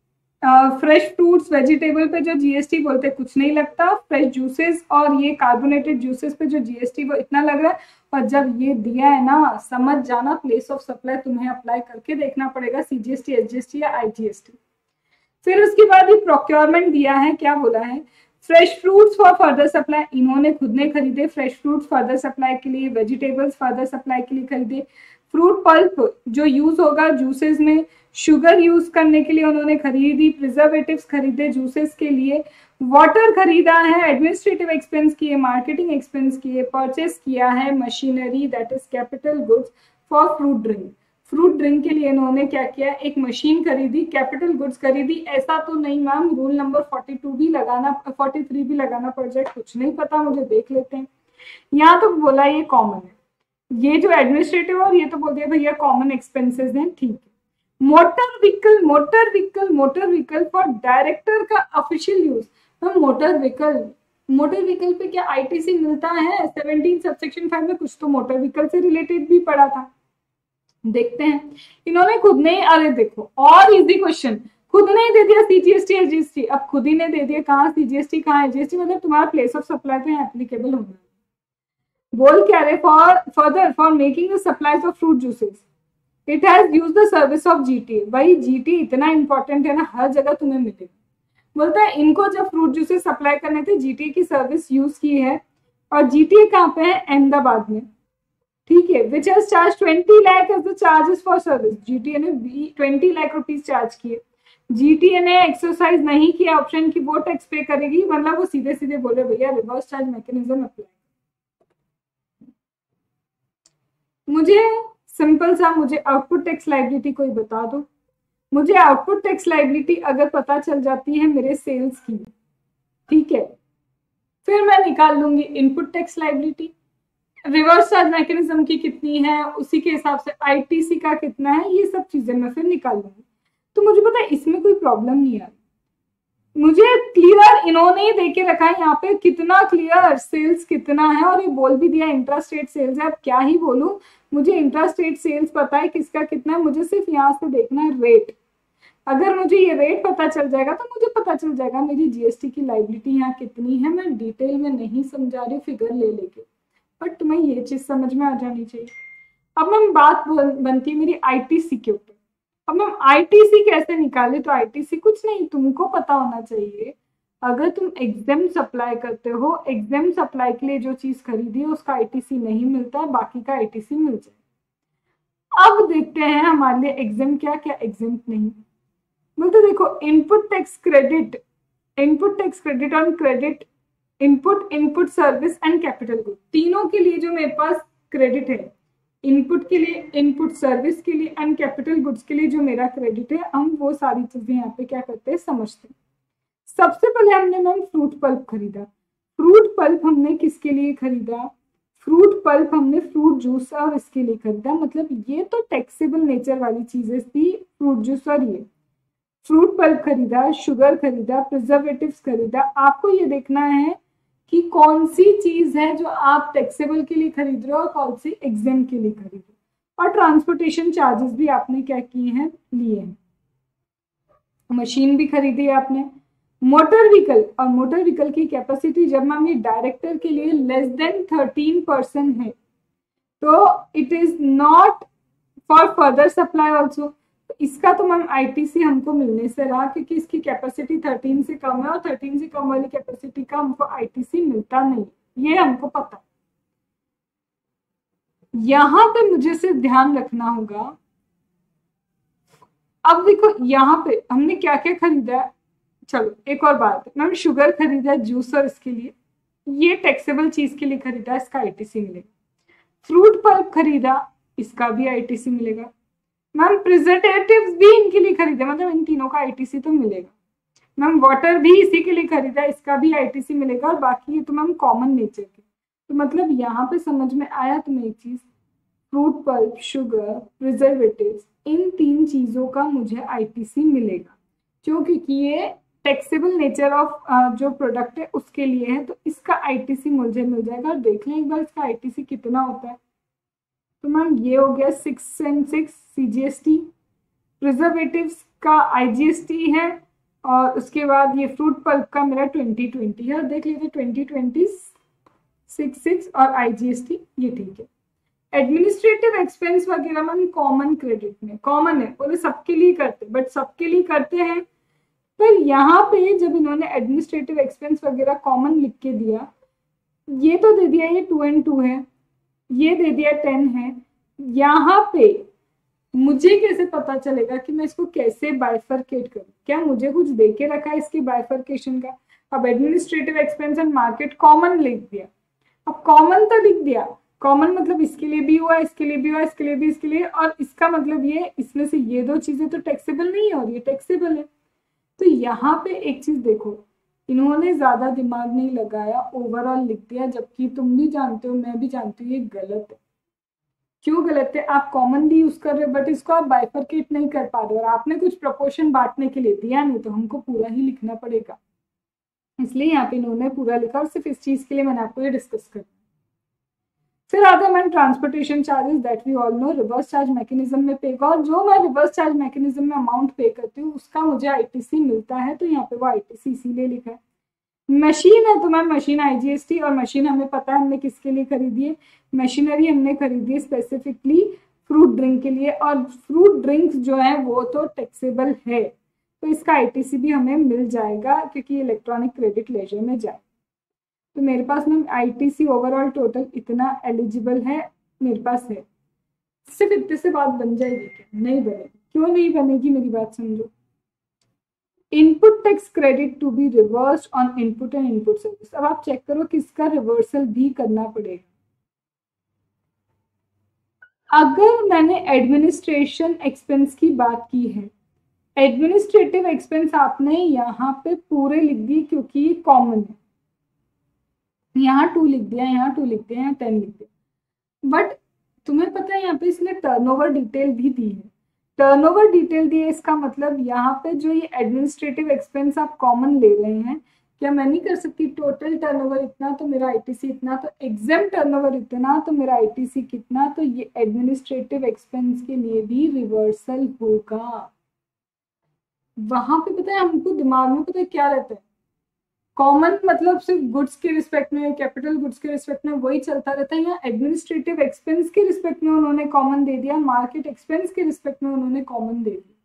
फ्रेश फ्रूट्स वेजिटेबल पे जो जीएसटी बोलते कुछ नहीं लगता, फ्रेश जूसेस और ये कार्बोनेटेड जूसेस पे जो जीएसटी वो इतना लग रहा है। और जब ये दिया है ना, समझ जाना प्लेस ऑफ सप्लाई तुम्हें अप्लाई करके देखना पड़ेगा, सीजीएसटी, एसजीएसटी या आईजीएसटी। फिर उसके बाद ये प्रोक्योरमेंट दिया है, क्या बोला है, fresh fruits for further supply, इन्होंने खुद ने खरीदे फ्रेश फ्रूट्स फर्दर सप्लाई के लिए, वेजिटेबल्स फर्दर सप्लाई के लिए खरीदे, फ्रूट पल्प जो यूज होगा जूसेस में, शुगर यूज करने के लिए उन्होंने खरीदी, प्रिजर्वेटिव्स खरीदे जूसेस के लिए, वाटर खरीदा है, एडमिनिस्ट्रेटिव एक्सपेंस किए, मार्केटिंग एक्सपेंस किए, परचेस किया है machinery that is capital goods for fruit drink. Fruit drink के लिए इन्होंने क्या किया, एक मशीन खरीदी, कैपिटल गुड्स खरीदी। ऐसा तो नहीं मैम रूल नंबर 42 भी लगाना, 43 भी लगाना पड़ जाए, कुछ नहीं पता मुझे, देख लेते हैं। यहाँ तो बोला ये कॉमन है, ये जो एडमिनिस्ट्रेटिव और ये तो बोल दिया भैया कॉमन एक्सपेंसेस हैं, ठीक है। Motor vehicle, motor vehicle, motor vehicle for director का ऑफिशियल यूज। मोटर व्हीकल पे क्या आईटीसी मिलता है? 17 सबसेक्शन 5 में कुछ तो मोटर व्हीकल से रिलेटेड भी पढ़ा था, देखते हैं। इन्होंने खुद ने, अरे देखो और इजी क्वेश्चन, खुद ने दे दिया सीजीएसटी एसजीएसटी, अब खुद ही ने दे दिया, कहाँ सीजीएसटी कहाँ एसजीएसटी, मतलब तुम्हारा प्लेस ऑफ सप्लाई पे एप्लीकेबल होना है। बोल क्या रहे, for making the supplies of fruit juices it has used the service of GTA. भाई जीटीए इतना इंपॉर्टेंट है ना, हर जगह तुम्हें मिलेगा। बोलता है इनको जब फ्रूट जूसेस सप्लाई करने थे जीटीए की सर्विस यूज की है, और जीटीए कहाँ पे है? अहमदाबाद में, ठीक है। Which has charge 20 lakh as the charges for service. GTA ने 20 लाख रुपीज चार्ज किए। जीटीए ने एक्सरसाइज नहीं किया ऑप्शन की वो टैक्स पे करेगी, मतलब वो सीधे सीधे बोले भैया रिवर्स चार्ज मैकेनिज्म अप्लाई। मुझे सिंपल सा, मुझे आउटपुट टैक्स लायबिलिटी कोई बता दो। मुझे आउटपुट टैक्स लायबिलिटी अगर पता चल जाती है मेरे सेल्स की, ठीक है, फिर मैं निकाल लूंगी input tax liability, reverse charge mechanism की कितनी है, उसी के हिसाब से आईटीसी का कितना है, ये सब चीजें मैं फिर निकाल लूंगी। तो मुझे पता है इसमें कोई प्रॉब्लम नहीं आ रही। मुझे क्लियर इन्होंने ही देके रखा है यहाँ पे, कितना क्लियर सेल्स कितना है, और ये बोल भी दिया इंट्रास्टेट सेल्स है। अब क्या ही बोलूं, मुझे इंट्रास्टेट सेल्स पता है किसका कितना है, मुझे सिर्फ यहाँ से देखना है रेट। अगर मुझे ये रेट पता चल जाएगा तो मुझे पता चल जाएगा मेरी जीएसटी की लायबिलिटी यहाँ कितनी है। मैं डिटेल में नहीं समझा रही फिगर ले लेके, बट तुम्हें ये चीज समझ में आ जानी चाहिए। अब मैम बात बनती है मेरी आईटीसी के ऊपर। अब मैम आईटीसी कैसे निकाले? तो आईटीसी कुछ नहीं, तुमको पता होना चाहिए, अगर तुम एग्जाम सप्लाई करते हो, एग्जाम सप्लाई के लिए जो चीज खरीदी है उसका आईटीसी नहीं मिलता है, बाकी का आईटीसी मिल जाए। अब देखते हैं हमारे लिए एग्जाम क्या क्या एग्जाम नहीं बोलते। देखो input tax credit, input tax credit on credit input, input service and capital good, तीनों के लिए जो मेरे पास क्रेडिट है, इनपुट के लिए, इनपुट सर्विस के लिए एंड कैपिटल गुड्स के लिए जो मेरा क्रेडिट है, हम वो सारी चीजें यहाँ पे क्या करते हैं समझते हैं। सबसे पहले हमने मैम फ्रूट पल्प खरीदा। फ्रूट पल्प हमने किसके लिए खरीदा? फ्रूट पल्प हमने फ्रूट जूस और इसके लिए खरीदा, मतलब ये तो टैक्सेबल नेचर वाली चीजें थी, फ्रूट जूस और ये। फ्रूट पल्प खरीदा, शुगर खरीदा, प्रिजर्वेटिव्स खरीदा। आपको ये देखना है कि कौन सी चीज है जो आप टैक्सेबल के लिए खरीद रहे हो और कौन सी एग्जाम के लिए खरीद रहे हो। और ट्रांसपोर्टेशन चार्जेस भी आपने क्या किए हैं, लिए हैं। मशीन भी खरीदी है आपने। मोटर व्हीकल, और मोटर व्हीकल की कैपेसिटी जब मैम ये डायरेक्टर के लिए लेस देन 13% है तो it is not for further supply also. इसका तो मैम आईटीसी हमको मिलने से रहा, क्योंकि इसकी कैपेसिटी 13 से कम है और 13 से कम वाली कैपेसिटी का हमको आईटीसी मिलता नहीं, ये हमको पता। यहाँ पे मुझे सिर्फ ध्यान रखना होगा। अब देखो यहाँ पे हमने क्या क्या खरीदा है। चलो एक और बात, मैम शुगर खरीदा जूस और इसके लिए, ये टैक्सेबल चीज के लिए खरीदा, इसका आईटीसी मिलेगा। फ्रूट पल्प खरीदा, इसका भी आईटीसी मिलेगा। मैम प्रिजर्वेटिव्स भी इनके लिए खरीदे, मतलब इन तीनों का आईटीसी तो मिलेगा। मैम वाटर भी इसी के लिए खरीदा, इसका भी आईटीसी मिलेगा। और बाकी ये तो मैम कॉमन नेचर के, तो मतलब यहाँ पे समझ में आया तुम्हें एक चीज, फ्रूट पल्प, शुगर, प्रिजर्वेटिव्स, इन 3 चीजों का मुझे आईटीसी मिलेगा। क्यों? क्योंकि ये टैक्सेबल नेचर ऑफ जो प्रोडक्ट है उसके लिए है, तो इसका आईटीसी मुझे मिल जाएगा। और देख लें एक बार इसका आईटीसी कितना होता है। तो मैम ये हो गया 6 CGST, प्रिजर्वेटिव्स का IGST है, और उसके बाद ये फ्रूट पल्प का मेरा 2020 है। और देख लीजिए 2020 6 और IGST ये ठीक है। एडमिनिस्ट्रेटिव एक्सपेंस वगैरह मैम कॉमन क्रेडिट में कॉमन है, बोले सबके लिए करते, बट सबके लिए करते हैं। पर यहाँ पे जब इन्होंने एडमिनिस्ट्रेटिव एक्सपेंस वगैरह कॉमन लिख के दिया, ये तो दे दिया ये 2 and 2 है, ये दे दिया 10 है, यहाँ पे मुझे कैसे पता चलेगा कि मैं इसको कैसे बाइफरकेट करूं? क्या मुझे कुछ दे के रखा है इसकी बाइफरकेशन का? अब administrative expense and market common लिख दिया। अब कॉमन तो लिख दिया, कॉमन मतलब इसके लिए भी हुआ, इसके लिए भी हुआ, इसके लिए भी, इसके लिए, और इसका मतलब ये इसमें से ये दो चीजें तो टैक्सेबल नहीं है और ये टैक्सेबल है। तो यहाँ पे एक चीज देखो, इन्होंने ज्यादा दिमाग नहीं लगाया, ओवरऑल लिख दिया, जबकि तुम भी जानते हो मैं भी जानती हूँ ये गलत है। क्यों गलत है? आप कॉमन भी यूज कर रहे हो बट इसको आप बाइफरकेट नहीं कर पा रहे हो, और आपने कुछ प्रपोर्शन बांटने के लिए दिया नहीं, तो हमको पूरा ही लिखना पड़ेगा। इसलिए यहाँ पे इन्होंने पूरा लिखा, और सिर्फ इस चीज के लिए मैंने आपको ये डिस्कस कर। फिर आता है ma'am transportation charges, that we all know reverse charge mechanism में पे का, और जो मैं रिवर्स चार्ज मैकेनिज्म में अमाउंट पे करती हूँ उसका मुझे आईटीसी मिलता है, तो यहाँ पे वो आईटीसी इसीलिए लिखा है। मशीन है तो मैम मशीन IGST, और मशीन हमें पता है हमने किसके लिए खरीदी है, मशीनरी हमने खरीदी है स्पेसिफिकली फ्रूट ड्रिंक के लिए, और फ्रूट ड्रिंक्स जो है वो तो टैक्सेबल है, तो इसका आईटीसी भी हमें मिल जाएगा क्योंकि इलेक्ट्रॉनिक क्रेडिट लेजर में जाए। तो मेरे पास मैम आईटीसी ओवरऑल टोटल इतना एलिजिबल है, मेरे पास है। सिर्फ इतने से बात बन जाएगी क्या? नहीं बनेगी। क्यों नहीं बनेगी? मेरी बात समझो। Input tax credit to be reversed on input and input service. अब आप चेक करो किसका रिवर्सल भी करना पड़ेगा। अगर मैंने एडमिनिस्ट्रेशन एक्सपेंस की बात की है, एडमिनिस्ट्रेटिव एक्सपेंस आपने यहाँ पे पूरे लिख दिए क्योंकि ये कॉमन है, यहाँ 2 लिख दिया, यहाँ 2 लिख दिया, यहाँ 10 लिख दिया, बट तुम्हें पता है यहाँ पे इसने टर्नओवर डिटेल भी दी है। टर्नओवर डिटेल दी है, इसका मतलब यहाँ पे जो ये एडमिनिस्ट्रेटिव एक्सपेंस आप कॉमन ले रहे हैं, क्या मैं नहीं कर सकती टोटल टर्नओवर इतना तो मेरा आईटीसी इतना, तो एग्जाम टर्नओवर इतना तो मेरा आईटीसी कितना, तो ये एडमिनिस्ट्रेटिव एक्सपेंस के लिए भी रिवर्सल होगा। वहां पे पता है हमको दिमाग में पता है क्या रहता है, कॉमन मतलब सिर्फ गुड्स के रिस्पेक्ट में, कैपिटल गुड्स के रिस्पेक्ट में वही चलता रहता है। यहाँ एडमिनिस्ट्रेटिव एक्सपेंस के रिस्पेक्ट में उन्होंने कॉमन दे दिया, मार्केट एक्सपेंस के रिस्पेक्ट में उन्होंने कॉमन दे दिया।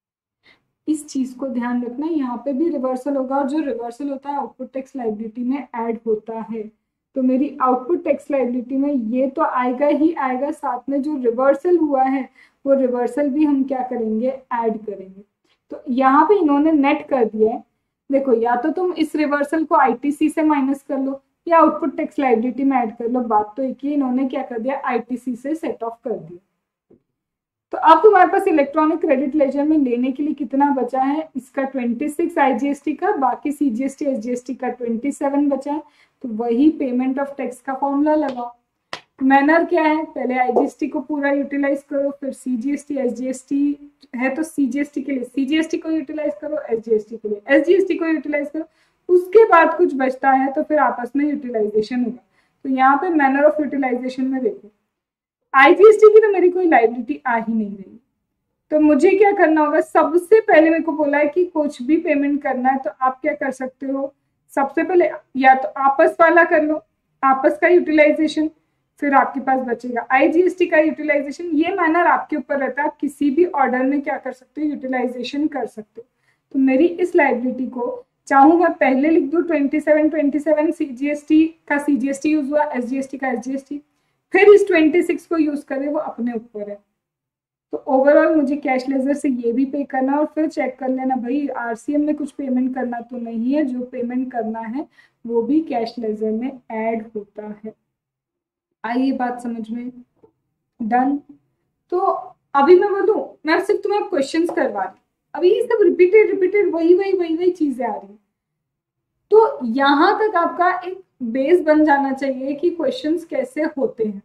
इस चीज को ध्यान रखना, यहाँ पे भी रिवर्सल होगा, और जो रिवर्सल होता है आउटपुट टैक्स लायबिलिटी में ऐड होता है। तो मेरी आउटपुट टैक्स लायबिलिटी में ये तो आएगा ही आएगा, साथ में जो रिवर्सल हुआ है वो रिवर्सल भी हम क्या करेंगे, ऐड करेंगे। तो यहाँ पे इन्होंने नेट कर दिया है। देखो या तो तुम इस रिवर्सल को आईटीसी से माइनस कर लो या आउटपुट टैक्स लायबिलिटी में ऐड कर लो, बात तो एक ही। इन्होंने क्या कर दिया, आईटीसी से सेट ऑफ कर दिया। तो अब तुम्हारे पास इलेक्ट्रॉनिक क्रेडिट लेजर में लेने के लिए कितना बचा है, इसका 26 IGST का, बाकी CGST SGST का 27 बचा है। तो वही पेमेंट ऑफ टैक्स का फॉर्मूला लगाओ। मैनर क्या है, पहले IGST को पूरा यूटिलाइज करो, फिर CGST SGST है तो CGST के लिए CGST को यूटिलाइज करो, SGST के लिए SGST को यूटिलाइज करो, उसके बाद कुछ बचता है तो फिर आपस में यूटिलाइजेशन होगा। तो यहाँ पे मैनर ऑफ यूटिलाइजेशन में देखो, IGST की तो मेरी कोई लायबिलिटी आ ही नहीं रही, तो मुझे क्या करना होगा, सबसे पहले मेरे को बोला है कि कुछ भी पेमेंट करना है तो आप क्या कर सकते हो, सबसे पहले या तो आपस वाला कर लो, आपस का यूटिलाइजेशन, फिर आपके पास बचेगा IGST का यूटिलाइजेशन। ये मैनर आपके ऊपर रहता है, आप किसी भी ऑर्डर में क्या कर सकते हो, यूटिलाइजेशन कर सकते हो। तो मेरी इस लायबिलिटी को चाहूँ मैं पहले लिख दूँ 27 CGST का CGST यूज हुआ, SGST का SGST, फिर इस 26 को यूज करें, वो अपने ऊपर है। तो ओवरऑल मुझे कैश लेजर से ये भी पे करना, और फिर चेक कर लेना भाई RCM में कुछ पेमेंट करना तो नहीं है, जो पेमेंट करना है वो भी कैश लेजर में ऐड होता है। आई ये बात समझ में? डन। तो अभी मैं बोलूं, मैं सिर्फ तुम्हें क्वेश्चंस करवा रही, अभी ये सब रिपीटेड वही चीजें आ रही। तो यहाँ तक आपका एक बेस बन जाना चाहिए कि क्वेश्चंस कैसे होते हैं।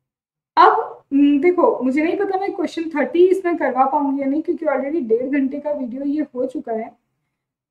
अब देखो मुझे नहीं पता मैं क्वेश्चन 30 इसमें करवा पाऊंगी या नहीं, क्योंकि ऑलरेडी 1.5 घंटे का वीडियो ये हो चुका है।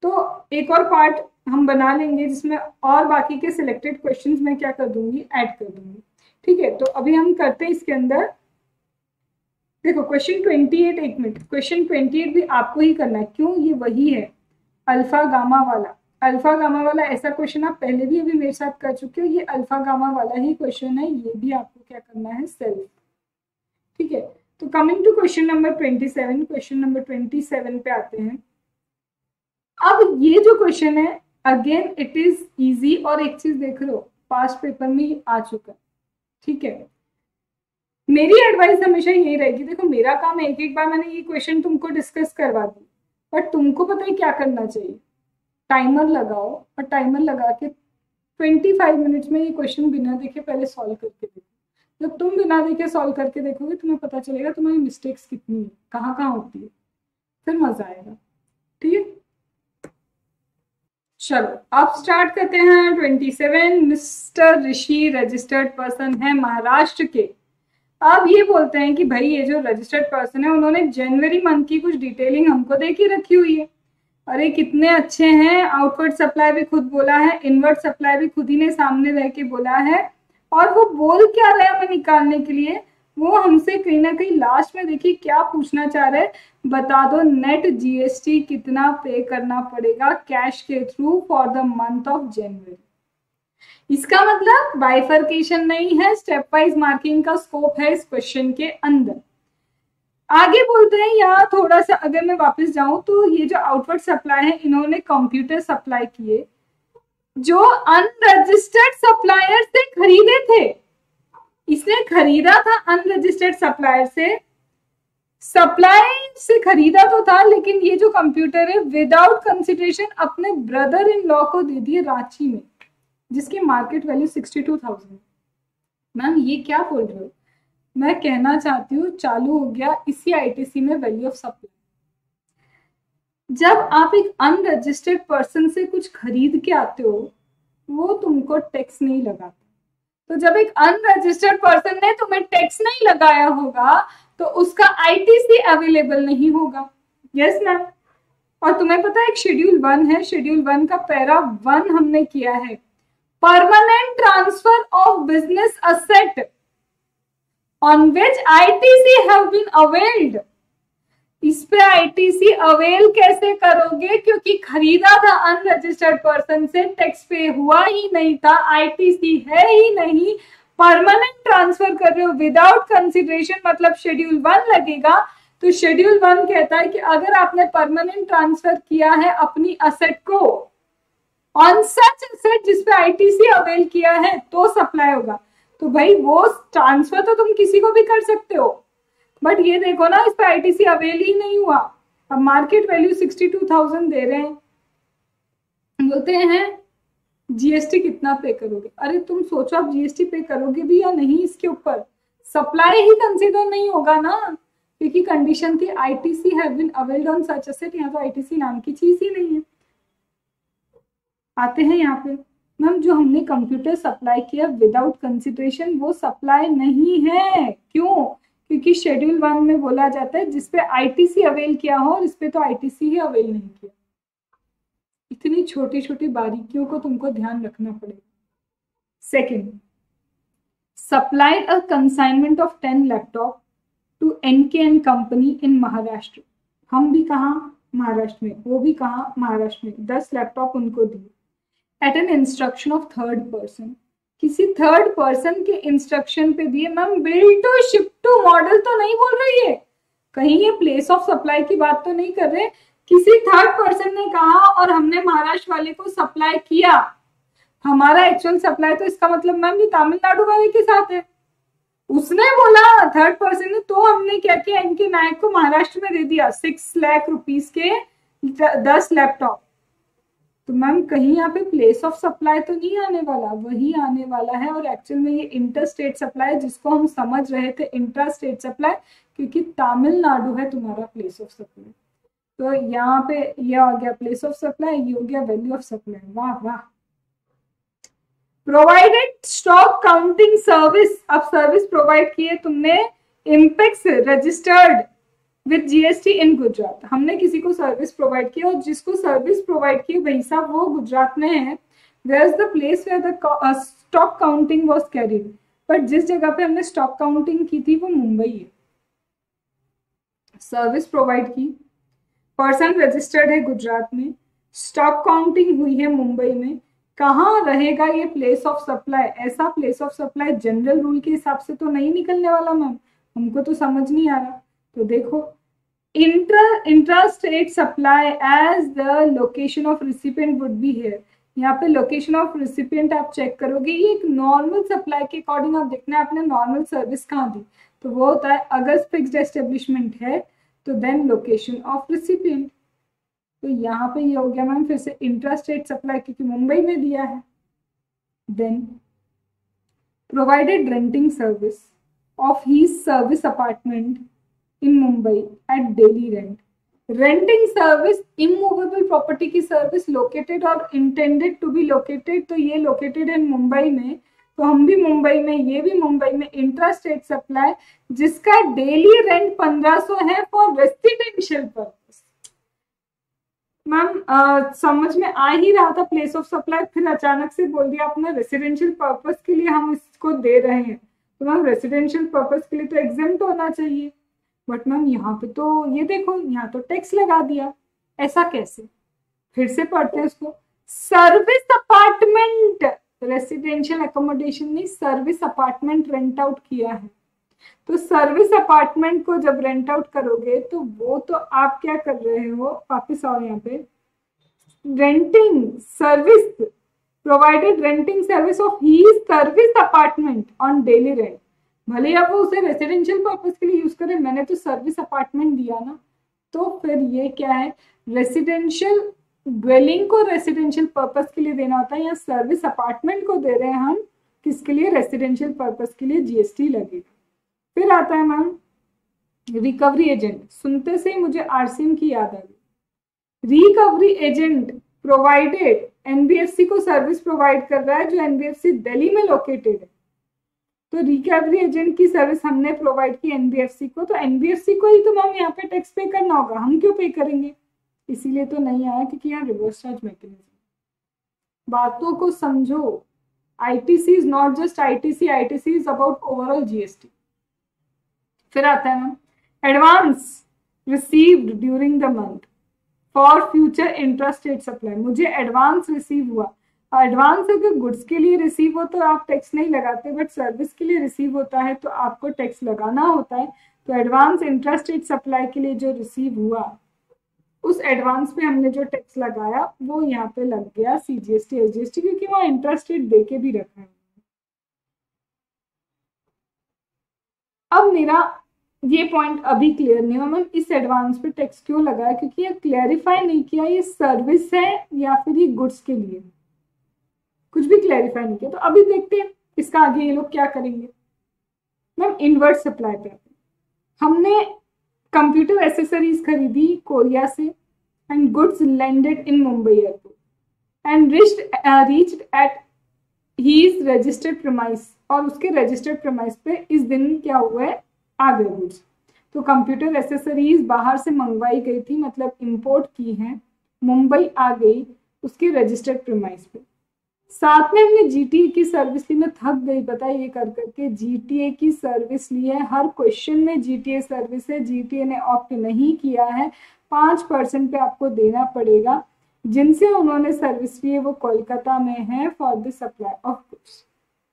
तो एक और पार्ट हम बना लेंगे जिसमें और बाकी के सिलेक्टेड क्वेश्चंस मैं क्या कर दूंगी, ऐड कर दूंगी। ठीक है, तो अभी हम करते हैं इसके अंदर। देखो क्वेश्चन 28, एक मिनट, क्वेश्चन 28 भी आपको ही करना है, क्यों, ये वही है अल्फा गामा वाला। अल्फा गामा वाला ऐसा क्वेश्चन आप पहले भी अभी मेरे साथ कर चुके हो, ये अल्फा गामा वाला ही क्वेश्चन है, ये भी आपको क्या करना है, सेल्फ। ठीक है, तो coming to question number 27, question number 27 पे आते हैं। अब ये जो क्वेश्चन है अगेन इट इज इजी, और एक चीज देख लो पास्ट पेपर में ही आ चुका है। ठीक है, मेरी एडवाइस हमेशा यही रहेगी, देखो मेरा काम है एक बार मैंने ये क्वेश्चन तुमको डिस्कस करवा दी, बट तुमको पता है क्या करना चाहिए, टाइमर लगाओ और टाइमर लगा के 25 मिनट्स में ये क्वेश्चन बिना देखे पहले सॉल्व करके देखो। जब तुम बिना देखे सॉल्व करके देखोगे तुम्हें पता चलेगा तुम्हारी मिस्टेक्स कितनी है, कहाँ कहाँ होती है, फिर मजा आएगा। ठीक है, चलो अब स्टार्ट करते हैं। 27, मिस्टर ऋषि रजिस्टर्ड पर्सन है महाराष्ट्र के। अब ये बोलते हैं कि भाई ये जो रजिस्टर्ड पर्सन है उन्होंने जनवरी मंथ की कुछ डिटेलिंग हमको दे के रखी हुई है। अरे कितने अच्छे हैं, आउटवर्ड सप्लाई भी खुद बोला है, इनवर्ड सप्लाई भी खुद ही ने सामने रह के बोला है, और वो बोल क्या रहे हमें निकालने के लिए, वो हमसे कहीं ना कहीं लास्ट में देखिए क्या पूछना चाह रहे हैं, बता दो नेट जीएसटी कितना पे करना पड़ेगा कैश के through for the month of January. इसका मतलब बाइफर्केशन नहीं है, स्टेप वाइज मार्किंग का स्कोप है इस क्वेश्चन के अंदर। आगे बोलते हैं यहाँ थोड़ा सा अगर मैं वापस जाऊं तो ये जो आउटवर्ड सप्लाई है इन्होंने कंप्यूटर सप्लाई किए जो अनरजिस्टर्ड सप्लायर से खरीदे थे। इसने खरीदा था अनरजिस्टर्ड सप्लायर से, सप्लाई से खरीदा तो था, लेकिन ये जो कंप्यूटर है विदाउट कंसिडरेशन अपने ब्रदर इन लॉ को दे दिए रांची में, जिसकी मार्केट वैल्यू 62,000। मैम ये क्या बोल रहे हो, मैं कहना चाहती हूँ चालू हो गया इसी आईटीसी में वैल्यू ऑफ सप्लाई। जब आप एक अनरजिस्टर्ड पर्सन से कुछ खरीद के आते हो वो तुमको टैक्स नहीं लगाता, तो जब एक अनरजिस्टर्ड पर्सन ने तुम्हें टैक्स नहीं लगाया होगा तो उसका आईटीसी अवेलेबल नहीं होगा। यस मैम, और तुम्हें पता है एक शेड्यूल 1 है, शेड्यूल 1 का पैरा 1 हमने किया है, permanent transfer of business asset on which ITC have been availed। इस पे आईटीसी अवेल कैसे करोगे, क्योंकि खरीदा था अनरजिस्टर्ड पर्सन से, टैक्स पे हुआ ही नहीं था, आईटीसी है ही नहीं, परमानेंट ट्रांसफर कर रहे हो विदाउट कंसिडरेशन, मतलब शेड्यूल 1 लगेगा। तो शेड्यूल 1 कहता है कि अगर आपने परमानेंट ट्रांसफर किया है अपनी असेट को ऑन सच असेट जिसपे आईटीसी अवेल किया है तो सप्लाई होगा। तो भाई वो ट्रांसफर तो तुम किसी को भी कर सकते हो, बट ये देखो ना इस पे आईटीसी अवेल ही नहीं हुआ। अब मार्केट वैल्यू 62,000 दे रहे हैं, बोलते हैं जीएसटी कितना पे करोगे। अरे तुम सोचो आप जीएसटी पे करोगे भी या नहीं, इसके ऊपर सप्लाई ही कंसीडर नहीं होगा ना, क्योंकि कंडीशन थी ITC have been availed on such asset, यहाँ तो आईटीसी नाम की चीज ही नहीं है। आते हैं यहाँ पे, मैम जो हमने कंप्यूटर सप्लाई किया विदाउट कंसिडरेशन वो सप्लाई नहीं है, क्यों, क्योंकि शेड्यूल 1 में बोला जाता है जिसपे आईटीसी अवेल किया हो, और इस पे तो आईटीसी ही अवेल नहीं किया। इतनी छोटी छोटी बारीकियों को तुमको ध्यान रखना पड़ेगा। Second, supplied a consignment of 10 laptop to NKN company in Maharashtra. हम भी कहाँ, महाराष्ट्र में, वो भी कहाँ, महाराष्ट्र में। 10 लैपटॉप उनको दिए at an instruction of third person, किसी थर्ड पर्सन के इंस्ट्रक्शन पे दिए। Ma'am bill to ship to model तो नहीं बोल रही है, कहीं ये प्लेस ऑफ सप्लाई की बात तो नहीं कर रहे, किसी थर्ड पर्सन ने कहा और हमने महाराष्ट्र वाले को सप्लाई किया, हमारा एक्चुअल सप्लाई, तो इसका मतलब मैम ये तमिलनाडु वाले के साथ है। उसने बोला थर्ड पर्सन ने, तो हमने क्या किया, इनके नायक को महाराष्ट्र में दे दिया 6 लाख रुपीस के 10 लैपटॉप। तो मैम कहीं यहाँ पे प्लेस ऑफ सप्लाई तो नहीं आने वाला, वही आने वाला है, और एक्चुअल में ये इंटर स्टेट सप्लाई जिसको हम समझ रहे थे इंट्रा स्टेट सप्लाई, क्योंकि तमिलनाडु है तुम्हारा प्लेस ऑफ सप्लाई। तो यहाँ पे ये आ गया प्लेस ऑफ सप्लाई, ये हो गया वैल्यू ऑफ सप्लाई। वाह वाह। प्रोवाइडेड स्टॉक काउंटिंग सर्विस, अब सर्विस प्रोवाइड किए तुमने Impex registered with GST in Gujarat. हमने किसी को सर्विस प्रोवाइड किया और जिसको सर्विस प्रोवाइड की भाई साहब वो गुजरात में है। Where is the place where the stock counting was carried, but जिस जगह पे हमने स्टॉक काउंटिंग की थी वो मुंबई है। सर्विस प्रोवाइड की, पर्सन रजिस्टर्ड है गुजरात में, स्टॉक काउंटिंग हुई है मुंबई में। कहाँ रहेगा ये प्लेस ऑफ सप्लाई? ऐसा place of supply general rule के हिसाब से तो नहीं निकलने वाला मैम, हमको तो समझ नहीं आ रहा। तो देखो, intra state supply as the location of recipient would be here. यहाँ पे लोकेशन ऑफ रिसिपिएंट आप चेक करोगे, ये एक नॉर्मल सप्लाई के अकॉर्डिंग आप देखना है आपने नॉर्मल सर्विस कहाँ दी, तो वो होता है अगर फिक्स्ड एस्टेब्लिशमेंट है तो देन लोकेशन ऑफ रिसिपिएंट। तो यहाँ पे ये हो गया मैम फिर से इंट्रा स्टेट सप्लाई क्योंकि मुंबई में दिया है। Then provided renting service of his service apartment in Mumbai at daily rent. Renting service immovable property की सर्विस लोकेटेड और इंटेंडेड टू बी लोकेटेड, तो ये लोकेटेड है मुंबई में, तो हम भी मुंबई में, ये भी मुंबई में। इंट्रा स्टेट सप्लाई जिसका डेली रेंट 1500 है फॉर रेसिडेंशियल पर्पस। मैम समझ में आ ही रहा था प्लेस ऑफ सप्लाई, फिर अचानक से बोल दिया आपने रेसिडेंशियल पर्पस के लिए हम इसको दे रहे हैं, तो मैम रेसिडेंशियल पर्पस के लिए तो एग्जेम्प्ट होना चाहिए। बट मैम यहाँ पे तो ये देखो, यहाँ तो टैक्स लगा दिया, ऐसा कैसे? फिर से पढ़ते हैं उसको। सर्विस अपार्टमेंट, रेसिडेंशियल अकोमोडेशन नहीं, सर्विस अपार्टमेंट रेंट आउट किया है, तो सर्विस अपार्टमेंट को जब रेंट आउट करोगे तो वो तो आप क्या कर रहे हो, वापिस आओ यहाँ पे, renting service, provided renting service of his service apartment on daily rent. भले आप वो उसे रेसिडेंशियल पर्पस के लिए यूज करें, मैंने तो सर्विस अपार्टमेंट दिया ना, तो फिर ये क्या है, रेसिडेंशियल ड्वेलिंग को रेसिडेंशियल पर्पस के लिए देना होता है, या सर्विस अपार्टमेंट को दे रहे हैं हम किसके लिए, रेसिडेंशियल पर्पस के लिए, जीएसटी लगेगा। फिर आता है मैम रिकवरी एजेंट, सुनते से ही मुझे आरसीएम की याद आ गई। रिकवरी एजेंट प्रोवाइडेड, एनबीएफसी को सर्विस प्रोवाइड कर रहा है जो एनबीएफसी दिल्ली में लोकेटेड है, तो रिकवरी एजेंट की सर्विस हमने प्रोवाइड की एनबीएफसी को, तो एनबीएफसी को ही तो मैम यहाँ पे टैक्स पे करना होगा, हम क्यों पे करेंगे? इसीलिए तो नहीं आया क्योंकि यहाँ रिवर्स चार्ज मैकेनिज्म। बातों को समझो, ITC is not just ITC, ITC is about overall GST. फिर आता है ma'am advance received during the month for future intra state supply. मुझे एडवांस रिसीव हुआ, एडवांस अगर गुड्स के लिए रिसीव हो तो आप टैक्स नहीं लगाते, बट सर्विस के लिए रिसीव होता है तो आपको टैक्स लगाना होता है। तो एडवांस इंट्रा स्टेट सप्लाई के लिए जो रिसीव हुआ उस एडवांस पे हमने जो टैक्स लगाया वो यहाँ पे लग गया सीजीएसटी एसजीएसटी, क्योंकि वहाँ इंट्रा स्टेट दे के भी रखा है। अब मेरा ये पॉइंट अभी क्लियर नहीं हुआ मैम इस एडवांस पे टैक्स क्यों लगाया, क्योंकि ये क्लैरिफाई नहीं किया ये सर्विस है या फिर ये गुड्स के लिए, कुछ भी क्लैरिफाई नहीं किया। तो अभी देखते हैं इसका आगे ये लोग क्या करेंगे। मैम इनवर्ट सप्लाई पे हमने कंप्यूटर एसेसरीज खरीदी कोरिया से and goods landed in Mumbai airport and reached at his registered premise, और उसके रजिस्टर्ड प्रीमाइस पे इस दिन क्या हुआ है, आ गए गुड्स। तो कंप्यूटर एसेसरीज बाहर से मंगवाई गई थी, मतलब इंपोर्ट की है, मुंबई आ गई उसके रजिस्टर्ड प्रीमाइस पे। साथ में हमने जीटीए की सर्विस ली, मैं थक गई पता है ये कर करके, जीटीए की सर्विस ली है, हर क्वेश्चन में जीटीए सर्विस है, जीटीए ने ऑप्ट नहीं किया है, 5% पे आपको देना पड़ेगा। जिनसे उन्होंने सर्विस ली है वो कोलकाता में है for the supply of goods.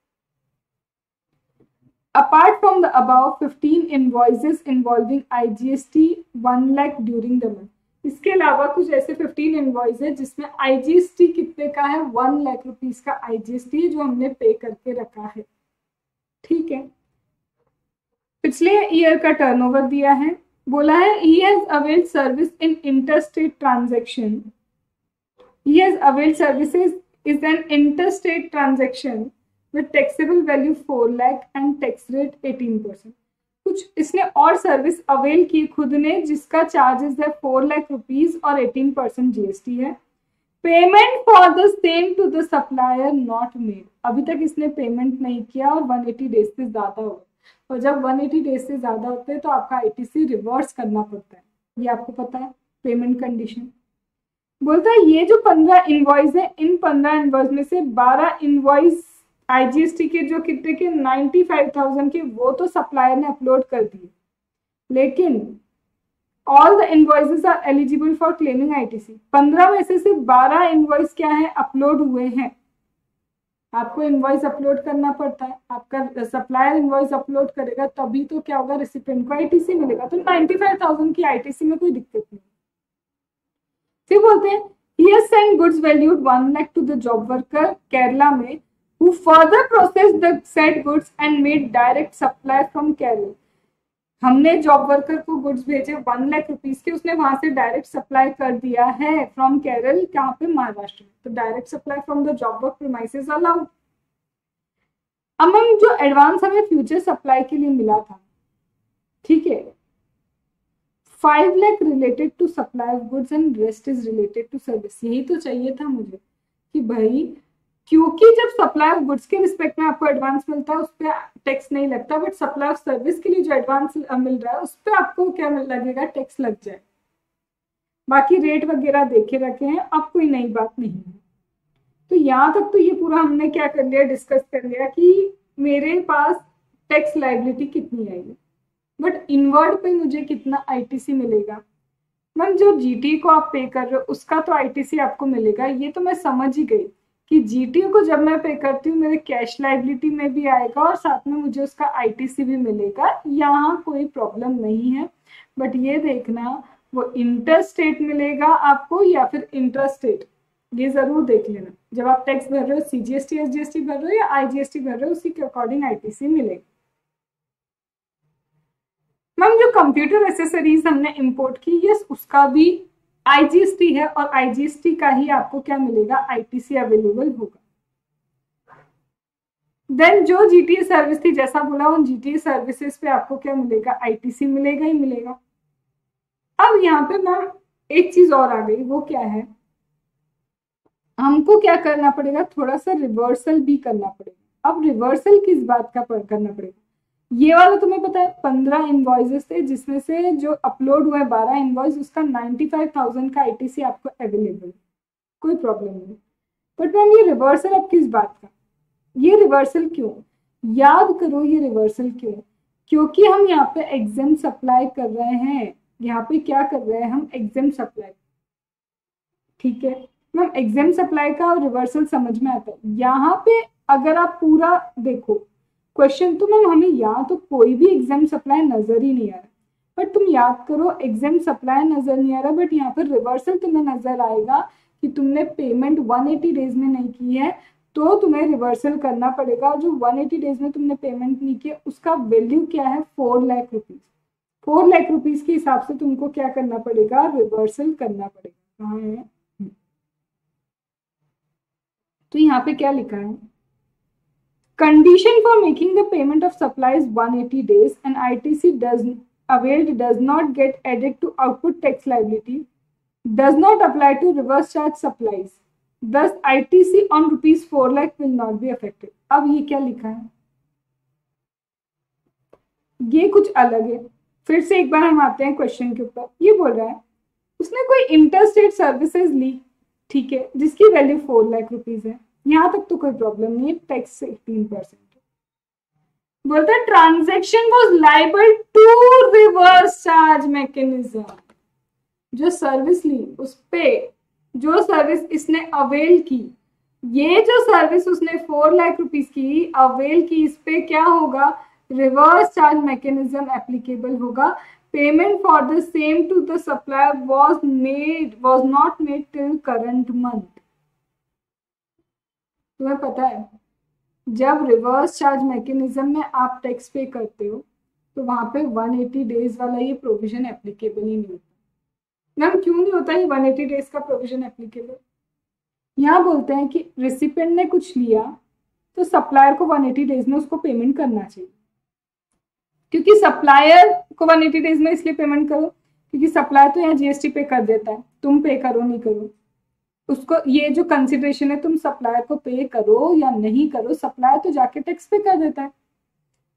Apart from the above 15 invoices involving IGST 1 lakh during the month, इसके अलावा कुछ ऐसे 15 इनवॉइस है जिसमें आईजीएसटी कितने का है, 1 लाख रुपीस का आईजीएसटी जो हमने पे करके रखा है। ठीक है, पिछले ईयर का टर्नओवर दिया है, बोला है he has availed service in interstate transaction, he has availed services is an interstate transaction with taxable value 4 lakh and tax rate 18%। कुछ इसने और सर्विस अवेल की खुद ने जिसका चार्जेस है 4 लाख रुपीज और 18% जीएसटी है। Payment for the same to the supplier not made, अभी तक इसने पेमेंट नहीं किया और 180 डेज से ज्यादा हो, और जब 180 डेज से ज्यादा होते हैं तो आपका आईटीसी रिवर्स करना पड़ता है, ये आपको पता है पेमेंट कंडीशन। बोलता है ये जो 15 इनवॉइस है, इन 15 इनवॉइस में से 12 इनवॉइस आईजीएसटी के जो कितने के 95,000 के वो तो सप्लायर ने अपलोड कर दिए, लेकिन all the invoices are eligible for claiming ITC. 15 में से सिर्फ 12 इनवॉइस क्या है अपलोड हुए हैं। आपको इनवॉइस अपलोड करना पड़ता है, आपका सप्लायर इनवॉइस अपलोड करेगा तभी तो क्या होगा, रेसिपिएंट को आईटीसी मिलेगा। तो 95,000 की आईटीसी में कोई दिक्कत नहीं। फिर बोलते हैं he has sent goods valued 1 lakh to the job worker Kerala में who further processed the said goods and made direct supply from Kerala। हमने जॉब वर्कर को गुड्स भेजे 1 लाख रुपीस के, उसने वहां से डायरेक्ट सप्लाई कर दिया है फ्रॉम केरल, कहाँ पे, महाराष्ट्र में। तो direct supply from the job work premises allowed. Among जो एडवांस हमें फ्यूचर सप्लाई के लिए मिला था, ठीक है, 5 lakh related to supply of goods and rest is related to service. यही तो चाहिए था मुझे कि भाई, क्योंकि जब सप्लाई ऑफ गुड्स के रिस्पेक्ट में आपको एडवांस मिलता है उस पर टैक्स नहीं लगता, बट सप्लाई ऑफ सर्विस के लिए जो एडवांस मिल रहा है उस पर आपको क्या लगेगा, टैक्स लग जाए। बाकी रेट वगैरह देखे रखे हैं, अब कोई नई बात नहीं है। तो यहाँ तक तो ये पूरा हमने क्या कर लिया, डिस्कस कर लिया कि मेरे पास टैक्स लायबिलिटी कितनी आएगी, बट इनवर्ड पे मुझे कितना आईटीसी मिलेगा। मैम जो जीटी को आप पे कर रहे हो उसका तो आईटीसी आपको मिलेगा, ये तो मैं समझ ही गई कि जीटीओ को जब मैं पे करती हूँ मेरे कैश लायबिलिटी में भी आएगा और साथ में मुझे उसका आईटीसी भी मिलेगा, यहाँ कोई प्रॉब्लम नहीं है। बट ये देखना वो इंटर स्टेट मिलेगा आपको या फिर इंटर स्टेट, ये जरूर देख लेना। जब आप टैक्स भर रहे हो, सीजीएसटी एसजीएसटी भर रहे हो या आईजीएसटी भर रहे हो, उसी के अकॉर्डिंग आईटीसी मिलेगा। मैम जो कंप्यूटर एसेसरीज हमने इंपोर्ट की, यस उसका भी आईजीएसटी है और आईजीएसटी का ही आपको क्या मिलेगा, आईटीसी अवेलेबल होगा। देन जो जीटीए सर्विस थी, जैसा बोला उन जीटीए सर्विसेज पे आपको क्या मिलेगा, आईटीसी मिलेगा ही मिलेगा। अब यहाँ पे मैम एक चीज और आ गई, वो क्या है, हमको क्या करना पड़ेगा, थोड़ा सा रिवर्सल भी करना पड़ेगा। अब रिवर्सल किस बात का करना पड़ेगा, ये वाला तुम्हें पता है 15 इनवॉइसेस थे जिसमें से जो अपलोड हुआ है 12 इनवॉइस, उसका 95,000 का आईटीसी आपको अवेलेबल, कोई प्रॉब्लम नहीं। बट मैम ये रिवर्सल अब किस बात का, ये रिवर्सल क्यों, याद करो ये रिवर्सल क्यों, क्योंकि हम यहाँ पे एग्जाम सप्लाई कर रहे हैं। यहाँ पे क्या कर रहे हैं हम, एग्जाम सप्लाई, ठीक है मैम। एग्जाम सप्लाई का रिवर्सल समझ में आता है। यहाँ पे अगर आप पूरा देखो क्वेश्चन, तो मैम हमें यहाँ तो कोई भी एग्जाम सप्लाई नजर ही नहीं आ रहा, बट तुम याद करो एग्जाम सप्लाई नजर नहीं आ रहा, बट यहाँ पर रिवर्सल तुम्हें नजर आएगा कि तुमने पेमेंट 180 डेज में नहीं की है तो तुम्हें रिवर्सल करना पड़ेगा। जो 180 डेज में तुमने पेमेंट नहीं किया उसका वैल्यू क्या है, 4 लाख रुपीज। 4 लाख रुपीज के हिसाब से तुमको क्या करना पड़ेगा, रिवर्सल करना पड़ेगा। कहाँ है, तो यहाँ पे क्या लिखा है, condition for making the payment of supplies 180 days and ITC does not get added to output tax liability, does not apply to reverse charge supplies, thus ITC on rupees 4 lakh will not be affected। अब ये क्या लिखा है, ये कुछ अलग है। फिर से एक बार हम आते हैं क्वेश्चन के ऊपर। ये बोल रहा है उसने कोई इंटरस्टेट सर्विसेज ली, ठीक है, जिसकी वैल्यू 4 लाख रुपीज है, यहां तक तो कोई प्रॉब्लम नहीं है, टैक्स 18%। बोलता है transaction was liable to reverse charge mechanism. जो सर्विस ली उस पे जो सर्विस इसने अवेल की, ये जो सर्विस उसने 4 लाख रुपीस की अवेल की, इस पे क्या होगा, रिवर्स चार्ज मैकेनिज्म एप्लीकेबल होगा। Payment for the same to the supplier was not made till current month। तुम्हें पता है जब रिवर्स चार्ज मैकेनिज्म में आप टैक्स पे करते हो तो वहां पे 180 डेज वाला ये प्रोविजन एप्लीकेबल ही नहीं होता। मैम क्यों नहीं होता ये 180 डेज का प्रोविजन एप्लीकेबल, यहाँ बोलते हैं कि रेसिपिएंट ने कुछ लिया तो सप्लायर को 180 डेज में उसको पेमेंट करना चाहिए, क्योंकि सप्लायर को 180 डेज में इसलिए पेमेंट करो क्योंकि सप्लायर तो यहाँ जीएसटी पे कर देता है, तुम पे करो नहीं करो उसको, ये जो कंसिडरेशन है तुम सप्लायर को पे करो या नहीं करो, सप्लायर तो जाके टैक्स पे कर देता है।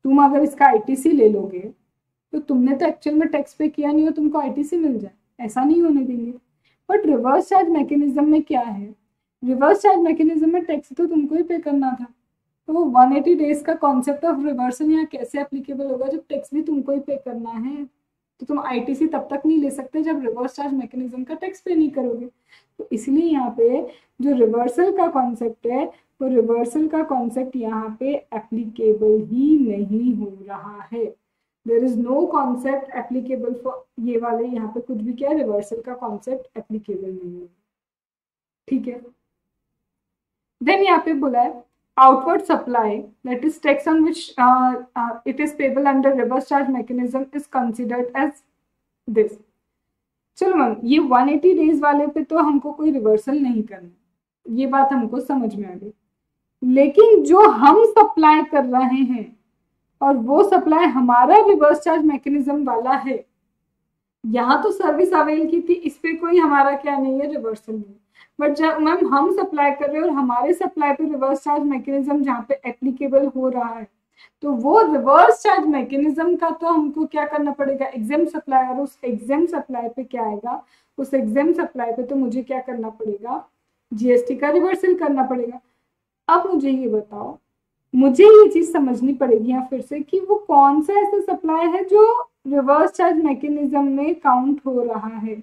तुम अगर इसका आईटीसी ले लोगे तो तुमने तो एक्चुअल में टैक्स पे किया नहीं हो, तुमको आईटीसी मिल जाए, ऐसा नहीं होने देंगे। बट रिवर्स चार्ज मैकेनिज्म में क्या है, रिवर्स चार्ज मैकेनिज्म में टैक्स तो तुमको ही पे करना था। तो वो 180 डेज का कॉन्सेप्ट ऑफ रिवर्सल यहाँ कैसे एप्लीकेबल होगा जब टैक्स भी तुमको ही पे करना है। तो तुम आईटीसी तब तक नहीं ले सकते जब रिवर्स चार्ज मैकेनिज्म का टैक्स पे नहीं करोगे। तो इसलिए यहाँ पे जो रिवर्सल का कॉन्सेप्ट है वो रिवर्सल का कॉन्सेप्ट यहाँ पे एप्लीकेबल ही नहीं हो रहा है। There is no concept applicable for ये वाले, यहाँ पे कुछ भी क्या है, रिवर्सल का कॉन्सेप्ट एप्लीकेबल नहीं है। ठीक है, देन यहाँ पे बोला है outward supply, that is tax on which it is payable under reverse charge mechanism is considered as this। चलो मैम, ये 180 डेज वाले पे तो हमको कोई रिवर्सल नहीं करना, ये बात हमको समझ में आ गई। लेकिन जो हम सप्लाई कर रहे हैं और वो सप्लाई हमारा रिवर्स चार्ज मैकेनिज्म वाला है, यहाँ तो सर्विस अवेल की थी, इस पे कोई हमारा क्या नहीं है, रिवर्सल नहीं। बट जब मैम हम सप्लाई कर रहे हैं और हमारे सप्लाई पे रिवर्स चार्ज मैकेनिज्म जहाँ पे एप्लीकेबल हो रहा है, तो वो रिवर्स चार्ज मैकेनिज्म का तो हमको क्या करना पड़ेगा, एग्जाम सप्लाई। और उस एग्जाम सप्लाई पे क्या आएगा, उस एग्जाम सप्लाई पे तो मुझे क्या करना पड़ेगा, जीएसटी का रिवर्सल करना पड़ेगा। अब मुझे ये बताओ, मुझे ये चीज समझनी पड़ेगी यहाँ फिर से कि वो कौन सा ऐसा सप्लाई है जो रिवर्स चार्ज मैकेनिज्म में काउंट हो रहा है।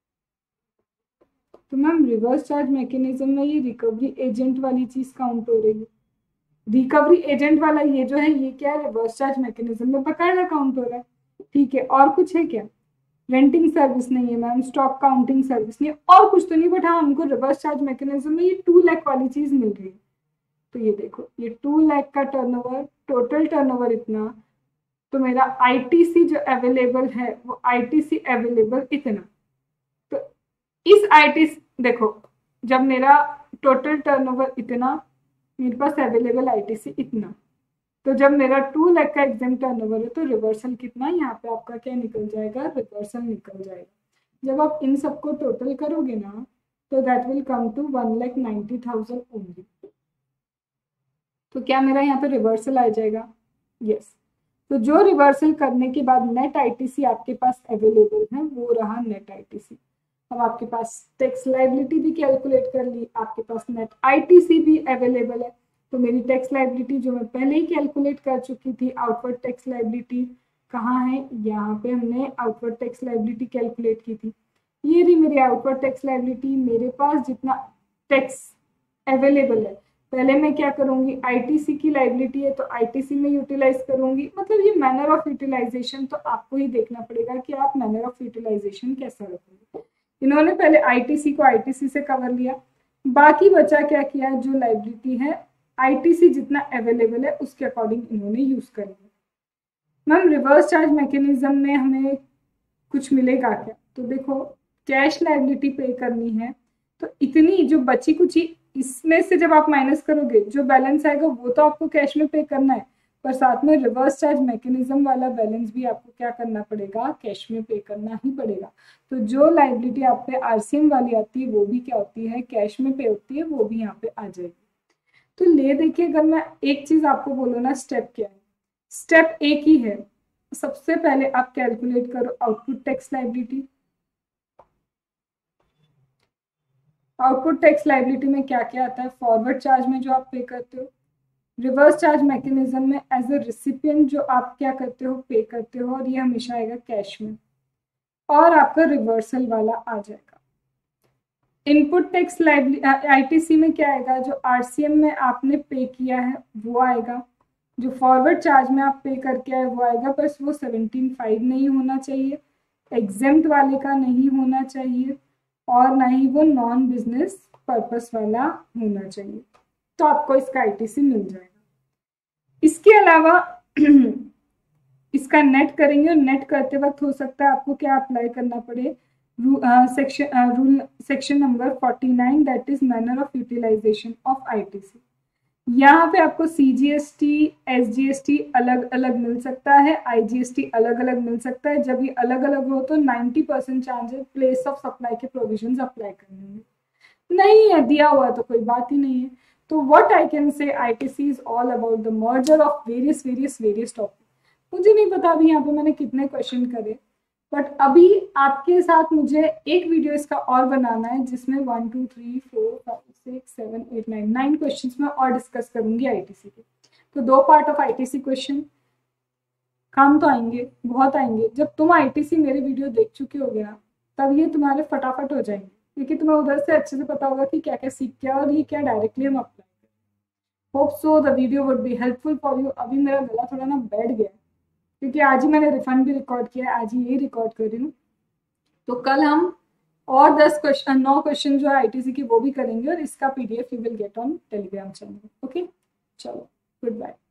तो मैम रिवर्स चार्ज मैकेनिज्म में ये रिकवरी एजेंट वाली चीज काउंट हो रही है। रिकवरी एजेंट वाला ये जो है, ये क्या है, रिवर्स चार्ज मैकेनिज्म में बकायदा काउंट हो रहा है। ठीक है, और कुछ है क्या, रेंटिंग सर्विस नहीं है मैम, स्टॉक काउंटिंग सर्विस नहीं है, और कुछ तो नहीं। बट हाँ, हमको रिवर्स चार्ज मैकेनिज्म में ये 2 लाख वाली चीज मिल रही है। तो ये देखो, ये 2 लाख का टर्नओवर, टोटल टर्नओवर इतना, तो मेरा आईटीसी जो अवेलेबल है वो आईटीसी अवेलेबल इतना। तो इस आईटीसी देखो, जब मेरा टोटल टर्नओवर इतना, मेरे पास अवेलेबल आईटीसी इतना, तो जब मेरा 2 लाख का एग्जाम टर्नओवर है तो रिवर्सल कितना, यहाँ पे आपका क्या निकल जाएगा, रिवर्सल निकल जाएगा। जब आप इन सबको टोटल करोगे ना तो that will come to 1,90,000 only. तो क्या मेरा यहाँ पे रिवर्सल आ जाएगा, यस। तो जो रिवर्सल करने के बाद नेट आईटीसी आपके पास अवेलेबल है वो रहा नेट आईटीसी। अब आपके पास टैक्स लायबिलिटी भी कैलकुलेट कर ली, आपके पास नेट आईटीसी भी अवेलेबल है। तो मेरी टैक्स लायबिलिटी जो मैं पहले ही कैलकुलेट कर चुकी थी, आउटवर्ड टैक्स लायबिलिटी कहाँ है, यहाँ पे हमने आउटवर्ड टैक्स लायबिलिटी कैलकुलेट की थी। ये रही मेरी आउटवर्ड टैक्स लायबिलिटी। मेरे पास जितना टैक्स अवेलेबल है, पहले मैं क्या करूंगी, आईटीसी की लायबिलिटी है तो आईटीसी में यूटिलाइज करूंगी। मतलब ये मैनर ऑफ यूटिलाइजेशन तो आपको ही देखना पड़ेगा कि आप मैनर ऑफ यूटिलाइजेशन कैसा रखोगे। इन्होंने पहले आईटीसी को आईटीसी से कवर लिया, बाकी बचा क्या किया, जो लायबिलिटी है आईटीसी जितना अवेलेबल है उसके अकॉर्डिंग इन्होंने यूज कर लिया। मैम रिवर्स चार्ज मैकेनिज्म में हमें कुछ मिलेगा क्या, तो देखो कैश लायबिलिटी पे करनी है तो इतनी जो बची कुछ इसमें से जब आप माइनस करोगे जो बैलेंस आएगा वो तो आपको कैश में पे करना है, पर साथ में रिवर्स चार्ज मैकेनिज्म वाला बैलेंस भी आपको क्या करना पड़ेगा, कैश में पे करना ही पड़ेगा। तो जो लायबिलिटी आप पे आरसीएम वाली आती है वो भी क्या होती है, कैश में पे होती है, वो भी यहाँ पे आ जाएगी। तो ले देखिए, अगर मैं एक चीज आपको बोलूँ ना, स्टेप क्या है, स्टेप एक ही है। सबसे पहले आप कैलकुलेट करो output tax liability. Output tax liability में क्या क्या आता है, फॉरवर्ड चार्ज में जो आप पे करते हो, रिवर्स चार्ज मैकेनिज्म में एज अ रिसिपिएंट जो आप क्या करते हो, पे करते हो, और ये हमेशा आएगा कैश में, और आपका रिवर्सल वाला आ जाएगा। इनपुट टैक्स लायबिलिटी आईटीसी में क्या आएगा, जो आरसीएम में आपने पे किया है वो आएगा, जो फॉरवर्ड चार्ज में आप पे करके आए वो आएगा, बस वो 17.5 नहीं होना चाहिए, एग्जेम्प्ट वाले का नहीं होना चाहिए, और ना ही वो नॉन बिजनेस पर्पस वाला होना चाहिए। तो आपको इसका आईटीसी मिल जाएगा। इसके अलावा इसका नेट करेंगे, और नेट करते वक्त हो सकता है आपको क्या अप्लाई करना पड़े, section number 49, that is manner of utilisation of ITC. यहाँ पे आपको सीजीएसटी, एसजीएसटी अलग अलग मिल सकता है, आईजीएसटी अलग अलग मिल सकता है। जब ये अलग अलग हो तो 90% चांस है प्लेस ऑफ सप्लाई के प्रोविजंस अप्लाई करने में। नहीं है दिया हुआ तो कोई बात ही नहीं है। तो what I can say, ITC is all about the merger of various topic. मुझे नहीं पता अभी यहाँ पे मैंने कितने क्वेश्चन करे, बट अभी आपके साथ मुझे एक वीडियो इसका और बनाना है जिसमें 1 2 3 4 5 6 7 8 9 क्वेश्चन में और डिस्कस करूंगी आईटीसी के। तो 2 पार्ट ऑफ आईटीसी क्वेश्चन काम तो आएंगे, बहुत आएंगे। जब तुम आईटीसी मेरे वीडियो देख चुके हो ना, तब ये तुम्हारे फटाफट हो जाएंगे, क्योंकि तुम्हें उधर से अच्छे से पता होगा कि क्या क्या सीख क्या और ये क्या डायरेक्टली हम अप्लाई करें। Hope so the video would be helpful for you. अभी मेरा गला थोड़ा ना बैठ गया क्योंकि आज ही मैंने रिफंड भी रिकॉर्ड किया है, आज ही यही रिकॉर्ड कर रही हूँ। तो कल हम और 9 क्वेश्चन जो है आईटीसी की वो भी करेंगे, और इसका PDF you will get on Telegram channel. Okay, चलो, गुड बाय।